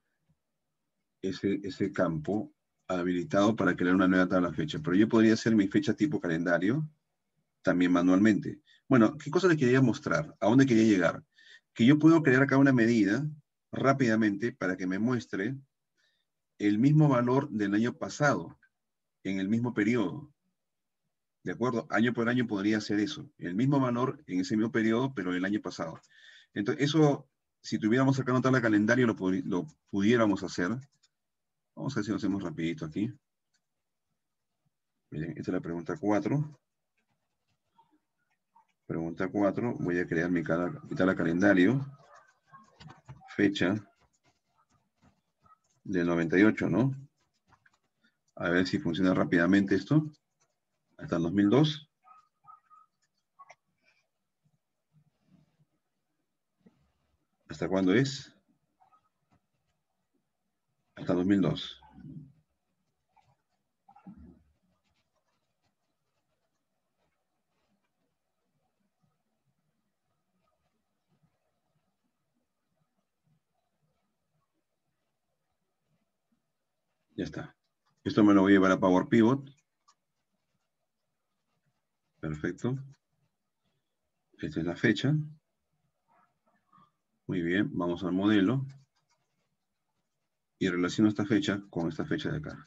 ese, ese campo habilitado para crear una nueva tabla fecha. Pero yo podría hacer mi fecha tipo calendario también manualmente. Bueno, ¿qué cosa les quería mostrar? ¿A dónde quería llegar? Que yo puedo crear acá una medida rápidamente para que me muestre el mismo valor del año pasado en el mismo periodo. ¿De acuerdo? Año por año podría hacer eso. El mismo valor en ese mismo periodo, pero el año pasado. Entonces, eso, si tuviéramos acá una tabla calendario, lo, lo pudiéramos hacer. Vamos a ver si lo hacemos rapidito aquí. Miren, esta es la pregunta cuatro. Pregunta cuatro. Voy a crear mi, mi tabla calendario. Fecha del noventa y ocho, ¿no? A ver si funciona rápidamente esto. Hasta el dos mil dos. ¿Hasta cuándo es? Hasta dos mil dos. Ya está. Esto me lo voy a llevar a Power Pivot. Perfecto. Esta es la fecha. Muy bien, vamos al modelo. Y relaciono esta fecha con esta fecha de acá.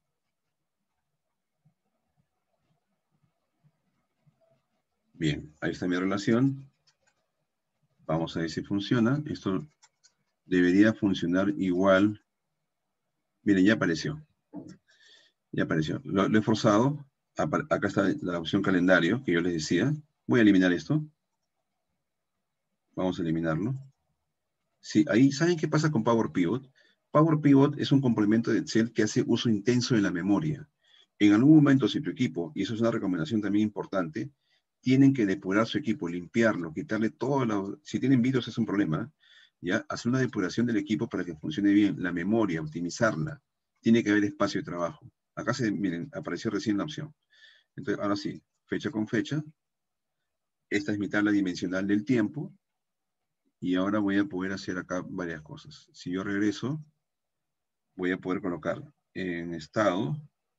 Bien, ahí está mi relación. Vamos a ver si funciona. Esto debería funcionar igual. Miren, ya apareció. Ya apareció. Lo, lo he forzado. Acá está la opción calendario que yo les decía. Voy a eliminar esto. Vamos a eliminarlo. Sí, ahí, ¿saben qué pasa con Power Pivot? Power Pivot es un complemento de Excel que hace uso intenso de la memoria. En algún momento, si tu equipo, y eso es una recomendación también importante, tienen que depurar su equipo, limpiarlo, quitarle todo lo... Si tienen virus es un problema, ¿ya? Hacer una depuración del equipo para que funcione bien. La memoria, optimizarla. Tiene que haber espacio de trabajo. Acá se, miren, apareció recién la opción. Entonces, ahora sí, fecha con fecha. Esta es mi tabla dimensional del tiempo. Y ahora voy a poder hacer acá varias cosas. Si yo regreso, voy a poder colocar en estado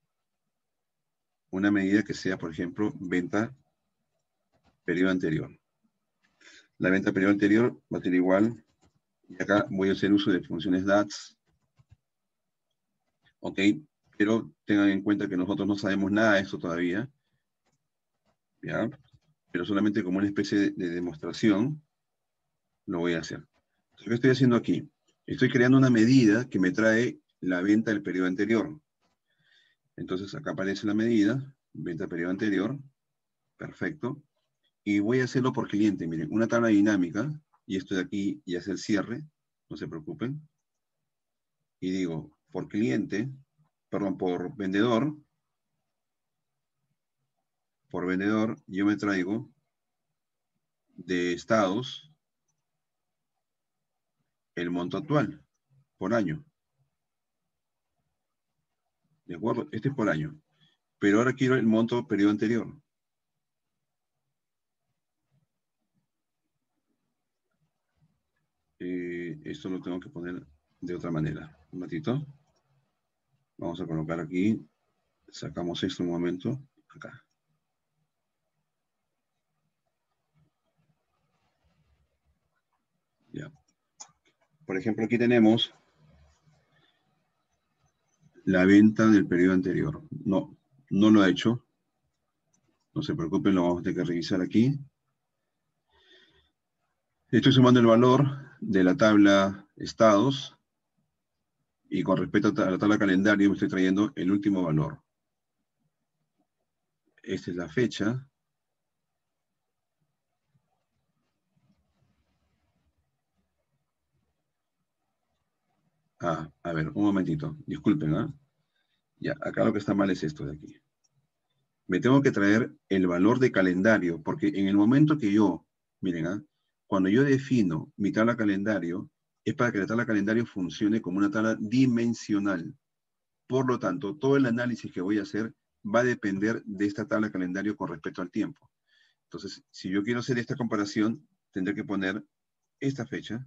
una medida que sea, por ejemplo, venta periodo anterior. La venta periodo anterior va a ser igual. Y acá voy a hacer uso de funciones D A T S. Ok, pero tengan en cuenta que nosotros no sabemos nada de esto todavía. ¿Ya? Pero solamente como una especie de, de demostración, lo voy a hacer. Entonces, ¿qué estoy haciendo aquí? Estoy creando una medida que me trae la venta del periodo anterior. Entonces acá aparece la medida, venta periodo anterior, perfecto. Y voy a hacerlo por cliente, miren, una tabla dinámica, y esto de aquí ya es el cierre, no se preocupen. Y digo, por cliente, perdón, por vendedor, por vendedor, yo me traigo de estados el monto actual, por año. ¿De acuerdo? Este es por año. Pero ahora quiero el monto periodo anterior. Eh, esto lo tengo que poner de otra manera. Un ratito. Vamos a colocar aquí. Sacamos esto un momento. Acá. Ya. Por ejemplo, aquí tenemos la venta del periodo anterior. No, no lo ha hecho. No se preocupen, lo vamos a tener que revisar aquí. Estoy sumando el valor de la tabla estados y con respecto a la tabla calendario me estoy trayendo el último valor. Esta es la fecha. Ah, a ver, un momentito. Disculpen, ¿ah? Ya, acá lo que está mal es esto de aquí. Me tengo que traer el valor de calendario, porque en el momento que yo, miren, ¿ah? Cuando yo defino mi tabla calendario, es para que la tabla calendario funcione como una tabla dimensional. Por lo tanto, todo el análisis que voy a hacer va a depender de esta tabla calendario con respecto al tiempo. Entonces, si yo quiero hacer esta comparación, tendré que poner esta fecha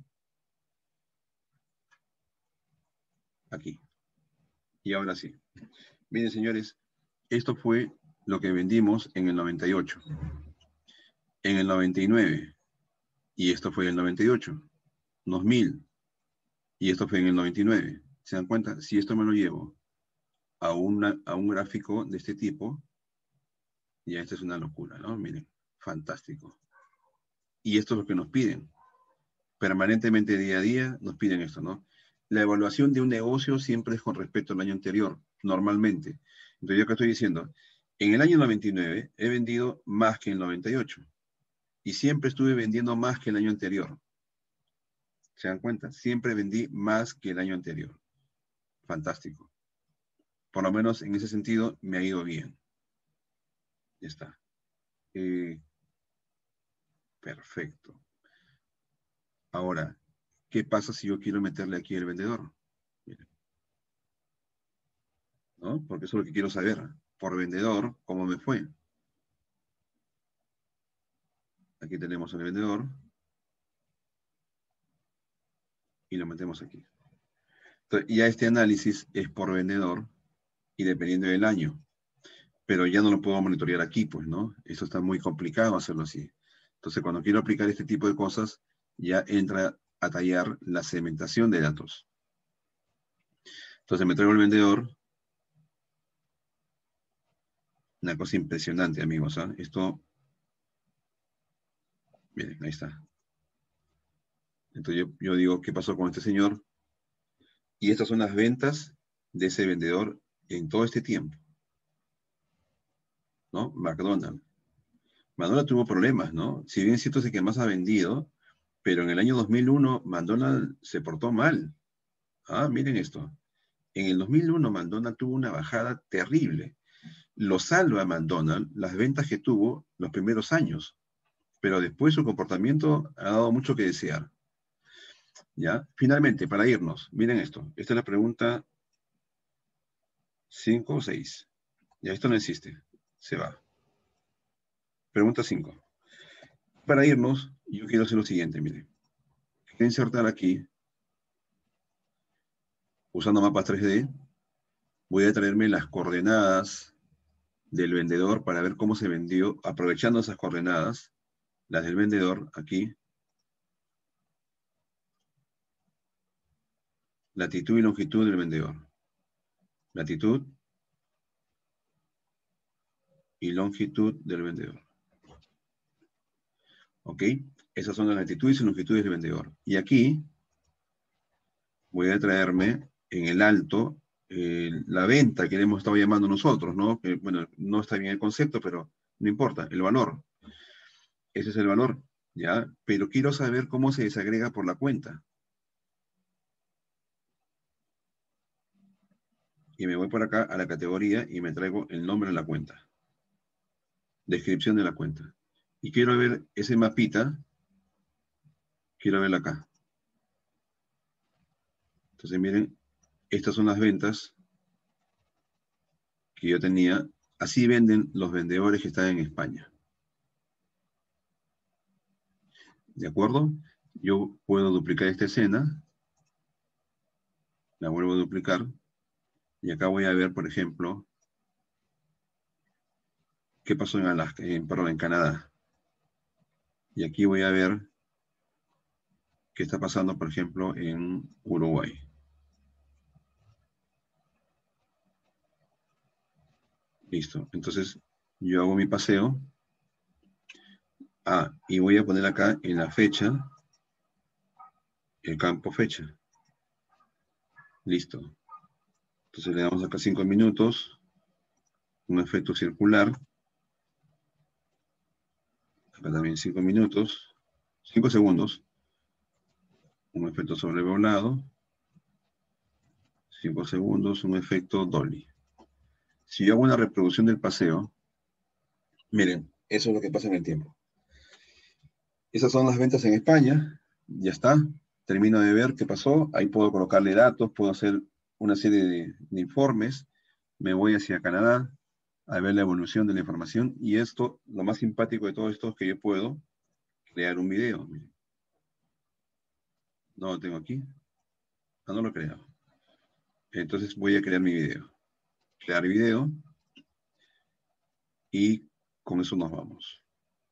aquí. Y ahora sí. Miren, señores, esto fue lo que vendimos en el noventa y ocho. En el noventa y nueve. Y esto fue en el noventa y ocho. dos mil. Y esto fue en el noventa y nueve. ¿Se dan cuenta? Si esto me lo llevo a, una, a un gráfico de este tipo, ya esta es una locura, ¿no? Miren, fantástico. Y esto es lo que nos piden. Permanentemente, día a día, nos piden esto, ¿no? La evaluación de un negocio siempre es con respecto al año anterior, normalmente. Entonces, yo acá estoy diciendo, en el año noventa y nueve he vendido más que en el noventa y ocho. Y siempre estuve vendiendo más que el año anterior. ¿Se dan cuenta? Siempre vendí más que el año anterior. Fantástico. por lo menos en ese sentido, me ha ido bien. Ya está. Eh, perfecto. Ahora, ¿qué pasa si yo quiero meterle aquí el vendedor? Miren, ¿no? Porque eso es lo que quiero saber. Por vendedor, ¿cómo me fue? Aquí tenemos el vendedor. Y lo metemos aquí. Entonces, ya este análisis es por vendedor y dependiendo del año. Pero ya no lo puedo monitorear aquí, pues, ¿no? Eso está muy complicado hacerlo así. Entonces, cuando quiero aplicar este tipo de cosas, ya entra a tallar la segmentación de datos. Entonces, me traigo el vendedor. Una cosa impresionante, amigos, ¿eh? Esto, miren, ahí está. Entonces, yo, yo digo, ¿qué pasó con este señor? Y estas son las ventas de ese vendedor en todo este tiempo, ¿no? McDonald's. McDonald's tuvo problemas, ¿no? Si bien es cierto es el que más ha vendido, pero en el año dos mil uno McDonald's se portó mal. Ah, miren esto. En el dos mil uno McDonald's tuvo una bajada terrible. Lo salva McDonald's las ventas que tuvo los primeros años, pero después su comportamiento ha dado mucho que desear. ¿Ya? Finalmente, para irnos, miren esto. Esta es la pregunta cinco o seis. Ya, esto no existe. Se va. Pregunta cinco. Para irnos, yo quiero hacer lo siguiente, miren. Quiero insertar aquí, usando mapas tres D, voy a traerme las coordenadas del vendedor para ver cómo se vendió, aprovechando esas coordenadas, las del vendedor aquí, latitud y longitud del vendedor. Latitud y longitud del vendedor. ¿Ok? Esas son las latitudes y longitudes del vendedor. Y aquí voy a traerme en el alto eh, la venta que le hemos estado llamando nosotros, ¿no? Que, bueno, no está bien el concepto, pero no importa, el valor. Ese es el valor, ¿ya? Pero quiero saber cómo se desagrega por la cuenta. Y me voy por acá a la categoría y me traigo el nombre de la cuenta. Descripción de la cuenta. Y quiero ver ese mapita, quiero verlo acá. Entonces miren, estas son las ventas que yo tenía. Así venden los vendedores que están en España. ¿De acuerdo? Yo puedo duplicar esta escena. La vuelvo a duplicar. Y acá voy a ver, por ejemplo, qué pasó en Alaska, en, perdón, en Canadá. Y aquí voy a ver qué está pasando, por ejemplo, en Uruguay. Listo. Entonces, yo hago mi paseo. Ah, y voy a poner acá en la fecha, el campo fecha. Listo. Entonces le damos acá cinco minutos. Un efecto circular. Acá también cinco minutos. cinco segundos. Un efecto sobrevolado. cinco segundos. Un efecto dolly. Si yo hago una reproducción del paseo, miren, eso es lo que pasa en el tiempo. Esas son las ventas en España. Ya está. Termino de ver qué pasó. Ahí puedo colocarle datos, puedo hacer una serie de, de informes. Me voy hacia Canadá a ver la evolución de la información. Y esto, lo más simpático de todo esto es que yo puedo crear un video. Miren. No lo tengo aquí. Ah, no lo he creado. Entonces voy a crear mi video. Crear video. Y con eso nos vamos.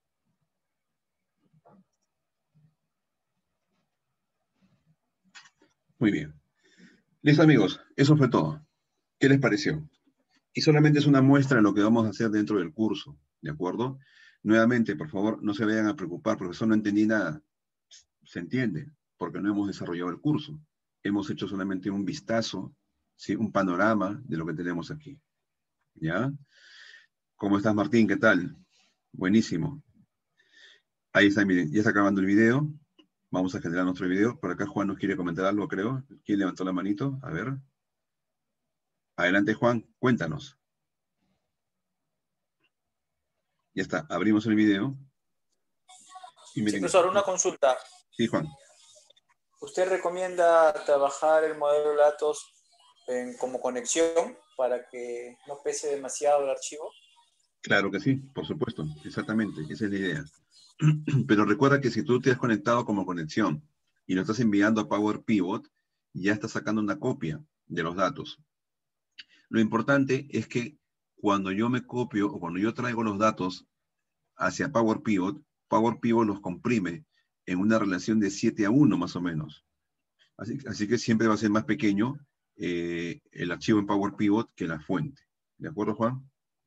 Muy bien. Listo, amigos. Eso fue todo. ¿Qué les pareció? Y solamente es una muestra de lo que vamos a hacer dentro del curso. ¿De acuerdo? Nuevamente, por favor, no se vayan a preocupar, profesor, no entendí nada. Se entiende, porque no hemos desarrollado el curso. Hemos hecho solamente un vistazo, ¿sí? Un panorama de lo que tenemos aquí. ¿Ya? ¿Cómo estás, Martín? ¿Qué tal? Buenísimo. Ahí está, miren, ya está acabando el video. Vamos a generar nuestro video. Por acá Juan nos quiere comentar algo, creo. ¿Quién levantó la manito? A ver. Adelante, Juan, cuéntanos. Ya está, abrimos el video.
Sí, profesor, una consulta.
Sí, Juan.
¿Usted recomienda trabajar el modelo de datos en, como conexión para que no pese demasiado el archivo?
Claro que sí, por supuesto, exactamente, esa es la idea. Pero recuerda que si tú te has conectado como conexión y lo estás enviando a Power Pivot, ya estás sacando una copia de los datos. Lo importante es que cuando yo me copio o cuando yo traigo los datos hacia Power Pivot, Power Pivot los comprime en una relación de siete a uno más o menos. Así, así que siempre va a ser más pequeño eh, el archivo en Power Pivot que la fuente. ¿De acuerdo, Juan?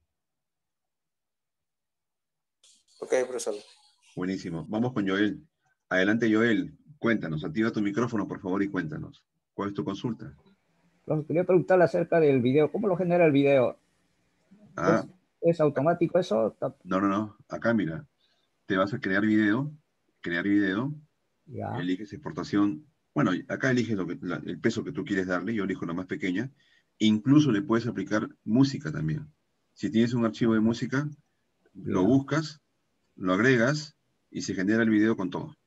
Ok, profesor.
Buenísimo. Vamos con Joel. Adelante, Joel. Cuéntanos. Activa tu micrófono, por favor, y cuéntanos. ¿Cuál es tu consulta?
Bueno, quería preguntarle acerca del video. ¿Cómo lo genera el video?
Ah,
¿Es, es automático eso?
no, no, no. Acá, mira. Te vas a crear video. Crear video.
Ya.
Eliges exportación. Bueno, acá eliges lo que, la, el peso que tú quieres darle. Yo elijo la más pequeña. Incluso le puedes aplicar música también. Si tienes un archivo de música, lo
Ya.
buscas, lo agregas y se genera el video con todo.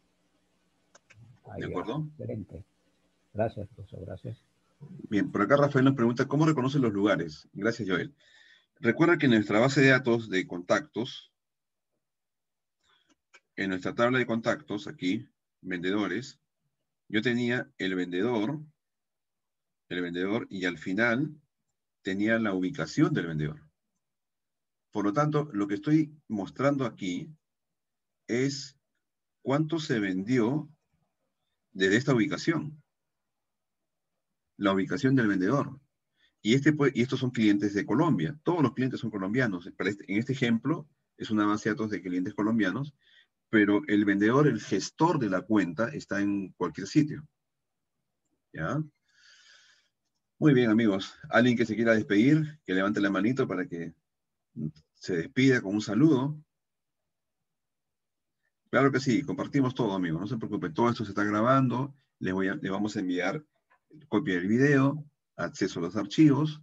Ah,
¿De
ya.
acuerdo?
Excelente. Gracias, profesor. Gracias.
Bien, por acá Rafael nos pregunta, ¿cómo reconoce los lugares? Gracias, Joel. Recuerda que en nuestra base de datos de contactos, en nuestra tabla de contactos, aquí, vendedores, yo tenía el vendedor, el vendedor, y al final tenía la ubicación del vendedor. Por lo tanto, lo que estoy mostrando aquí es cuánto se vendió desde esta ubicación, la ubicación del vendedor. Y, este, y estos son clientes de Colombia. Todos los clientes son colombianos. Para este, en este ejemplo, es una base de datos de clientes colombianos, pero el vendedor, el gestor de la cuenta, está en cualquier sitio. ¿Ya? Muy bien, amigos. Alguien que se quiera despedir, que levante la manito para que se despida con un saludo. Claro que sí, compartimos todo, amigos. No se preocupen, todo esto se está grabando. Les, voy a, les vamos a enviar copia del video, acceso a los archivos,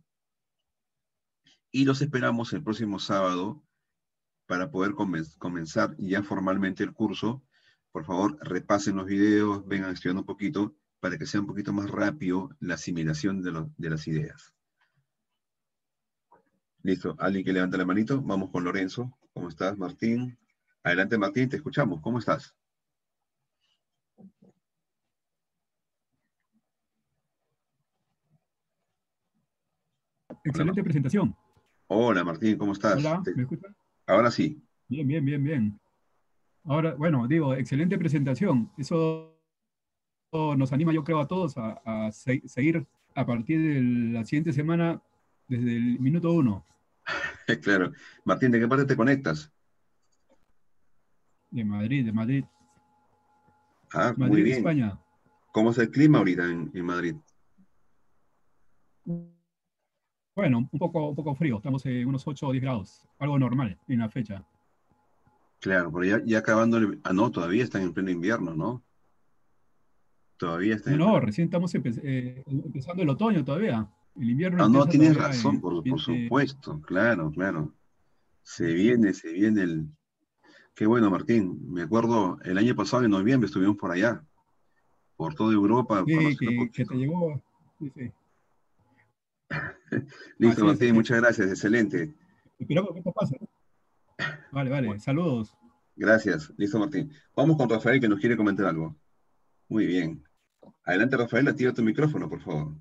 y los esperamos el próximo sábado para poder comenzar ya formalmente el curso. Por favor, repasen los videos, vengan estudiando un poquito, para que sea un poquito más rápido la asimilación de, lo, de las ideas. Listo, alguien que levanta la manito, vamos con Lorenzo. ¿Cómo estás, Martín? Adelante, Martín, te escuchamos. ¿Cómo estás?
Excelente Hola. presentación.
Hola, Martín, ¿cómo estás?
Hola,
te...
¿me escuchan?
Ahora sí.
Bien, bien, bien, bien. Ahora, bueno, digo, excelente presentación. Eso nos anima, yo creo, a todos a, a se seguir a partir de la siguiente semana desde el minuto uno.
Claro. Martín, ¿de qué parte te conectas?
De Madrid, de Madrid.
Ah,
Madrid,
muy bien.
España.
¿Cómo es el clima ahorita en, en Madrid?
Bueno, un poco, un poco frío. Estamos en unos ocho o diez grados. Algo normal en la fecha.
Claro, pero ya, ya acabando el... Ah, no, todavía están en pleno invierno, ¿no? Todavía están
No,
en
no,
pleno...
recién estamos empe eh, empezando el otoño todavía. El invierno
Ah, no,
empieza
tienes
todavía
razón,
en...
por, por
Eh,
supuesto. Claro, claro. Se
sí, sí.
viene, se viene el... Qué bueno, Martín. Me acuerdo, el año pasado, en noviembre, estuvimos por allá, por toda Europa,
Sí,
conociendo un
que, que te
poquito.
llegó. Sí, sí.
Listo,
Así es,
Martín,
así es.
muchas gracias, excelente.
Esperamos que esto pase. Vale, vale.
Bueno,
Saludos.
gracias, listo, Martín. Vamos con Rafael, que nos quiere comentar algo. Muy bien. Adelante, Rafael, activa tu micrófono, por favor.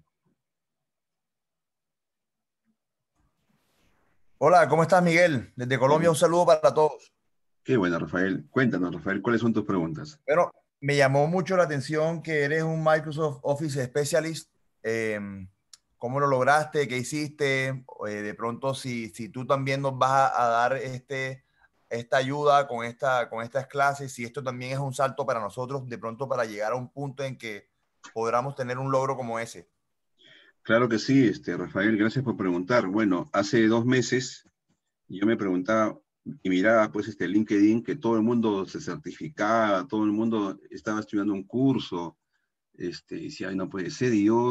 Hola, ¿cómo estás, Miguel? Desde Colombia,
¿Cómo?
un saludo para todos.
Qué bueno, Rafael. Cuéntanos, Rafael, ¿cuáles son tus preguntas?
Bueno, me llamó mucho la atención que eres un Microsoft Office Specialist. Eh, ¿Cómo lo lograste? ¿Qué hiciste? Eh, de pronto, si, si tú también nos vas a, a dar este, esta ayuda con, esta, con estas clases, si esto también es un salto para nosotros, de pronto para llegar a un punto en que podamos tener un logro como ese.
Claro que sí, este, Rafael, gracias por preguntar. Bueno, hace dos meses yo me preguntaba y miraba pues este LinkedIn que todo el mundo se certificaba, todo el mundo estaba estudiando un curso, este, y decía, ay, no puede ser, y yo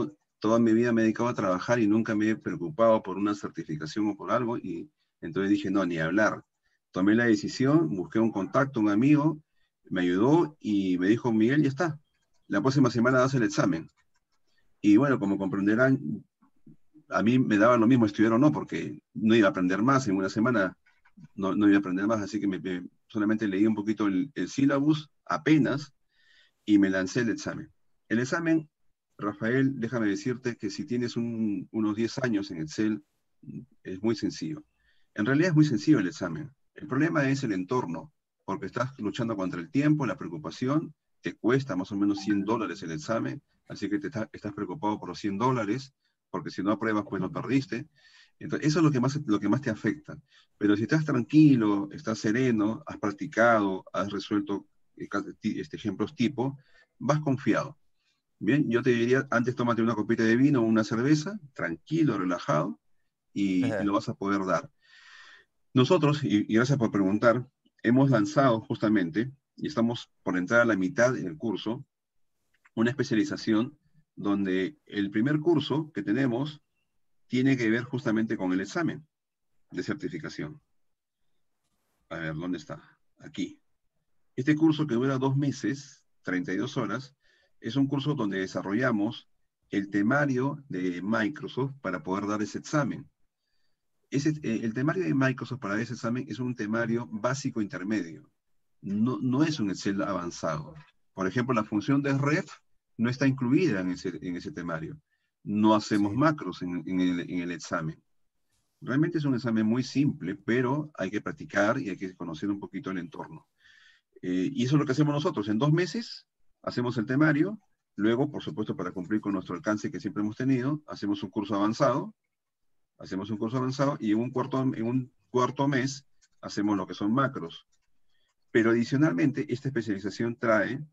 toda mi vida me he dedicado a trabajar y nunca me he preocupado por una certificación o por algo, y entonces dije, no, ni hablar. Tomé la decisión, busqué un contacto, un amigo, me ayudó y me dijo, Miguel, ya está, la próxima semana das el examen. Y bueno, como comprenderán, a mí me daba lo mismo estudiar o no, porque no iba a aprender más en una semana, no, no iba a aprender más, así que me, me, solamente leí un poquito el, el sílabus, apenas, y me lancé el examen. El examen, Rafael, déjame decirte que si tienes un, unos diez años en Excel, es muy sencillo. En realidad es muy sencillo el examen. El problema es el entorno, porque estás luchando contra el tiempo, la preocupación, te cuesta más o menos cien dólares el examen, así que te está, estás preocupado por los cien dólares, porque si no apruebas, pues lo perdiste. Entonces, eso es lo que, más, lo que más te afecta. Pero si estás tranquilo, estás sereno, has practicado, has resuelto este, ejemplos tipo, vas confiado. Bien, yo te diría, antes tómate una copita de vino o una cerveza, tranquilo, relajado, y, y lo vas a poder dar. Nosotros, y, y gracias por preguntar, hemos lanzado justamente, y estamos por entrar a la mitad del curso, una especialización donde el primer curso que tenemos tiene que ver justamente con el examen de certificación. A ver, ¿dónde está? Aquí. Este curso que dura dos meses, treinta y dos horas, es un curso donde desarrollamos el temario de Microsoft para poder dar ese examen. Ese, eh, el temario de Microsoft para ese examen es un temario básico intermedio. No, no es un Excel avanzado. Por ejemplo, la función de ref no está incluida en ese, en ese temario. No hacemos sí. macros en, en, el, en el examen. Realmente es un examen muy simple, pero hay que practicar y hay que conocer un poquito el entorno. Eh, y eso es lo que hacemos nosotros. En dos meses hacemos el temario. Luego, por supuesto, para cumplir con nuestro alcance que siempre hemos tenido, hacemos un curso avanzado. Hacemos un curso avanzado y en un cuarto, en un cuarto mes hacemos lo que son macros. Pero adicionalmente, esta especialización trae,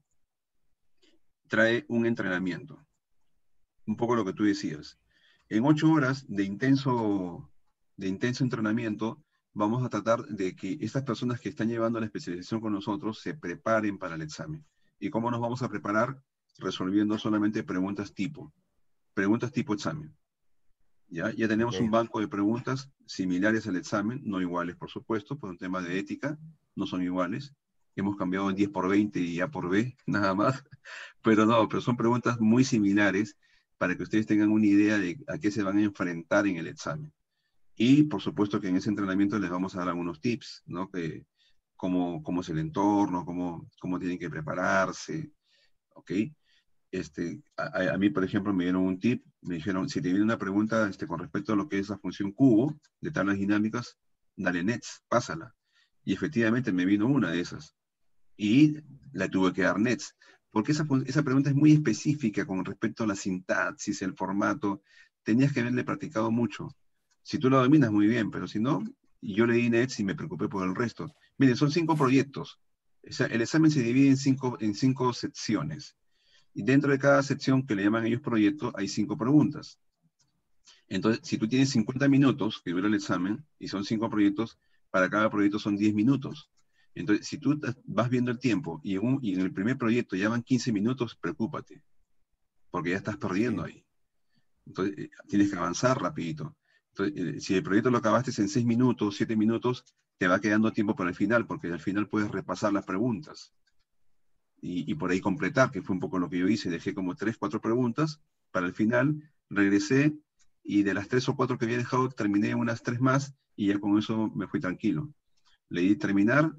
trae un entrenamiento. Un poco lo que tú decías. En ocho horas de intenso, de intenso entrenamiento, vamos a tratar de que estas personas que están llevando la especialización con nosotros se preparen para el examen. ¿Y cómo nos vamos a preparar? Resolviendo solamente preguntas tipo. Preguntas tipo examen. ¿Ya? Ya tenemos okay. un banco de preguntas similares al examen, no iguales, por supuesto, por un tema de ética, no son iguales. Hemos cambiado el diez por veinte y A por B, nada más. Pero no, pero son preguntas muy similares para que ustedes tengan una idea de a qué se van a enfrentar en el examen. Y, por supuesto, que en ese entrenamiento les vamos a dar algunos tips, ¿no? Que, cómo, cómo es el entorno, cómo, cómo tienen que prepararse, ¿ok? Este, a, a mí, por ejemplo, me dieron un tip, me dijeron, si te viene una pregunta este, con respecto a lo que es la función cubo de tablas dinámicas, dale nets, pásala. Y efectivamente me vino una de esas. Y la tuve que dar nets, porque esa, esa pregunta es muy específica con respecto a la sintaxis, el formato. Tenías que haberle practicado mucho. Si tú la dominas, muy bien, pero si no, yo le di nets y me preocupé por el resto. Miren, son cinco proyectos. O sea, el examen se divide en cinco, en cinco secciones. Y dentro de cada sección que le llaman ellos proyecto, hay cinco preguntas. Entonces, si tú tienes cincuenta minutos que dura el examen, y son cinco proyectos, para cada proyecto son diez minutos. Entonces, si tú vas viendo el tiempo, y en, un, y en el primer proyecto ya van quince minutos, preocúpate, porque ya estás perdiendo sí. ahí. Entonces, eh, tienes que avanzar rapidito. Entonces, eh, si el proyecto lo acabaste en seis minutos, siete minutos, te va quedando tiempo para el final, porque al final puedes repasar las preguntas. Y, y por ahí completar, que fue un poco lo que yo hice, dejé como tres, cuatro preguntas, para el final regresé, y de las tres o cuatro que había dejado, terminé unas tres más, y ya con eso me fui tranquilo. Le di terminar,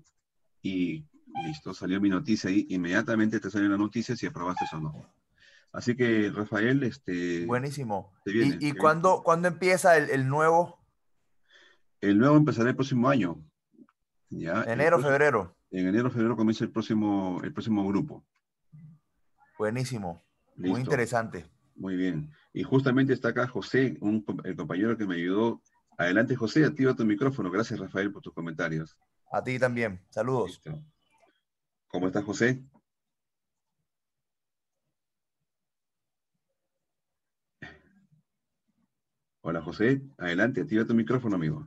y listo, salió mi noticia ahí, inmediatamente te salió la noticia si aprobaste o no. Así que, Rafael, este...
Buenísimo.
Te viene,
¿Y, y
te
¿cuándo,
viene.
¿cuándo empieza el, el nuevo?
El nuevo empezará el próximo año. ¿Ya?
Enero,
próximo,
febrero.
En enero, febrero comienza el próximo, el próximo grupo.
Buenísimo.
Listo.
Muy interesante.
Muy bien. Y justamente está acá José, un, el compañero que me ayudó. Adelante, José, activa tu micrófono. Gracias, Rafael, por tus comentarios.
A ti también. Saludos.
Listo. ¿Cómo estás, José? Hola, José. Adelante, activa tu micrófono, amigo.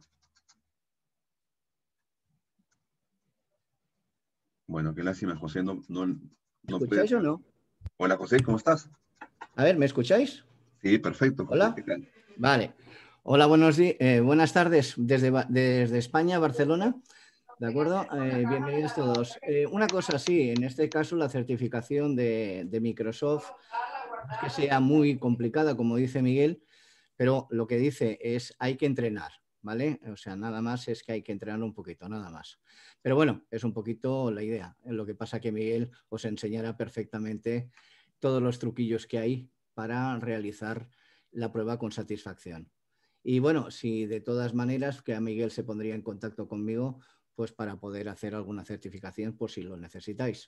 Bueno, qué lástima, José. No, no,
¿Me
no
escucháis
puede...
o no?
Hola, José, ¿cómo estás?
A ver, ¿me escucháis?
Sí, perfecto. José,
Hola.
¿qué tal?
Vale. Hola, buenos días, eh, buenas tardes desde, desde España, Barcelona. ¿De acuerdo? Eh, bienvenidos todos. Eh, una cosa, sí, en este caso la certificación de, de Microsoft es que sea muy complicada, como dice Miguel, pero lo que dice es hay que entrenar, ¿vale? O sea, nada más es que hay que entrenar un poquito, nada más. Pero bueno, es un poquito la idea. Lo que pasa que Miguel os enseñará perfectamente todos los truquillos que hay para realizar la prueba con satisfacción. Y bueno, si de todas maneras que a Miguel se pondría en contacto conmigo, pues para poder hacer alguna certificación por si lo necesitáis.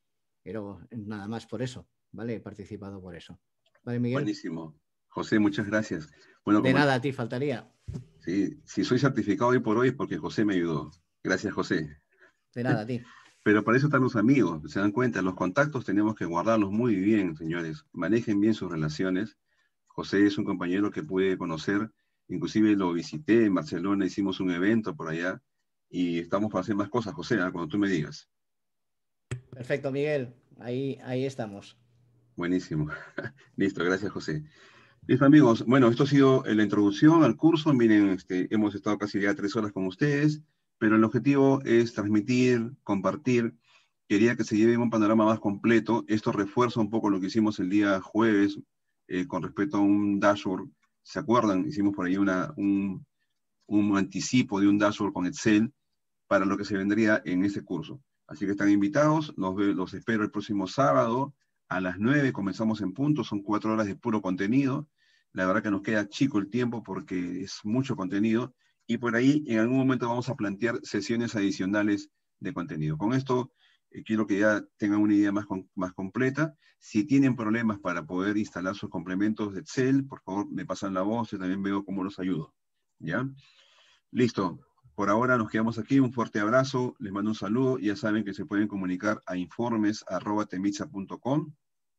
Pero nada más por eso, ¿vale? He participado por eso. ¿Vale, Miguel?
Buenísimo. José, muchas gracias. Bueno,
de
como,
nada, a ti faltaría.
Sí, si soy certificado hoy por hoy es porque José me ayudó. Gracias, José.
De nada, a ti.
Pero para eso están los amigos, se dan cuenta, los contactos tenemos que guardarlos muy bien, señores. Manejen bien sus relaciones. José es un compañero que pude conocer, inclusive lo visité en Barcelona, hicimos un evento por allá y estamos para hacer más cosas, José, ¿eh? Cuando tú me digas.
Perfecto, Miguel. Ahí, ahí estamos.
Buenísimo. Listo, gracias, José. Listo, amigos. Bueno, esto ha sido la introducción al curso. Miren, este, hemos estado casi ya tres horas con ustedes, pero el objetivo es transmitir, compartir. Quería que se lleven un panorama más completo. Esto refuerza un poco lo que hicimos el día jueves eh, con respecto a un dashboard. ¿Se acuerdan? Hicimos por ahí una, un, un anticipo de un dashboard con Excel para lo que se vendría en ese curso. Así que están invitados. Los, los espero el próximo sábado a las nueve. Comenzamos en punto. Son cuatro horas de puro contenido. La verdad que nos queda chico el tiempo porque es mucho contenido y por ahí en algún momento vamos a plantear sesiones adicionales de contenido. Con esto eh, quiero que ya tengan una idea más, con, más completa. Si tienen problemas para poder instalar sus complementos de Excel, por favor me pasan la voz, yo también veo cómo los ayudo. ¿Ya? Listo. Por ahora nos quedamos aquí. Un fuerte abrazo. Les mando un saludo. Ya saben que se pueden comunicar a informes arroba temitza punto com.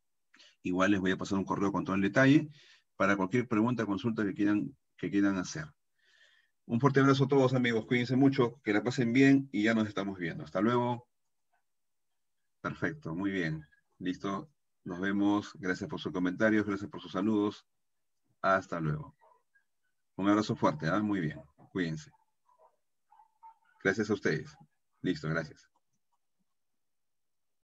Igual les voy a pasar un correo con todo el detalle para cualquier pregunta o consulta que quieran, que quieran hacer. Un fuerte abrazo a todos, amigos. Cuídense mucho, que la pasen bien y ya nos estamos viendo. Hasta luego. Perfecto, muy bien. Listo. Nos vemos. Gracias por sus comentarios, gracias por sus saludos. Hasta luego. Un abrazo fuerte, ¿eh? Muy bien. Cuídense. Gracias a ustedes. Listo, gracias.